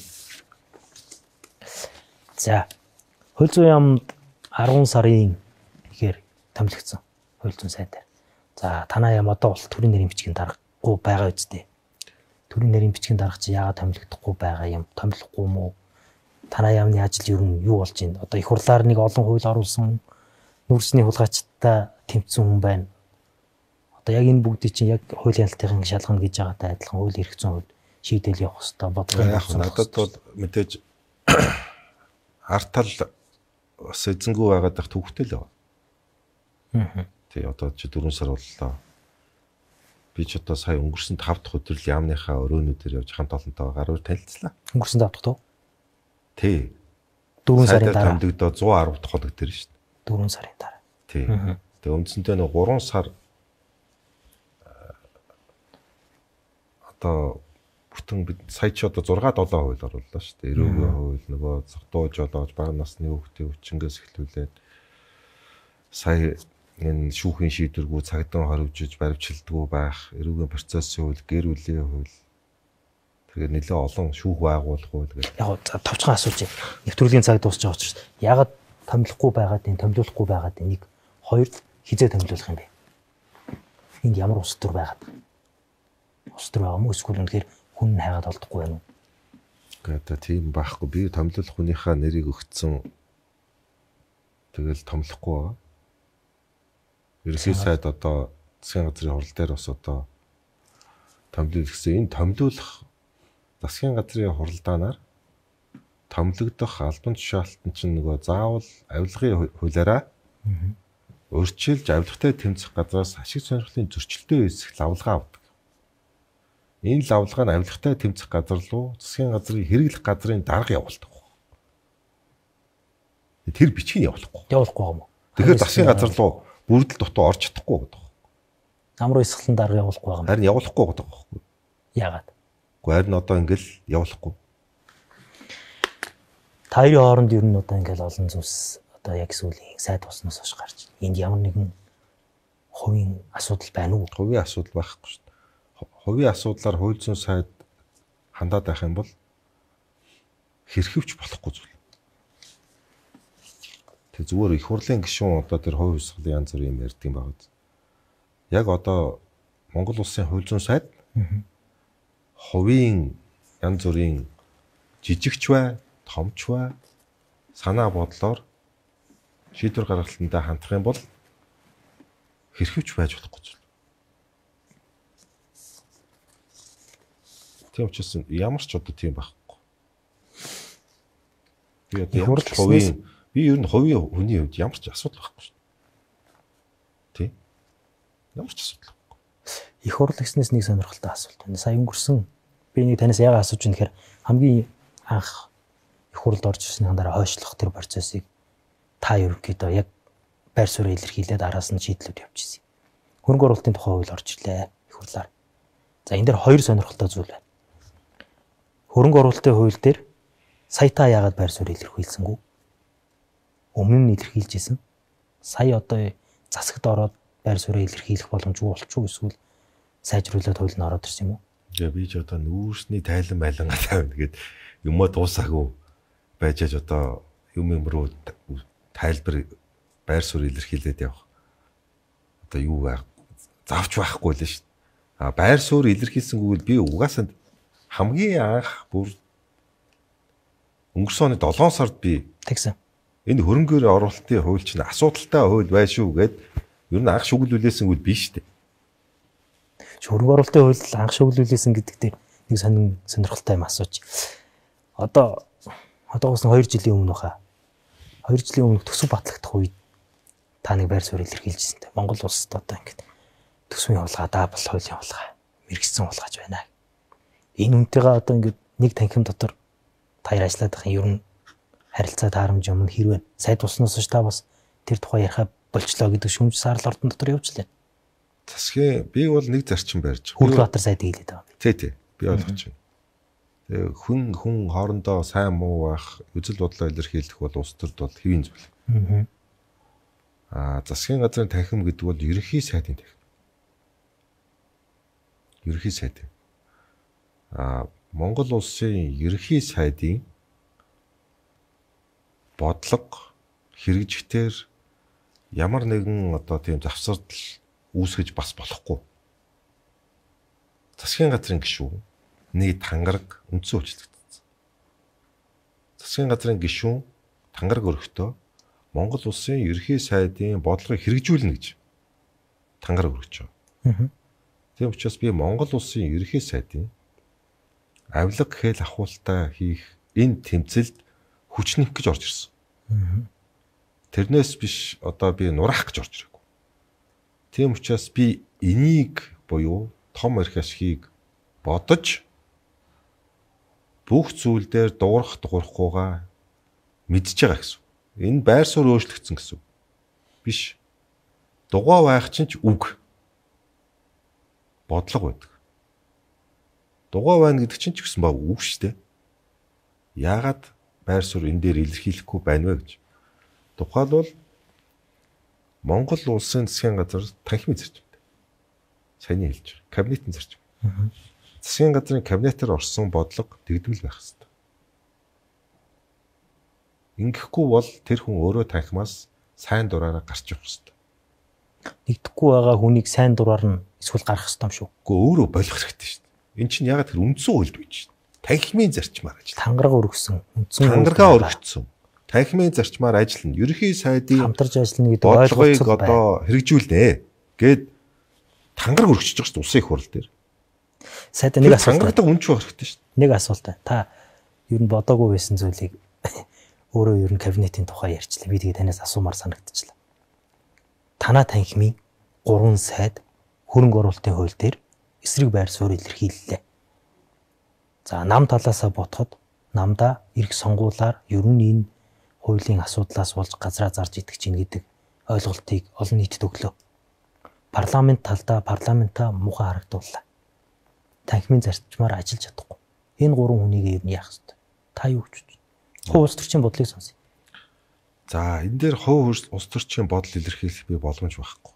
S6: За. Хууль зүйн яамд арван сарын ихээр томилогдсон. Хууль зүйн сайдаар. За, танаа яам одоо бол төрийн нэрийн бичгийн даргагүй байгаа үстэй. Төрийн нэрийн бичгийн дарга чи яагаад томилогдохгүй байгаа юм? Томилохгүй юм уу? Танаа яамны ажил ер нь юу болж байна? Одоо их хурлаар нэг олон хууль оруулсан нүүрсний хулгайчтай тэмцсэн хүн байна. Одоо яг энэ бүгдийг чинь яг хуулийн хяналтын шалгана гэж байгаатай адилхан хууль эрх зүйн хувьд шийдэл явах хэрэгтэй бодлого.
S7: Яг надад бол мэдээж артал бас эзэнгүй байгаад их төвхтэй л байна. Аа. Тий одоо чи дөрвөн сар боллоо. Би ч одоо сая өнгөрсөн тав дахь өдөр л яамныхаа өрөөнүүдээр явж хамт олонтойгоо гаруур танилцлаа.
S6: Өнгөрсөн тав дахь тоо?
S7: Тий.
S6: дөрвөн сарын дараа
S7: томдогдоо зуун арав дахь хоног дээр шүү дээ.
S6: дөрвөн сарын дараа.
S7: Тий. Тэгээ үндсэндээ нэг гурван сар одоо бүтэн бид сая ч одоо зурга долоо хууль орууллаа шүү дээ. Эрүүгийн хууль нөгөө цогтуу жолоож бага насны хүүхдийн өвчнгөөс эхлүүлээд сая энэ шүүхийн шийдвэргүй цагдаа хоригжиж баримтчилдаггүй байх, эрүүгийн процессын хууль, гэр бүлийн хууль. Тэгээд нэлээд олон шүүх байгуулах хууль гэдэг.
S6: Яг товчхон асууж нэвтрүүлгийн цаг дуусч байгаа учраас ягаад томилохгүй байгаад энэ томилуулахгүй байгаад энийг хоёр хизээ томилуулах юм бэ? Энд ямар ус төр байгаад? Ус төр байгаа мó эсвэл үнэхээр хүн хайгаад олдохгүй байна уу?
S7: Гэхдээ тийм байхгүй. Би томилуулах хүнийхээ нэрийг өгцөн тэгэл томилохгүй байгаа. Ерөнхий сайд одоо засгийн газрын хурал дээр бас одоо томилуулах гэсэн. Энэ томилуулах засгийн газрын хуралдаанаар томилогдох албан тушаалтан чинь нөгөө заавал авилгын хуулиараа өрчилж авилгатай тэмцэх газраас ашиг сонирхлын зөрчилтэй үүсэх лавлгаа авдаг. Энэ лавлгаа нь авилгатай тэмцэх газар руу засгийн газрын хэрэглэх газрын дарга явуулдаг. Тэр бичгийг явуулахгүй.
S6: Явуулахгүй юм уу?
S7: Тэгэхээр засгийн газар руу бүрдэл дутуу орж чадахгүй гэдэг.
S6: Амар исгэлэн дарга явуулахгүй байгаа юм.
S7: Харин явуулахгүй гэдэг байхгүй.
S6: Яагаад?
S7: Гэхдээ харин одоо ингээл явуулахгүй.
S6: Та хоёрын хооронд ер нь одоо ингээл олон зүйлс одоо яг сүүлийн сайд болсноос хойш гарч байна. Энд ямар нэгэн хувийн асуудал байна уу?
S7: Хувийн асуудал байхгүй шүү дээ. Хувийн асуудлаар хууль зүйн сайд хандаад байх юм бол хэрхэвч болохгүй зүйл. Тэг зүгээр их хурлын гишүүн одоо тэр хувийн хвсгалын янз бүрийн юм ярьдаг юм байна. Яг одоо Монгол улсын хууль зүйн сайд хувийн янз бүрийн жижигч бай, томч бай санаа бодлоор шийдвэр гаргалтандаа хандах юм бол хэрхэвч байж болохгүй зүйл. Тийм учраас ямар ч одоо тийм байхгүй. Би одоо ямар ч хувийн би ер нь хувийн хүний хувьд ямар ч асуудал байхгүй шүү дээ. Тийм. Ямар ч асуудал байхгүй.
S6: Их хурл гэснээс нэг сонирхолтой асуулт байна. Сая өнгөрсөн би нэг танаас яагаад асууж байна гэхээр хамгийн анх их хурлд орж ирсний дараа хойшлох тэр процессыг та ерөнхийдөө яг байр суурь илэрхийлээд араас нь шийдлүүд явуулчихсан. Хөрөнгө оруулалтын тухай хууль орж ирлээ их хурлаар. За энэ дээр хоёр сонирхолтой зүйл байна. Хөрөнгө оруулалтын хууль дээр сая та яагаад байр суурь илэрхийлсэнгүй? Өмнө нь илэрхийлжсэн. Сая одоо засагт ороод байр суурь илэрхийлэх боломжгүй болчихгүй эсвэл сайжруулаад хууль нь ороод ирсэн юм уу?
S7: Тэгээ би ч одоо нүүрсний тайлан байлангаа тавина гэд юмаа дуусаагүй байж аж одоо юм юм руу тайлбар байр суурь илэрхийлээд явах. Одоо юу байх? Завч байхгүй л шүү дээ. А байр суурь илэрхийлсэнгүүл би угаасаа хамгийн анх бүр өнгөрсөн оны долоон сард би
S6: тэгсэн.
S7: энэ хөрөнгөөр оруулалтын хууль чинь асуудалтай хууль байна шүү гэд ер нь анх шүглүүлээсэнгүүл биш үү?
S6: Хөрөнгө оруулалтын хууль анх шүглүүлээсэн гэдэг дээр нэг сонин сонирхолтой юм асууж. Одоо одоогоос нь хоёр жилийн өмнө баха. хоёр жилийн өмнө төсөв батлагдах үед та нэг байр суурь илэрхийлжсэн те. Монгол улсад одоо ингээд төсвийн хулгай, даабл хуулийн хулгай, мэрэгсэн хулгайж байна. Энэ үнтэйгээ одоо ингээд нэг танхим дотор таяр ажиллаад байх юм ер нь харилцаа таарамж юм хэрвээ сайд болсноос ч та бас тэр тухай ярихаа болчлоо гэдэг шүүмж саарл ордон дотор явуулчлаа.
S7: Засгийн би бол нэг зарчим барьж.
S6: Хүрдбаатар сайдыг хэлээд байгаа юм.
S7: Тий, тий. Би ойлгож байна. Тэгээ хүн хүн хоорондоо сайн муу байх, үзэл бодлоо илэрхийлэх бол улс төрд бол хэвийн зүйл.
S6: Аа.
S7: Аа, засгийн газрын танхим гэдэг бол ерөнхий сайдын танхим. Ерөнхий сайд. Аа, Монгол улсын ерөнхий сайдын бодлого хэрэгжихтэр ямар нэгэн одоо тийм завсардал үүсгэж бас болохгүй. Засгийн газрын гишүүн нэг тангараг үндсэн үйлчлэгдсэн. Засгийн газрын гишүүн тангараг өргөхдөө Монгол улсын ерөнхий сайдын бодлогыг хэрэгжүүлнэ гэж тангараг өргөж байгаа. Тийм учраас би Монгол улсын ерөнхий сайдын авилга хэл ахуултаа хийх энэ тэмцэлд хүч нэмэх гэж орж ирсэн. Тэрнээс биш одоо би нураах гэж орж ирээгүй. Тийм учраас би энийг буюу том эрх ашгийг бодож бүх зүйл дээр дуурах дуурахгүйгаа мэдж байгаа гэсэн. Энэ байр суурь өөрчлөгдсөн гэсэн. Биш. Дугаа байх чинь ч үг. Бодлого байдаг. Дугаа байна гэдэг чинь ч гэсэн баг үг шүү дээ. Яагаад байр суурь энэ дээр илэрхийлэхгүй байна вэ гэж. Тухайлбал Монгол улсын засгийн газар танхимын зарчим. Саяны хэлж байгаа. Кабинетийн зарчим. Засгийн газрын кабинетээр орсон бодлого тэгдмэл байх хэрэгтэй. Ингэхгүй бол тэр хүн өөрөө танхимаас сайн дураараа гарч явах хэрэгтэй.
S6: Нэгдэхгүй байгаа хүнийг сайн дураар нь эсвэл гарах хэрэгтэй юм шүү.
S7: Гэхдээ өөрөө болох хэрэгтэй шүү дээ. Эн чинь ягаад тэр үндсэн хуульд байж шүү дээ. Танхимын зарчмаар ажил.
S6: Тангараг өргөсөн. Үндсэн
S7: тангараа өргөцсөн. Танхимын зарчмаар ажиллана. Ерөнхий сайдын
S6: хамтарч ажиллана гэдэг
S7: ойлголцол
S6: ойлголцол
S7: одоо хэрэгжүүлнэ гэд тангараг өргөчж байгаа шүү дээ улсын их хурл дээр.
S6: Сайдаа нэг асуулт.
S7: Тангарадаг үнч байх хэрэгтэй шүү дээ.
S6: Нэг асуулт. Та ер нь бодоогүй байсан зүйлийг өөрөө ер нь кабинетийн тухай ярьчлаа. Би тэгээ танаас асуумаар санагдчихлаа. Танаа танхимын гурван сайд хөрөнгө оруулалтын хууль дээр эсрэг байр суурь илэрхийллээ. За нам талаасаа бодоход намда эрх сонгуулаар ер нь энэ хуулийн асуудлаас болж газраа зарж идэх чинь гэдэг ойлголтыг олон нийтэд өглөө. Парламент талдаа парламентаа муухай харагдууллаа. Танхимын зарчмаар ажиллаж чадахгүй. Энэ гурван хүнийг ер нь яах вэ? Та юу гэж бодож байна? Хувь улс төрчийн бодлыг сонсъё.
S7: За энэ дээр хувь улс төрчийн бодол илэрхийлэх би боломж байхгүй.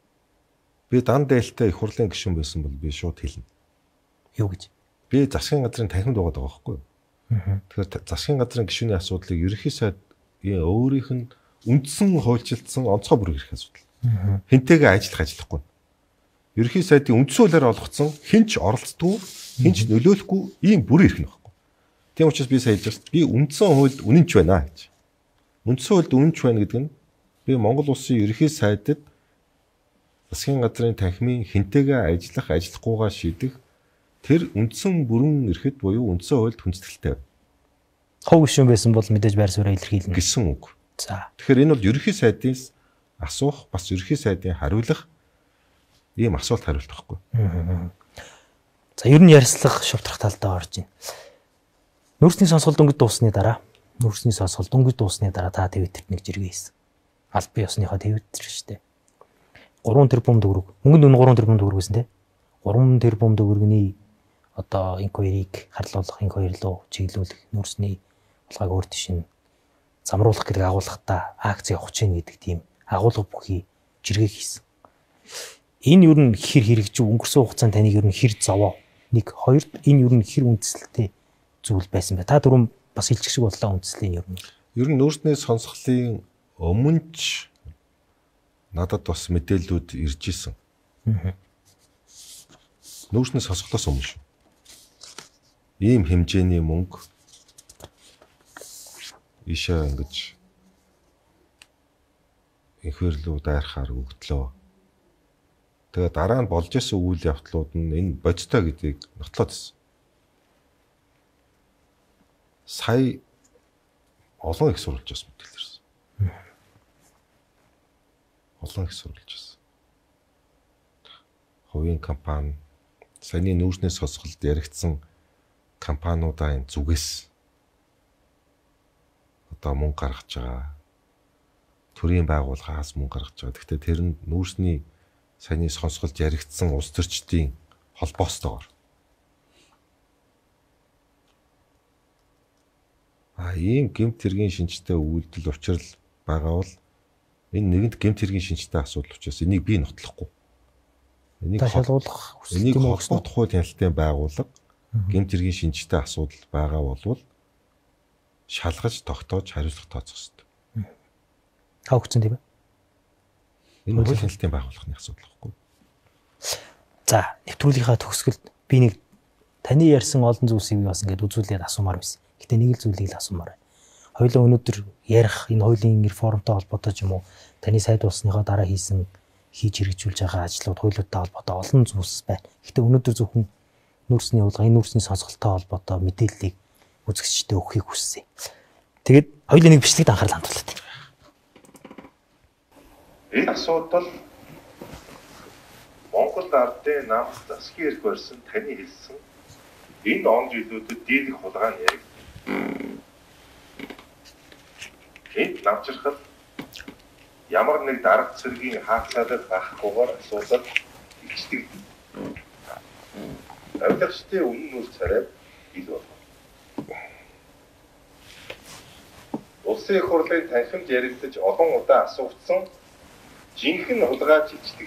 S7: Би дан дээлтэй их хурлын гишүүн байсан бол би шууд хэлнэ.
S6: Юу гэж?
S7: Би засгийн газрын танхимд байгаа даа байхгүй юу? Тэгэхээр засгийн газрын гишүүний асуудлыг ерөнхий сайдын өөрийнх нь үндсэн хуульчилсан онцгой бүр ирэх асуудал. Хинтэйгээ ажиллах ажиллахгүй. Ерөнхий сайдын үндсэн хуулиар олгоцсон хинч оролцдгүй, хинч нөлөөлөхгүй ийм бүр ирэх нь байхгүй. Тийм учраас би сая хэлж байна. Би үндсэн хуульд үнэнч байна гэж. Үндсэн хуульд үнэнч байна гэдэг нь би Монгол улсын ерөнхий сайдад засгийн газрын танхимын хинтэйгээ ажиллах, ажиллахгүйгаа шийдэх тэр үндсэн бүрэн эрхэд буюу үндсэн хуульд хүндэтгэлтэй.
S6: Хов гишүүн байсан бол мэдээж байр сууриа илэрхийлнэ
S7: гэсэн үг.
S6: За.
S7: Тэгэхээр энэ бол ерөнхий сайдын асуух, бас ерөнхий сайдын хариулах ийм асуулт хариулт байхгүй.
S6: За ер нь ярьслах шавтрах талдаа орж байна. Нүүрсний сонсгол дөнгөж дуусны дараа, нүүрсний сонсгол дөнгөж дуусны дараа та Твиттерт нэг жиргээ хийсэн. Аль бие усныхаа Твиттер шүү дээ. гурван тэрбум төгрөг. Мөнгөнд нь гурван тэрбум төгрөг гэсэн тий. гурван тэрбум төгрөгийн одоо инх хоёрыг харлуулах, инх хоёр руу чиглүүлэх, нүүрсний булгааг өөр тишин замруулах гэдэг агуулгатай акц явах чинь гэдэг тийм агуулга бүхий жиргээ хийсэн. Энэ юу н хэр хэрэгжив өнгөрсөн хугацаанд таныг юу н хэр зовоо. Нэг хоёр энэ юу н хэр үндэслэлтэй зүйл байсан бэ? Та түрүүн бас хэлчих шиг боллоо үндэслэлийн юу н.
S7: Ер нь нүүрсний сонсголын өмнөч надад бас мэдээллүүд ирж исэн. нүүрсний сонсголоос өмнө шүү. Ийм хэмжээний мөнгө ишээ ингэж инхвэрлүү дайрахаар өгдлөө. Тэгээ дараа нь болж исэн үйл явдлууд нь энэ бодтой гэдгийг нотлоод ирсэн. Сая олон их сурвалж бас мэдээлсэн. Олон их сурвалж байсан. Хувийн компани, саяны нүүрсний сонсголд яригдсан компаниудаа энэ зүгээс одоо мөнгө гаргаж байгаа. Төрийн байгууллагаас мөнгө гаргаж байгаа. Гэхдээ тэр нь нүүрсний саяны сонсголд яригдсан улс төрчдийн холбоостойгоор. А ийм гэмт хэргийн шинжтэй үйлдэл учрал байгаа бол энэ нэгэнд гэмт хэргийн шинжтэй асуудал учраас энийг би нотлохгүй. Энийг
S6: ташаалуулах
S7: энийг холбоот хууль хяналтын байгууллага гэмт хэргийн шинжтэй асуудал байгаа болвол шалгаж тогтоож хариуцлага тооцох хэрэгтэй.
S6: Та өгсөн тийм ээ.
S7: Энэ хууль хяналтын байгууллагын асуудал байхгүй.
S6: За, нэвтрүүлгийнхаа төгсгөлд би нэг таны ярьсан олон зүйлсийг би бас ингээд үзүүлээд асуумаар байсан. Гэтэ нэг л зүйлийг л асуумаар байна. Хоёулаа өнөөдөр ярих энэ хуулийн реформтой холбоотой ч юм уу таны сайд болсныхоо дараа хийсэн хийж хэрэгжүүлж байгаа ажлууд хуулиудтай холбоотой олон зүйлс байна. Гэтэ өнөөдөр зөвхөн нүүрсний хууль, энэ нүүрсний сонсголттой холбоотой мэдээллийг үзэгчдэд өгөхийг хүссэн. Тэгээд хоёулаа нэг бичлэгт анхаарал хандуулъя.
S7: Энэ асуудал Монгол ардын намс засгийн эрх барьсан таны хэлсэн энэ он жилүүдэд дийлэх хулгай нь яг энд намжирхал ямар нэг дарга цэргийн хаацaalал багахгүйгээр асуудал ичдэг. Авилгачдын үнэн үр царай ил болно. Улсын их хурлын танхимд яригдаж олон удаа асуугдсан жинхэнэ хулгайч ичдэг.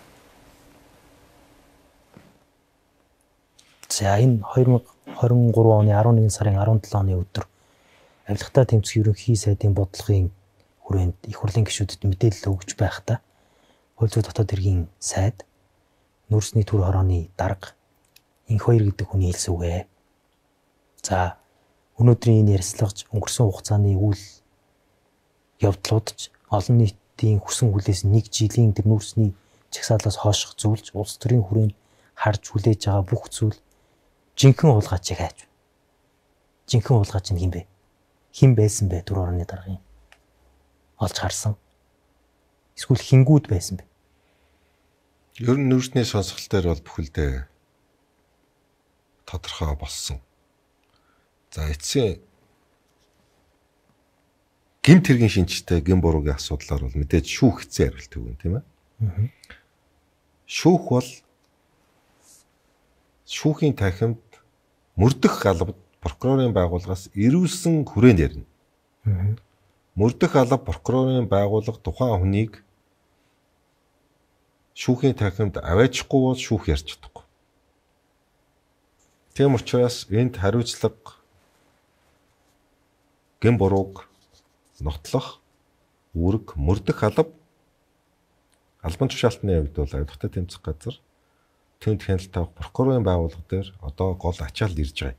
S6: За энэ две тысячи двадцать три оны eleven сарын seventh оны өдөр авилгатай тэмцэх ерөнхий сайдын бодлогын хүрээнд их хурлын гишүүдэд мэдээлэл өгж байхдаа хууль зүйн дотоод хэргийн сайд нүүрсний төр хорооны дарга инх хоёр гэдэг хүний хэлсэн үгэ. За өнөөдрийн энэ ярилцлагч өнгөрсөн хугацааны үйл явдлуудч олон нийтийн хүсэн хүлээс нэг жилийн тэр нүүрсний чагсаалаас хойших зүйлж улс төрийн хүрээнд харж хүлээж байгаа бүх зүйл жинхэнэ хулгайчийг хайж. Жинхэнэ хулгайч нь хин бэ? Хин байсан бэ төр хорооны даргын? Олж харсан. Эсвэл хингүүд байсан бэ?
S7: Ер нь нүүрсний сонсголт дээр бол бүхэлдээ тодорхой болсон. За эцсийн гэмт хэргийн шинжтэй гэм буруугийн асуудлаар бол мэдээж шүүх хэцүү хариулт өгнө тийм ээ. Шүүх бол шүүхийн танхимд мөрдөх албад прокурорын байгууллагаас ирүүлсэн хүрээнд ярина. Мөрдөх алба прокурорын байгууллага тухайн хүнийг шүүхийн танхимд аваачихгүй бол шүүх ярьж чадахгүй. Тийм учраас энд хариуцлага гэм бурууг нотлох үүрэг мөрдөх алба албан тушаалтны хувьд бол авилгатай тэмцэх газар тэнд хяналт авах прокурорын байгууллага дээр одоо гол ачаалал ирж байгаа.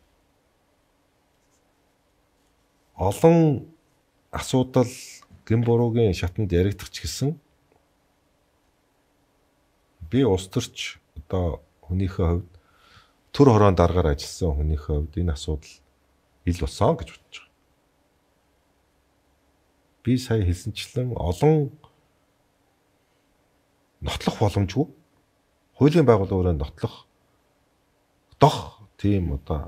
S7: Олон асуудал гэм буруугийн шатанд яригдах ч гэсэн би улс төрч одоо хүнийхээ хувьд төр хороон даргаар ажилласан хүнийхээ хувьд энэ асуудал ил болсон гэж бодож байгаа. Би сая хэлсэнчлэн олон нотлох боломжгүй хуулийн байгууллагаараа нотлох дох тийм одоо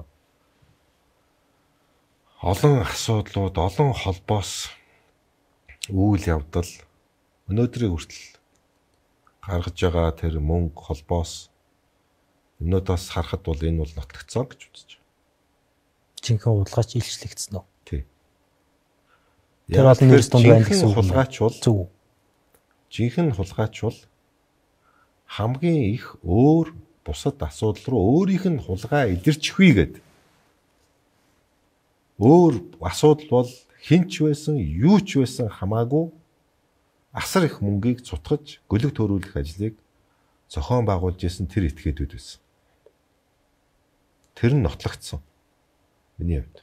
S7: олон асуудлууд, олон холбоос үйл явдал өнөөдрийн хүртэл гаргаж байгаа тэр мөнгө холбоос өнөөдөөс харахад бол энэ бол нотлогдсон гэж үзэж байна.
S6: Жинхэнэ хулгайч илчлэгдсэн үү?
S7: Тий.
S6: Тэр олон нэрс донд байна гэсэн үг.
S7: Хулгайч бол
S6: зөв.
S7: Жинхэнэ хулгайч бол хамгийн их өөр бусад асуудал руу өөрийнх нь хулгай илэрчихвээ гэдэг. Өөр асуудал бол хинч байсан, юу ч байсан хамаагүй асар их мөнгийг цутгаж гөлөг төөрүүлэх ажлыг зохион байгуулж исэн тэр этгээдүүд байсан. Тэр нь нотлогдсон. Миний хувьд.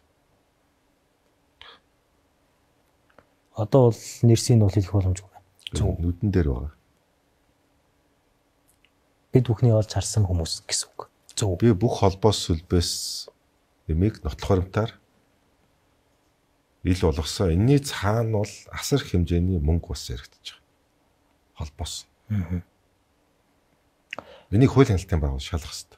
S6: Одоо бол нэрсийг нь бол хэлэх боломжгүй байна. Зөв.
S7: Нүдэн дээр байгаа.
S6: Бид бүхний олж харсан хүмүүс гэсэн үг. Зөв.
S7: Би бүх холбоос сүлбээс эмийг нотлох баримтаар ил болгосон. Энийний цаана бол асар их хэмжээний мөнгө бас яригдчих. Холбоос.
S6: Аа.
S7: Энийг хууль хяналтын байгуул шалгах хэрэгтэй.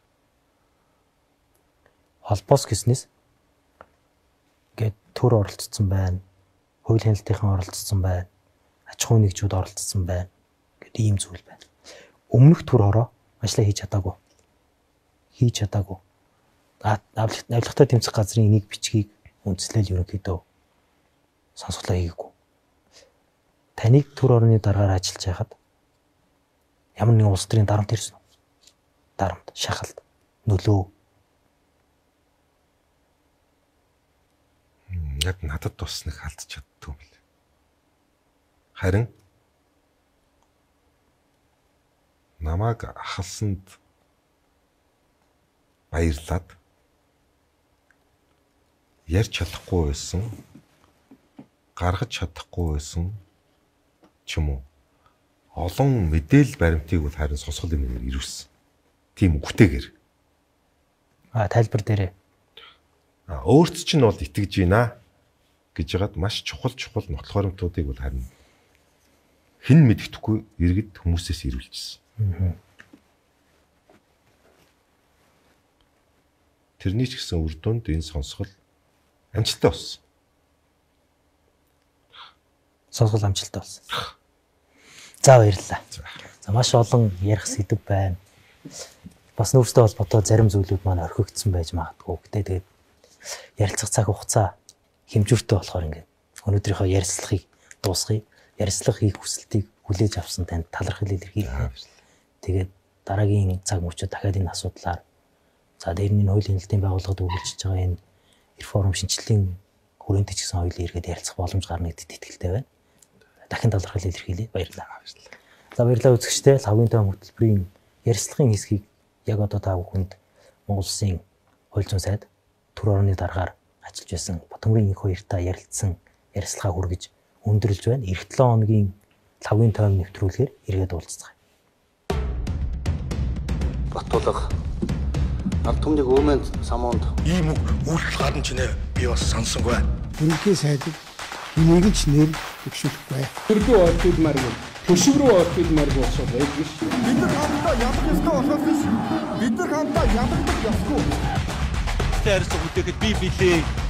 S6: Холбоос гэснээс гээд төр оролцсон байна. Хууль хяналтынхан оролцсон байна. Аж ахуй нэгжүүд оролцсон байна. Гэт ийм зүйл байна. Өмнөх төр хороо ажлаа хийж чадаагүй. Хийж чадаагүй. Авилгатай тэмцэх газрын нэг бичгийг үндэслэл ерөнхийдөө сонсголоо хийгээгүй. Таныг төр орны дараагаар ажиллаж байхад ямар нэгэн улс төрийн дарамт ирсэн үү? Дарамт, шахалт, нөлөө.
S7: Яг надад бас нэг алдчих чаддгүй юм лээ. Харин намайг ахалсанд баярлаад ярьж чадахгүй байсан, гаргаж чадахгүй байсан ч юм уу. Олон мэдээлэл баримтыг бол харин сонсгол юмээр ирүүлсэн. Тийм үгтэйгэр.
S6: А тайлбар дээрээ.
S7: А өөрт чинь бол итгэж байна гэж ягаад маш чухал чухал нотлох баримтуудыг бол харин хэн мэддэхгүй иргэд хүмүүсээс ирүүлчихсэн.
S6: Аа.
S7: Тэрний ч гэсэн үр дүнд энэ сонсгол амжилттай болсон.
S6: Сонсгол амжилттай болсон. За баярлалаа. За маш олон ярих сэдв байна. Бас нөөцтэй холбоотой зарим зүйлүүд маань орхигдсон байж магадгүй. Гэтэ тэгээд ярилцах цаг хугацаа хэмжүүртэй болохоор ингээд өнөөдрийнхөө ярилцлагыг дуусгая. Ярилцлага хийх хүсэлтийг хүлээж авсан танд талархал илэрхийлье. Тэгээд дараагийн цаг мөчид дахиад энэ асуудлаар за дээр нь хуулийн хяналтын байгууллагад үргэлжлэж байгаа энэ реформ шинжилгээний хүрээнд ч гэсэн хоёулаа эргээд ярилцах боломж гарна гэдэгт итгэлтэй байна. Дахин талархал илэрхийлье. Баярлалаа. За баярлалаа үзэгчдээ. Лавгийн тойм хөтөлбөрийн ярилцлагын хэсгийг яг одоо та бүхэнд Монгол Улсын хууль зүйн сайд төр орны дараагаар ажиллаж байсан Батөмрийн их хоёртаа ярилцсан ярилцлага хүргэж өндөрлж байна. Эх долоо хоногийн лавгийн тойм нэвтрүүлгээр эргээд уулзцгаая.
S1: Батулга ард түмнийг өөмөнд самуунд ийм үйлдэл гарна ч нэ би бас сонсонгүй байна.
S2: Ерөнхий сайдд энийг ч нэр өгшүүлэхгүй.
S3: Төрдөө орчуулмаар гэл төшөв рүү орчуулмаар болсоо байж ш.
S4: Бид нар хамтдаа ядах ёстой болохоос биш. Бид нар хамтдаа ядагдах ёсгүй.
S5: Тэрс үдээхэд би билээ.